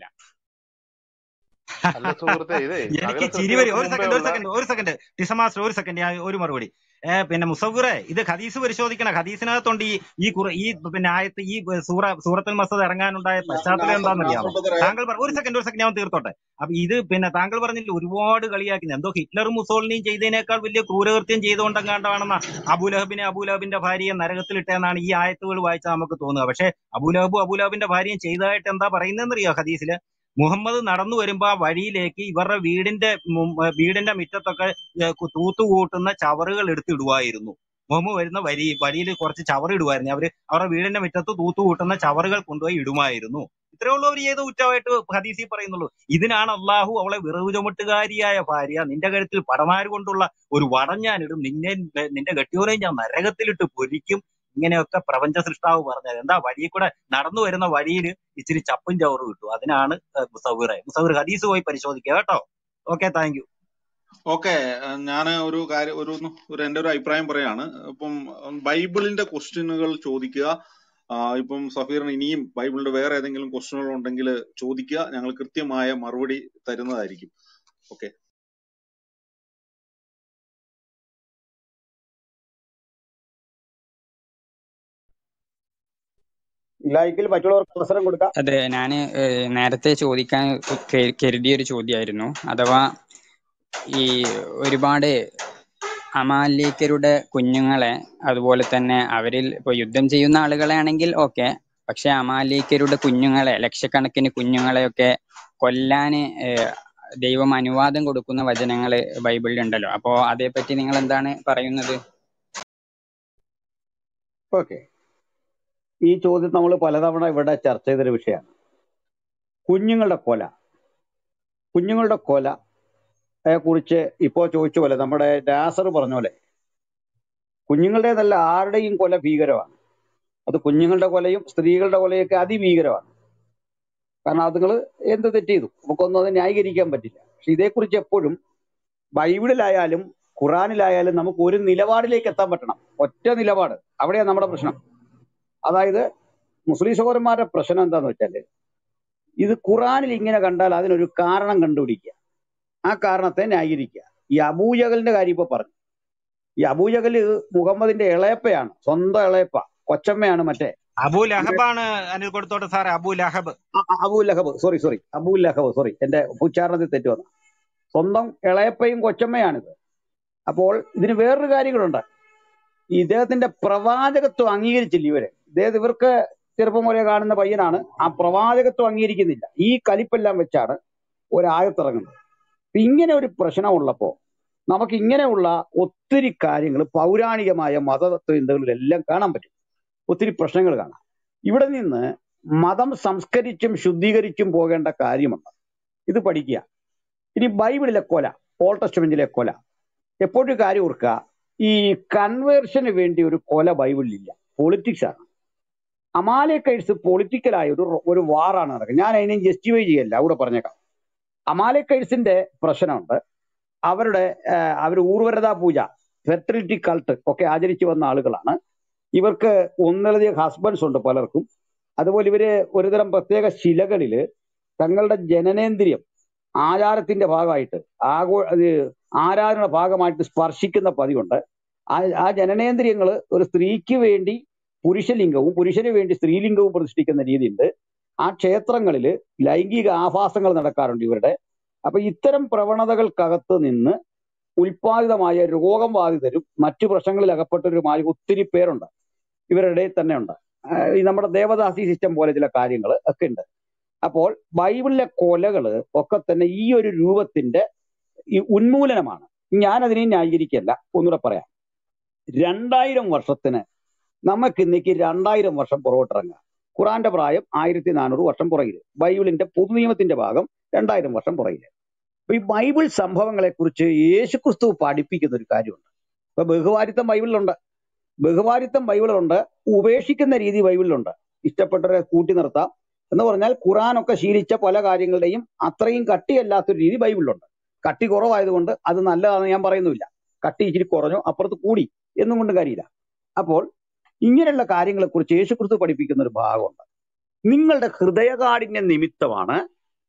അല്ല സുഹൃത്തെ, ഇതേ എനിക്ക് സകല ചിരി വരും. സൃഷ്ടികൾക്കും ഒരു മുമ്പേ സെക്കൻഡ് ഒരു ഉള്ള സെക്കൻഡ് ഒരു സെക്കൻഡ് ടിസമാസ്റ്റർ ഒരു സെക്കൻഡ് ഞാൻ ഒരു മറുപടി. ഏഹ് പിന്നെ മുസവ്വിറെ, ഇത് ഹദീസ് പരിശോധിക്കണം. ഹദീസിനകത്തുണ്ട് ഈ ഈ ഖുറ- ഈ പിന്നെ ആയത്ത് ഈ സൂറ സൂറത്തുൽ മസദ് ഇറങ്ങാനുണ്ടായ പശ്ചാത്തലം നാസർ എന്താണെന്ന് അറിയാമോ? നാസർ ബ്രദറെ താങ്കൾ പറ- ഒരു സെക്കൻഡ് ഒരു സെക്കൻഡ് ഞാൻ തീർത്തോട്ടെ. അപ്പൊ ഇത് പിന്നെ താങ്കൾ പറഞ്ഞില്ല ഒരുപാട് കളിയാക്കി, എന്തോ ഹിറ്റ്ലറും മുസോളിനിയും ചെയ്തതിനേക്കാൾ വലിയ ക്രൂരകൃത്യം ചെയ്തുകൊണ്ടെങ്ങാണ്ടാണെന്ന അബൂലഹബിനെ അബൂലഹബിന്റെ ഭാര്യയെ നരകത്തിലിട്ടെന്നാണ് ഈ ആയത്തുകൾ വായിച്ചാൽ നമുക്ക് തോന്നുക. പക്ഷെ അബൂലഹബും അബൂലഹബിന്റെ ഭാര്യയും ചെയ്തതായിട്ട് എന്താ പറയുന്നതെന്നറിയോ ഹദീസില്? മുഹമ്മദ് നടന്നു വരുമ്പോ ആ വഴിയിലേക്ക് ഇവരുടെ വീടിന്റെ മും- ഏ വീടിന്റെ മുറ്റത്തൊക്കെ ഏ കു- തൂത്തുകൂട്ടുന്ന ചവറുകൾ എടുത്തിടുവായിരുന്നു. മുഹമ്മദ് വരുന്ന വരി വഴിയിൽ കുറച്ച് ചവറ് ഇടുവായിരുന്നു. അവര് അവരുടെ വീടിന്റെ മുറ്റത്ത് തൂത്തുകൂട്ടുന്ന ചവറുകൾ കൊണ്ടുപോയി ഇടുമായിരുന്നു. ഇത്രേ ഉള്ളൂ അവർ ചെയ്ത കുറ്റമായിട്ട് ഹദീസിൽ പറയുന്നുള്ളൂ. ഇതിനാണ് അള്ളാഹു അവളെ വിറവ് ചുമട്ടുകാരിയായ ഭാര്യ, നിന്റെ കഴുത്തിൽ പടമാര് കൊണ്ടുള്ള ഒരു വടം ഞാൻ ഇടും, നിന്നെ നിന്റെ കെട്ടിയോനെയും ഞാൻ നരകത്തിലിട്ട് പൊരിക്കും, ഇങ്ങനെയൊക്കെ പ്രപഞ്ച സൃഷ്ടാവ് പറഞ്ഞത്. എന്താ വഴിയിൽ കൂടെ നടന്നു വരുന്ന വഴിയിൽ ഇച്ചിരി ചപ്പും ചവറും കിട്ടും. അതിനാണ് മുസവ്വിറെ. മുസവ്വിർ ഹദീസ് പോയി പരിശോധിക്കുക കേട്ടോ. Okay, thank you. ഓക്കെ. ഞാൻ ഒരു കാര്യം ഒരു ഒരു എന്റെ ഒരു അഭിപ്രായം പറയാണ്. ഇപ്പം ഉം, ബൈബിളിന്റെ ക്വസ്റ്റ്യനുകൾ ചോദിക്കുക. ആ, ഇപ്പം സഫീറിന് ഇനിയും ബൈബിളിന്റെ വേറെ ഏതെങ്കിലും ക്വസ്റ്റ്യനുകൾ ഉണ്ടെങ്കിൽ ചോദിക്കുക, ഞങ്ങൾ കൃത്യമായ മറുപടി തരുന്നതായിരിക്കും. ഓക്കെ. ഇല്ലായെങ്കിൽ മറ്റുള്ളവർക്ക് അവസരം കൊടുക്കാം. അതെ, ഞാന് ഏഹ്, നേരത്തെ ചോദിക്കാൻ കെ- കരുതിയൊരു ചോദ്യമായിരുന്നു. അഥവാ ഈ ഒരുപാട് അമാലേക്കരുടെ കുഞ്ഞുങ്ങളെ, അതുപോലെ തന്നെ അവരിൽ ഇപ്പൊ യുദ്ധം ചെയ്യുന്ന ആളുകളെ ആണെങ്കിൽ ഓക്കെ, പക്ഷെ അമാലേക്കരുടെ കുഞ്ഞുങ്ങളെ, ലക്ഷക്കണക്കിന് കുഞ്ഞുങ്ങളെയൊക്കെ കൊല്ലാന് ഏഹ്, ദൈവം അനുവാദം കൊടുക്കുന്ന വചനങ്ങള് ബൈബിളിൽ ഉണ്ടല്ലോ. അപ്പോ അതേപ്പറ്റി നിങ്ങൾ എന്താണ് പറയുന്നത്? ഓക്കെ, ഈ ചോദ്യം നമ്മൾ പലതവണ ഇവിടെ ചർച്ച ചെയ്തൊരു വിഷയമാണ്. കുഞ്ഞുങ്ങളുടെ കൊല കുഞ്ഞുങ്ങളുടെ കൊലയെ കുറിച്ച് ഇപ്പോ ചോദിച്ച പോലെ നമ്മുടെ നാസർ പറഞ്ഞ പോലെ കുഞ്ഞുങ്ങളുടേതല്ല, ആരുടെയും കൊല ഭീകരമാണ്. അത് കുഞ്ഞുങ്ങളുടെ കൊലയും സ്ത്രീകളുടെ കൊലയൊക്കെ അതിഭീകരമാണ്. കാരണം അതുങ്ങൾ എന്ത് തെറ്റ് ചെയ്തു, നമുക്കൊന്നും അത് ന്യായീകരിക്കാൻ പറ്റില്ല. പക്ഷെ ഇതേക്കുറിച്ച് എപ്പോഴും ബൈബിളിലായാലും ഖുറാനിലായാലും നമുക്ക് ഒരു നിലപാടിലേക്ക് എത്താൻ പറ്റണം. ഒറ്റ നിലപാട്, അവിടെയാണ് നമ്മുടെ പ്രശ്നം. അതായത് മുസ്ലിം സഹോദരന്മാരുടെ പ്രശ്നം എന്താന്ന് വെച്ചാല്, ഇത് ഖുറാനിൽ ഇങ്ങനെ കണ്ടാൽ അതിനൊരു കാരണം കണ്ടുപിടിക്കുക, ആ കാരണത്തെ ന്യായീകരിക്കുക. ഈ അബൂജഹലിന്റെ കാര്യം ഇപ്പൊ പറഞ്ഞു. ഈ അബൂജഹല് മുഹമ്മദിന്റെ ഇളയപ്പയാണ്, സ്വന്തം ഇളയപ്പ, കൊച്ചമ്മയാണ് മറ്റേ അബൂ ഇവര് ലഹബാണ് അനിൽ കൊടുത്തോട്ടെ സാറേ, അബൂ ലഹബ്. അ- അ- Abu Lahab, sorry sorry Abu Lahab, sorry എന്റെ ഉച്ചാരണത്തിൽ തെറ്റ് വന്നു. സ്വന്തം ഇളയപ്പയും കൊച്ചമ്മയാണിത്. അപ്പോൾ ഇതിന് വേറൊരു കാര്യങ്ങളുണ്ട്. ഈ ഇദ്ദേഹത്തിന്റെ പ്രവാചകത്വം അംഗീകരിച്ചില്ല ഇവര്. ഇദ്ദേഹം ഇവർക്ക് ചെറുപ്പം മുതലേ കാണുന്ന പയ്യനാണ്, ആ പ്രവാചകത്വം അംഗീകരിക്കുന്നില്ല. ഈ കലിപ്പെല്ലാം വെച്ചാണ് ഒരായത്തിറങ്ങുന്നത്. അപ്പൊ ഇങ്ങനെ ഒരു പ്രശ്നമുള്ളപ്പോ നമുക്ക് ഇങ്ങനെയുള്ള ഒത്തിരി കാര്യങ്ങൾ പൗരാണികമായ മതതത്വചിന്തകളിലെല്ലാം കാണാൻ പറ്റും. ഒത്തിരി പ്രശ്നങ്ങൾ കാണാം. ഇവിടെ നിന്ന് മതം സംസ്കരിച്ചും ശുദ്ധീകരിച്ചും പോകേണ്ട കാര്യമുണ്ട്. ഇത് പഠിക്കുക. ഇനി ബൈബിളിലെ കൊല, ഓൾഡ് ടെസ്റ്റമെന്റിലെ കൊല, എപ്പോഴും ഒരു കാര്യം ഓർക്കുക, ഈ കൺവേർഷന് വേണ്ടി ഒരു കൊല ബൈബിളിലില്ല, പൊളിറ്റിക്സ് ആണ്. അമാലേക്കൈറ്റ്സ് പൊളിറ്റിക്കലായ ഒരു ഒരു വാറാണ് നടക്കുന്നത്. ഞാൻ അതിനെ ജസ്റ്റിഫൈ ചെയ്യല്ല, അവിടെ പറഞ്ഞേക്കാം. അമാലേക്കൈറ്റ്സിന്റെ പ്രശ്നമുണ്ട്. അവരുടെ അവർ ഊർവരതാ പൂജ, ഫെർട്ടിലിറ്റി കൾട്ട് ഒക്കെ ആചരിച്ചു വന്ന ആളുകളാണ്. ഇവർക്ക് ഒന്നിലധികം ഹസ്ബൻഡ്സ് ഉണ്ട് പലർക്കും. അതുപോലെ ഇവര് ഒരുതരം പ്രത്യേക ശിലകളില് തങ്ങളുടെ ജനനേന്ദ്രിയം ആചാരത്തിന്റെ ഭാഗമായിട്ട് ആഘോ അത് ആരാധനയുടെ ഭാഗമായിട്ട് സ്പർശിക്കുന്ന പതിവുണ്ട്. ആ ആ ജനനേന്ദ്രിയങ്ങൾ ഒരു സ്ത്രീക്ക് വേണ്ടി പുരുഷലിംഗവും പുരുഷന് വേണ്ടി സ്ത്രീലിംഗവും പ്രതിഷ്ഠിക്കുന്ന രീതിയുണ്ട്. ആ ക്ഷേത്രങ്ങളിൽ ലൈംഗിക ആഭാസങ്ങൾ നടക്കാറുണ്ട് ഇവരുടെ. അപ്പൊ ഇത്തരം പ്രവണതകൾക്കകത്ത് നിന്ന് ഉൽപാദിതമായ രോഗം ബാധിതരും മറ്റു പ്രശ്നങ്ങളിൽ അകപ്പെട്ടവരുമായ ഒത്തിരി പേരുണ്ട്, ഇവരുടെ ഇടയിൽ തന്നെ ഉണ്ട്. ആഹ് ഈ നമ്മുടെ ദേവദാസി സിസ്റ്റം പോലെ ചില കാര്യങ്ങൾ ഒക്കെ ഉണ്ട്. അപ്പോൾ ബൈബിളിലെ കൊലകള് ഒക്കെ തന്നെ ഈ ഒരു രൂപത്തിന്റെ ഈ ഉന്മൂലനമാണ്. ഞാൻ അതിനെ ന്യായീകരിക്കല്ല, ഒന്നുകൂടെ പറയാം. രണ്ടായിരം വർഷത്തിന് നമുക്ക് ഇന്നേക്ക് രണ്ടായിരം വർഷം പുറകോട്ടിറങ്ങാം. ഖുറാന്റെ പ്രായം ആയിരത്തി നാനൂറ് വർഷം പുറകില്, ബൈബിളിന്റെ പൊതുനിയമത്തിന്റെ ഭാഗം രണ്ടായിരം വർഷം പുറകില്. അപ്പൊ ഈ ബൈബിൾ സംഭവങ്ങളെ കുറിച്ച് യേശുക്രിസ്തു പഠിപ്പിക്കുന്ന ഒരു കാര്യമുണ്ട്. ഇപ്പൊ ബഹുവാരിത്തം ബൈബിളിലുണ്ട്, ബഹുവാരിത്തം ബൈബിളിലുണ്ട്, ഉപേക്ഷിക്കുന്ന രീതി ബൈബിളിലുണ്ട്. ഇഷ്ടപ്പെട്ടവരെ കൂട്ടി നിർത്താം എന്ന് പറഞ്ഞാൽ ഖുറാനൊക്കെ ശീലിച്ച പല കാര്യങ്ങളുടെയും അത്രയും കട്ടിയല്ലാത്തൊരു രീതി ബൈബിളിലുണ്ട്. കട്ടി കുറവായതുകൊണ്ട് അത് നല്ലതാണെന്ന് ഞാൻ പറയുന്നില്ല. കട്ടി ഇച്ചിരി കുറഞ്ഞോ അപ്പുറത്ത് കൂടി എന്നും കൊണ്ട് കാര്യമില്ല. അപ്പോൾ ഇങ്ങനെയുള്ള കാര്യങ്ങളെ കുറിച്ച് യേശുക്രിസ്തു പഠിപ്പിക്കുന്ന ഒരു ഭാഗമുണ്ട്. നിങ്ങളുടെ ഹൃദയകാഠിന്യ നിമിത്തമാണ്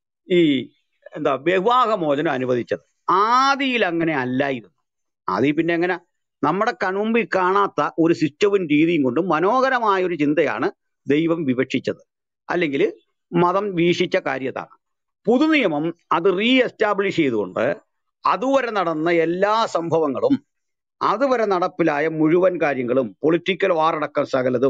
ഈ എന്താ വിവാഹമോചനം അനുവദിച്ചത്. ആദിയിൽ അങ്ങനെ അല്ലായിരുന്നു. ആദ്യം പിന്നെ എങ്ങനെ നമ്മുടെ കൺമുമ്പിൽ കാണാത്ത ഒരു സിസ്റ്റവും രീതിയും കൊണ്ടും മനോഹരമായ ഒരു ചിന്തയാണ് ദൈവം വിവക്ഷിച്ചത്, അല്ലെങ്കിൽ മതം വീക്ഷിച്ച കാര്യത്താണ്. പുതുനിയമം അത് റീ എസ്റ്റാബ്ലിഷ് ചെയ്തുകൊണ്ട് അതുവരെ നടന്ന എല്ലാ സംഭവങ്ങളും അതുവരെ നടപ്പിലായ മുഴുവൻ കാര്യങ്ങളും പൊളിറ്റിക്കൽ വാറടക്കം സകലതും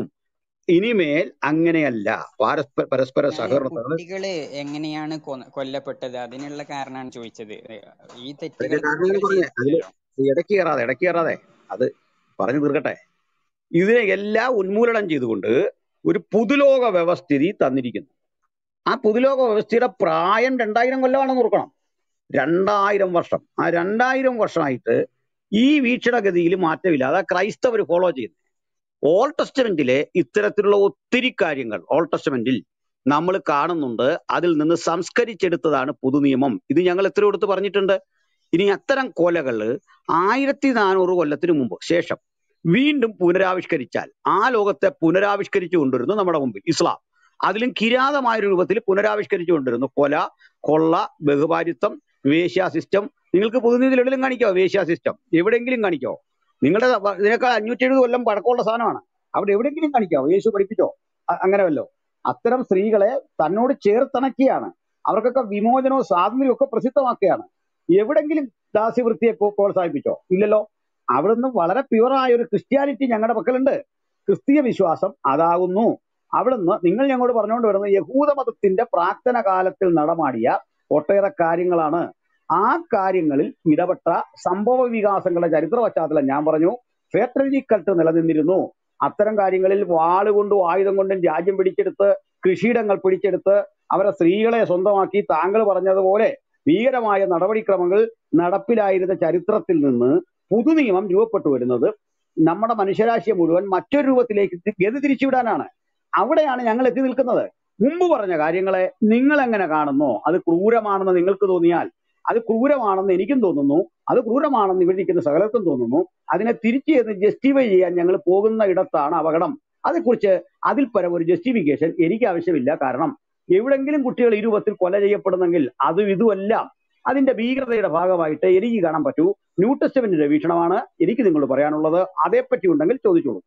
ഇനിമേൽ അങ്ങനെയല്ല, പരസ്പര പരസ്പര ഞാൻ സഹകരണത്തോടെ കുട്ടികള് എങ്ങനെയാണ് കൊ- കൊല്ലപ്പെട്ടത് അതിനുള്ള കാരണമാണ് ചോദിച്ചത്. ഏ, ഈ അതിന്റെ തെറ്റുകൾ കാരണം കുട്ടികൾ പറഞ്ഞേ അതില് ചെയ്തിട്ടില്ലല്ലോ. ഇടയ്ക്ക് കയറാതെ ഇടയ്ക്ക് കയറാതെ അത് പറഞ്ഞു തീർക്കട്ടെ. ഇതിനെ എല്ലാം ഉന്മൂലനം ചെയ്തുകൊണ്ട് ഒരു പുതുലോക വ്യവസ്ഥിതി തന്നിരിക്കുന്നു. ആ പുതുലോക വ്യവസ്ഥയുടെ പ്രായം രണ്ടായിരം കൊല്ലമാണെന്ന് ഓർക്കണം. രണ്ടായിരം വർഷം. ആ രണ്ടായിരം വർഷമായിട്ട് ഈ വീക്ഷണഗതിയിൽ മാറ്റമില്ല. അതാ ക്രൈസ്തവർ ഫോളോ ചെയ്യുന്നത്. ഓൾഡ് ടെസ്റ്റമെന്റിലെ ഇത്തരത്തിലുള്ള ഒത്തിരി കാര്യങ്ങൾ ഓൾഡ് ടെസ്റ്റമെന്റിൽ നമ്മൾ കാണുന്നുണ്ട്. അതിൽ നിന്ന് സംസ്കരിച്ചെടുത്തതാണ് പുതുനിയമം. ഇത് ഞങ്ങൾ എത്ര കൊടുത്ത് പറഞ്ഞിട്ടുണ്ട്. ഇനി അത്തരം കൊലകള് ആയിരത്തി നാനൂറ് കൊല്ലത്തിന് മുമ്പ് ശേഷം വീണ്ടും പുനരാവിഷ്കരിച്ചാൽ ആ ലോകത്തെ പുനരാവിഷ്കരിച്ചു കൊണ്ടിരുന്നു നമ്മുടെ മുമ്പിൽ ഇസ്ലാം. അതിലും കിരാതമായ രൂപത്തിൽ പുനരാവിഷ്കരിച്ചു കൊണ്ടിരുന്നു കൊല, കൊള്ള, ബഹുഭാരിത്വം, വേശ്യാ സിസ്റ്റം. നിങ്ങൾക്ക് പുതുനിയമത്തിൽ എവിടെയും കാണിക്കാവോ വേശ്യാ സിസ്റ്റം? എവിടെയെങ്കിലും കാണിക്കാവോ? നിങ്ങളുടെ വ- ഇതിനേക്കാൾ അഞ്ഞൂറ്റി എഴുപത് കൊല്ലം പഴക്കമുള്ള സാധനമാണ്. അവിടെ എവിടെയെങ്കിലും കാണിക്കാവോ? യേശു പഠിപ്പിച്ചോ അ- അങ്ങനെ വല്ലോ? അത്തരം സ്ത്രീകളെ തന്നോട് ചേർത്തണക്കിയാണ്, അവർക്കൊക്കെ വിമോചനവും സ്വാതന്ത്ര്യവും ഒക്കെ പ്രസിദ്ധമാക്കുകയാണ്. എവിടെങ്കിലും ദാസ്യവൃത്തിയെ പ്രോത്സാഹിപ്പിച്ചോ? പ്രോത്സാഹിപ്പിച്ചോ? ഇല്ലല്ലോ. അവിടുന്ന് വളരെ പ്യുവറായ ഒരു ക്രിസ്ത്യാനിറ്റി ഞങ്ങളുടെ പക്കലുണ്ട്. ക്രിസ്തീയ വിശ്വാസം അതാകുന്നു. അവിടുന്ന് നിങ്ങൾ ഞങ്ങളോട് പറഞ്ഞുകൊണ്ട് വരുന്നത് യഹൂദ മതത്തിന്റെ പ്രാക്തന കാലത്തിൽ നടമാടിയ ഒട്ടേറെ കാര്യങ്ങളാണ്. ആ കാര്യങ്ങളിൽ ഇടപെട്ട സംഭവ വികാസങ്ങളുടെ ചരിത്ര പശ്ചാത്തലം ഞാൻ പറഞ്ഞു. ഫേറ്റർജി കൾട്ട് നിലനിന്നിരുന്നു. അത്തരം കാര്യങ്ങളിൽ വാളുകൊണ്ടും ആയുധം കൊണ്ടും രാജ്യം പിടിച്ചെടുത്ത്, കൃഷിയിടങ്ങൾ പിടിച്ചെടുത്ത്, അവരെ സ്ത്രീകളെ സ്വന്തമാക്കി താങ്കൾ പറഞ്ഞതുപോലെ ഭീകരമായ നടപടിക്രമങ്ങൾ നടപ്പിലായിരുന്ന ചരിത്രത്തിൽ നിന്ന് പുതുനിയമം രൂപപ്പെട്ടു വരുന്നത് നമ്മുടെ മനുഷ്യരാശിയെ മുഴുവൻ മറ്റൊരു രൂപത്തിലേക്ക് തി- ഗതി തിരിച്ചുവിടാനാണ്. അവിടെയാണ് ഞങ്ങൾ എത്തി നിൽക്കുന്നത്. മുമ്പ് പറഞ്ഞ കാര്യങ്ങളെ നിങ്ങൾ എങ്ങനെ കാണുന്നോ, അത് ക്രൂരമാണെന്ന് നിങ്ങൾക്ക് തോന്നിയാൽ അത് ക്രൂരമാണെന്ന് എനിക്കും തോന്നുന്നു, അത് ക്രൂരമാണെന്ന് ഇവിടെ നിൽക്കുന്ന സകലർക്കും തോന്നുന്നു. അതിനെ തിരിച്ചു ചെന്ന് ജസ്റ്റിഫൈ ചെയ്യാൻ ഞങ്ങൾ പോകുന്ന ഇടത്താണ് അപകടം. അതേക്കുറിച്ച് അതിൽ പരം ഒരു ജസ്റ്റിഫിക്കേഷൻ എനിക്ക് ആവശ്യമില്ല. കാരണം എവിടെങ്കിലും കുട്ടികൾ ഈ രൂപത്തിൽ കൊല ചെയ്യപ്പെടുന്നെങ്കിൽ അതും ഇതുമെല്ലാം അതിന്റെ ഭീകരതയുടെ ഭാഗമായിട്ട് എനിക്ക് കാണാൻ പറ്റൂ. ന്യൂ ടെസ്റ്റമെന്റിന്റെ വീക്ഷണമാണ് എനിക്ക് നിങ്ങളോട് പറയാനുള്ളത്. അതേപ്പറ്റി ഉണ്ടെങ്കിൽ ചോദിച്ചോളൂ.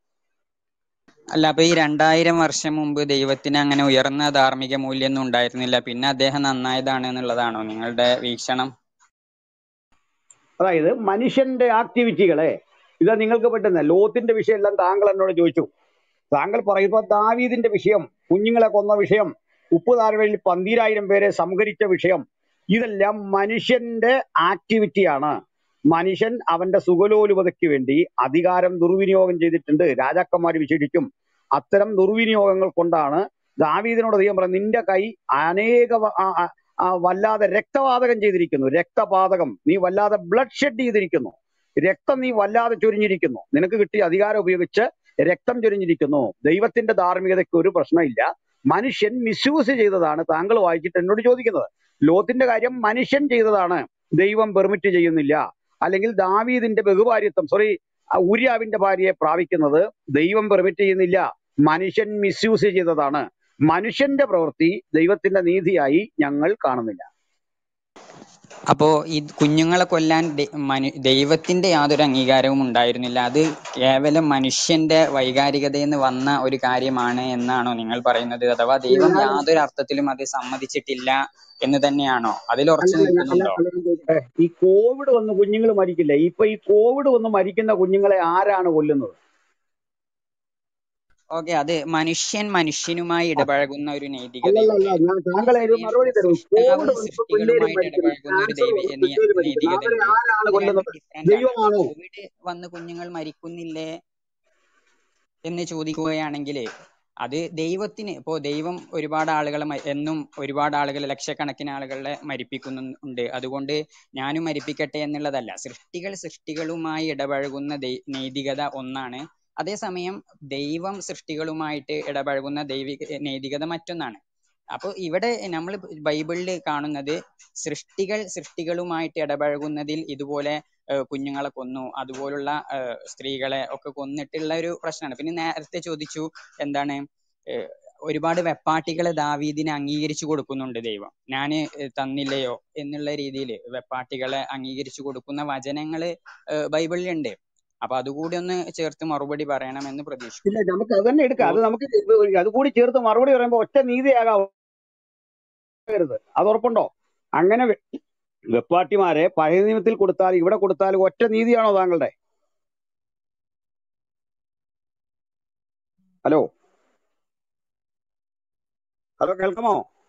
അല്ല, അപ്പൊ ഈ രണ്ടായിരം വർഷം മുമ്പ് ദൈവത്തിന് അങ്ങനെ ഉയർന്ന ധാർമ്മിക മൂല്യമൊന്നും ഉണ്ടായിരുന്നില്ല, പിന്നെ അദ്ദേഹം നന്നായതാണ് എന്നുള്ളതാണോ നിങ്ങളുടെ വീക്ഷണം? അതായത് മനുഷ്യന്റെ ആക്ടിവിറ്റികളെ ഇത് നിങ്ങൾക്ക് പറ്റുന്ന ലോത്തിന്റെ വിഷയം എല്ലാം താങ്കൾ എന്നോട് ചോദിച്ചു. താങ്കൾ പറയുമ്പോൾ ദാവീദിന്റെ വിഷയം, കുഞ്ഞുങ്ങളെ കൊന്ന വിഷയം, ഉപ്പ് താഴ്വരയിൽ പന്തീരായിരം പേരെ സംഹരിച്ച വിഷയം, ഇതെല്ലാം മനുഷ്യന്റെ ആക്ടിവിറ്റിയാണ്. മനുഷ്യൻ അവന്റെ സുഖലോലുപതയ്ക്ക് വേണ്ടി അധികാരം ദുർവിനിയോഗം ചെയ്തിട്ടുണ്ട്. രാജാക്കന്മാർ വിശേഷിച്ചും അത്തരം ദുർവിനിയോഗങ്ങൾ കൊണ്ടാണ് ദാവീദിനോട് ദൈവം പറയുന്നത്, നിന്റെ കൈ അനേക വ- ആ- ആ- ആ വല്ലാതെ രക്തപാതകം ചെയ്തിരിക്കുന്നു. രക്തപാതകം, നീ വല്ലാതെ ബ്ലഡ് ഷെഡ് ചെയ്തിരിക്കുന്നു. രക്തം നീ വല്ലാതെ ചൊരിഞ്ഞിരിക്കുന്നു. നിനക്ക് കിട്ടിയ അധികാരം ഉപയോഗിച്ച് രക്തം ചൊരിഞ്ഞിരിക്കുന്നു. ദൈവത്തിന്റെ ധാർമ്മികതയ്ക്ക് ഒരു പ്രശ്നമില്ല. മനുഷ്യൻ മിസ്യൂസ് ചെയ്തതാണ് താങ്കൾ വായിച്ചിട്ട് എന്നോട് ചോദിക്കുന്നത്. ലോത്തിന്റെ കാര്യം മനുഷ്യൻ ചെയ്തതാണ്, ദൈവം പെർമിറ്റ് ചെയ്യുന്നില്ല. അല്ലെങ്കിൽ ദാവീദിന്റെ ബഹുഭാര്യത്വം, സോറി ഊര്യാവിന്റെ ഭാര്യയെ പ്രാപിക്കുന്നത് ദൈവം പെർമിറ്റ് ചെയ്യുന്നില്ല, മനുഷ്യൻ മിസ്യൂസ് ചെയ്തതാണ്. മനുഷ്യന്റെ പ്രവൃത്തി ദൈവത്തിന്റെ നീതിയായി ഞങ്ങൾ കാണുന്നില്ല. അപ്പോ ഈ കുഞ്ഞുങ്ങളെ കൊല്ലാൻ ദൈ- മനു- ദൈവത്തിന്റെ യാതൊരു അംഗീകാരവും ഉണ്ടായിരുന്നില്ല, അത് കേവലം മനുഷ്യന്റെ വൈകാരികതയിൽ നിന്ന് വന്ന ഒരു കാര്യമാണ് എന്നാണോ നിങ്ങൾ പറയുന്നത്? അഥവാ ദൈവം ഞാൻ യാതൊരു അർത്ഥത്തിലും അത് സമ്മതിച്ചിട്ടില്ല എന്ന് തന്നെയാണോ? അതിൽ ഉറച്ചു അല്ലല്ല ഞാൻ- അല്ല നിൽക്കുന്നുണ്ടോ? അല്ല ഞാൻ ചോദിക്കട്ടെ, ഈ കോവിഡ് വന്ന് കുഞ്ഞുങ്ങൾ മരിക്കില്ല. ഇപ്പൊ ഈ കോവിഡ് വന്ന് മരിക്കുന്ന കുഞ്ഞുങ്ങളെ ആരാണ് കൊല്ലുന്നത്? ഓക്കെ, അത് മനുഷ്യൻ മനുഷ്യനുമായി ആ, ഇടപഴകുന്ന ഒരു അല്ലല്ല നൈതികതയുണ്ട്. അല്ല ഞാൻ താങ്കളെ ഒരു അതേസമയം മറുപടി തരൂ. സൃഷ്ടാവ് കോവിഡ് വന്നപ്പോ പിള്ളേര് സൃഷ്ടികളുമായിട്ട് മരിക്കുന്നു, ഇടപഴകുന്ന ഒരു ക്യാൻസർ ദൈവ വന്ന് നി- പിള്ളേര് മരിക്കുന്നു. അവരെ നൈതികതയുണ്ട്. ആരാണ് ഇത് രണ്ടും കൊല്ലുന്നത്? ഡിഫറെന്റ് ആണ്. ദൈവമാണോ? കോവിഡ് വന്ന് കുഞ്ഞുങ്ങൾ മരിക്കുന്നില്ലേ എന്ന് ചോദിക്കുകയാണെങ്കിൽ അത് ദൈവത്തിന്, ഇപ്പോൾ ദൈവം ഒരുപാട് ആളുകളെ മ- എന്നും ഒരുപാട് ആളുകളെ, ലക്ഷക്കണക്കിന് ആളുകളെ മരിപ്പിക്കുന്നുണ്ട്. അതുകൊണ്ട് ഞാനും മരിപ്പിക്കട്ടെ എന്നുള്ളതല്ല. സൃഷ്ടികൾ സൃഷ്ടികളുമായി ഇടപഴകുന്ന ദൈ- നൈതികത ഒന്നാണ്. അതേസമയം ദൈവം സൃഷ്ടികളുമായിട്ട് ഇടപഴകുന്ന ദൈവിക നൈതികത മറ്റൊന്നാണ്. അപ്പോൾ ഇവിടെ നമ്മൾ ബൈബിളിൽ കാണുന്നത് സൃഷ്ടികൾ സൃഷ്ടികളുമായിട്ട് ഇടപഴകുന്നതിൽ ഇതുപോലെ ഏഹ് കുഞ്ഞുങ്ങളെ കൊന്നു, അതുപോലുള്ള ഏഹ് സ്ത്രീകളെ ഒക്കെ കൊന്നിട്ടുള്ള ഒരു പ്രശ്നമാണ്. പിന്നെ നേരത്തെ ചോദിച്ചു എന്താണ് ഏഹ് ഒരുപാട് വെപ്പാട്ടികളെ ദാവീദിനെ അംഗീകരിച്ചു കൊടുക്കുന്നുണ്ട് ദൈവം. ഞാന് ഏഹ് തന്നില്ലയോ എന്നുള്ള രീതിയിൽ വെപ്പാട്ടികളെ അംഗീകരിച്ചു കൊടുക്കുന്ന വചനങ്ങള് ഏഹ് ബൈബിളിലുണ്ട്. അപ്പൊ അതുകൂടി ഒന്ന് ചേർത്ത് മറുപടി പറയണമെന്ന് ഇല്ല, പ്രതീക്ഷിക്കുന്നു. നമുക്ക് അത് തന്നെ എടുക്കാം. അത് ഓ- നമുക്ക് ഇത് അത് കൂടി ചേർത്ത് മറുപടി പറയുമ്പോൾ ഒറ്റ നീതിയാകാവരുത്. അത് ഉറപ്പുണ്ടോ? അങ്ങനെ വെ- വെപ്പാട്ടിമാരെ പഴയ നിയമത്തിൽ കൊടുത്താൽ ഇവിടെ കൊടുത്താൽ ഒറ്റ നീതിയാണോ താങ്കളുടെ? ഹലോ ഹലോ കേൾക്കാമോ?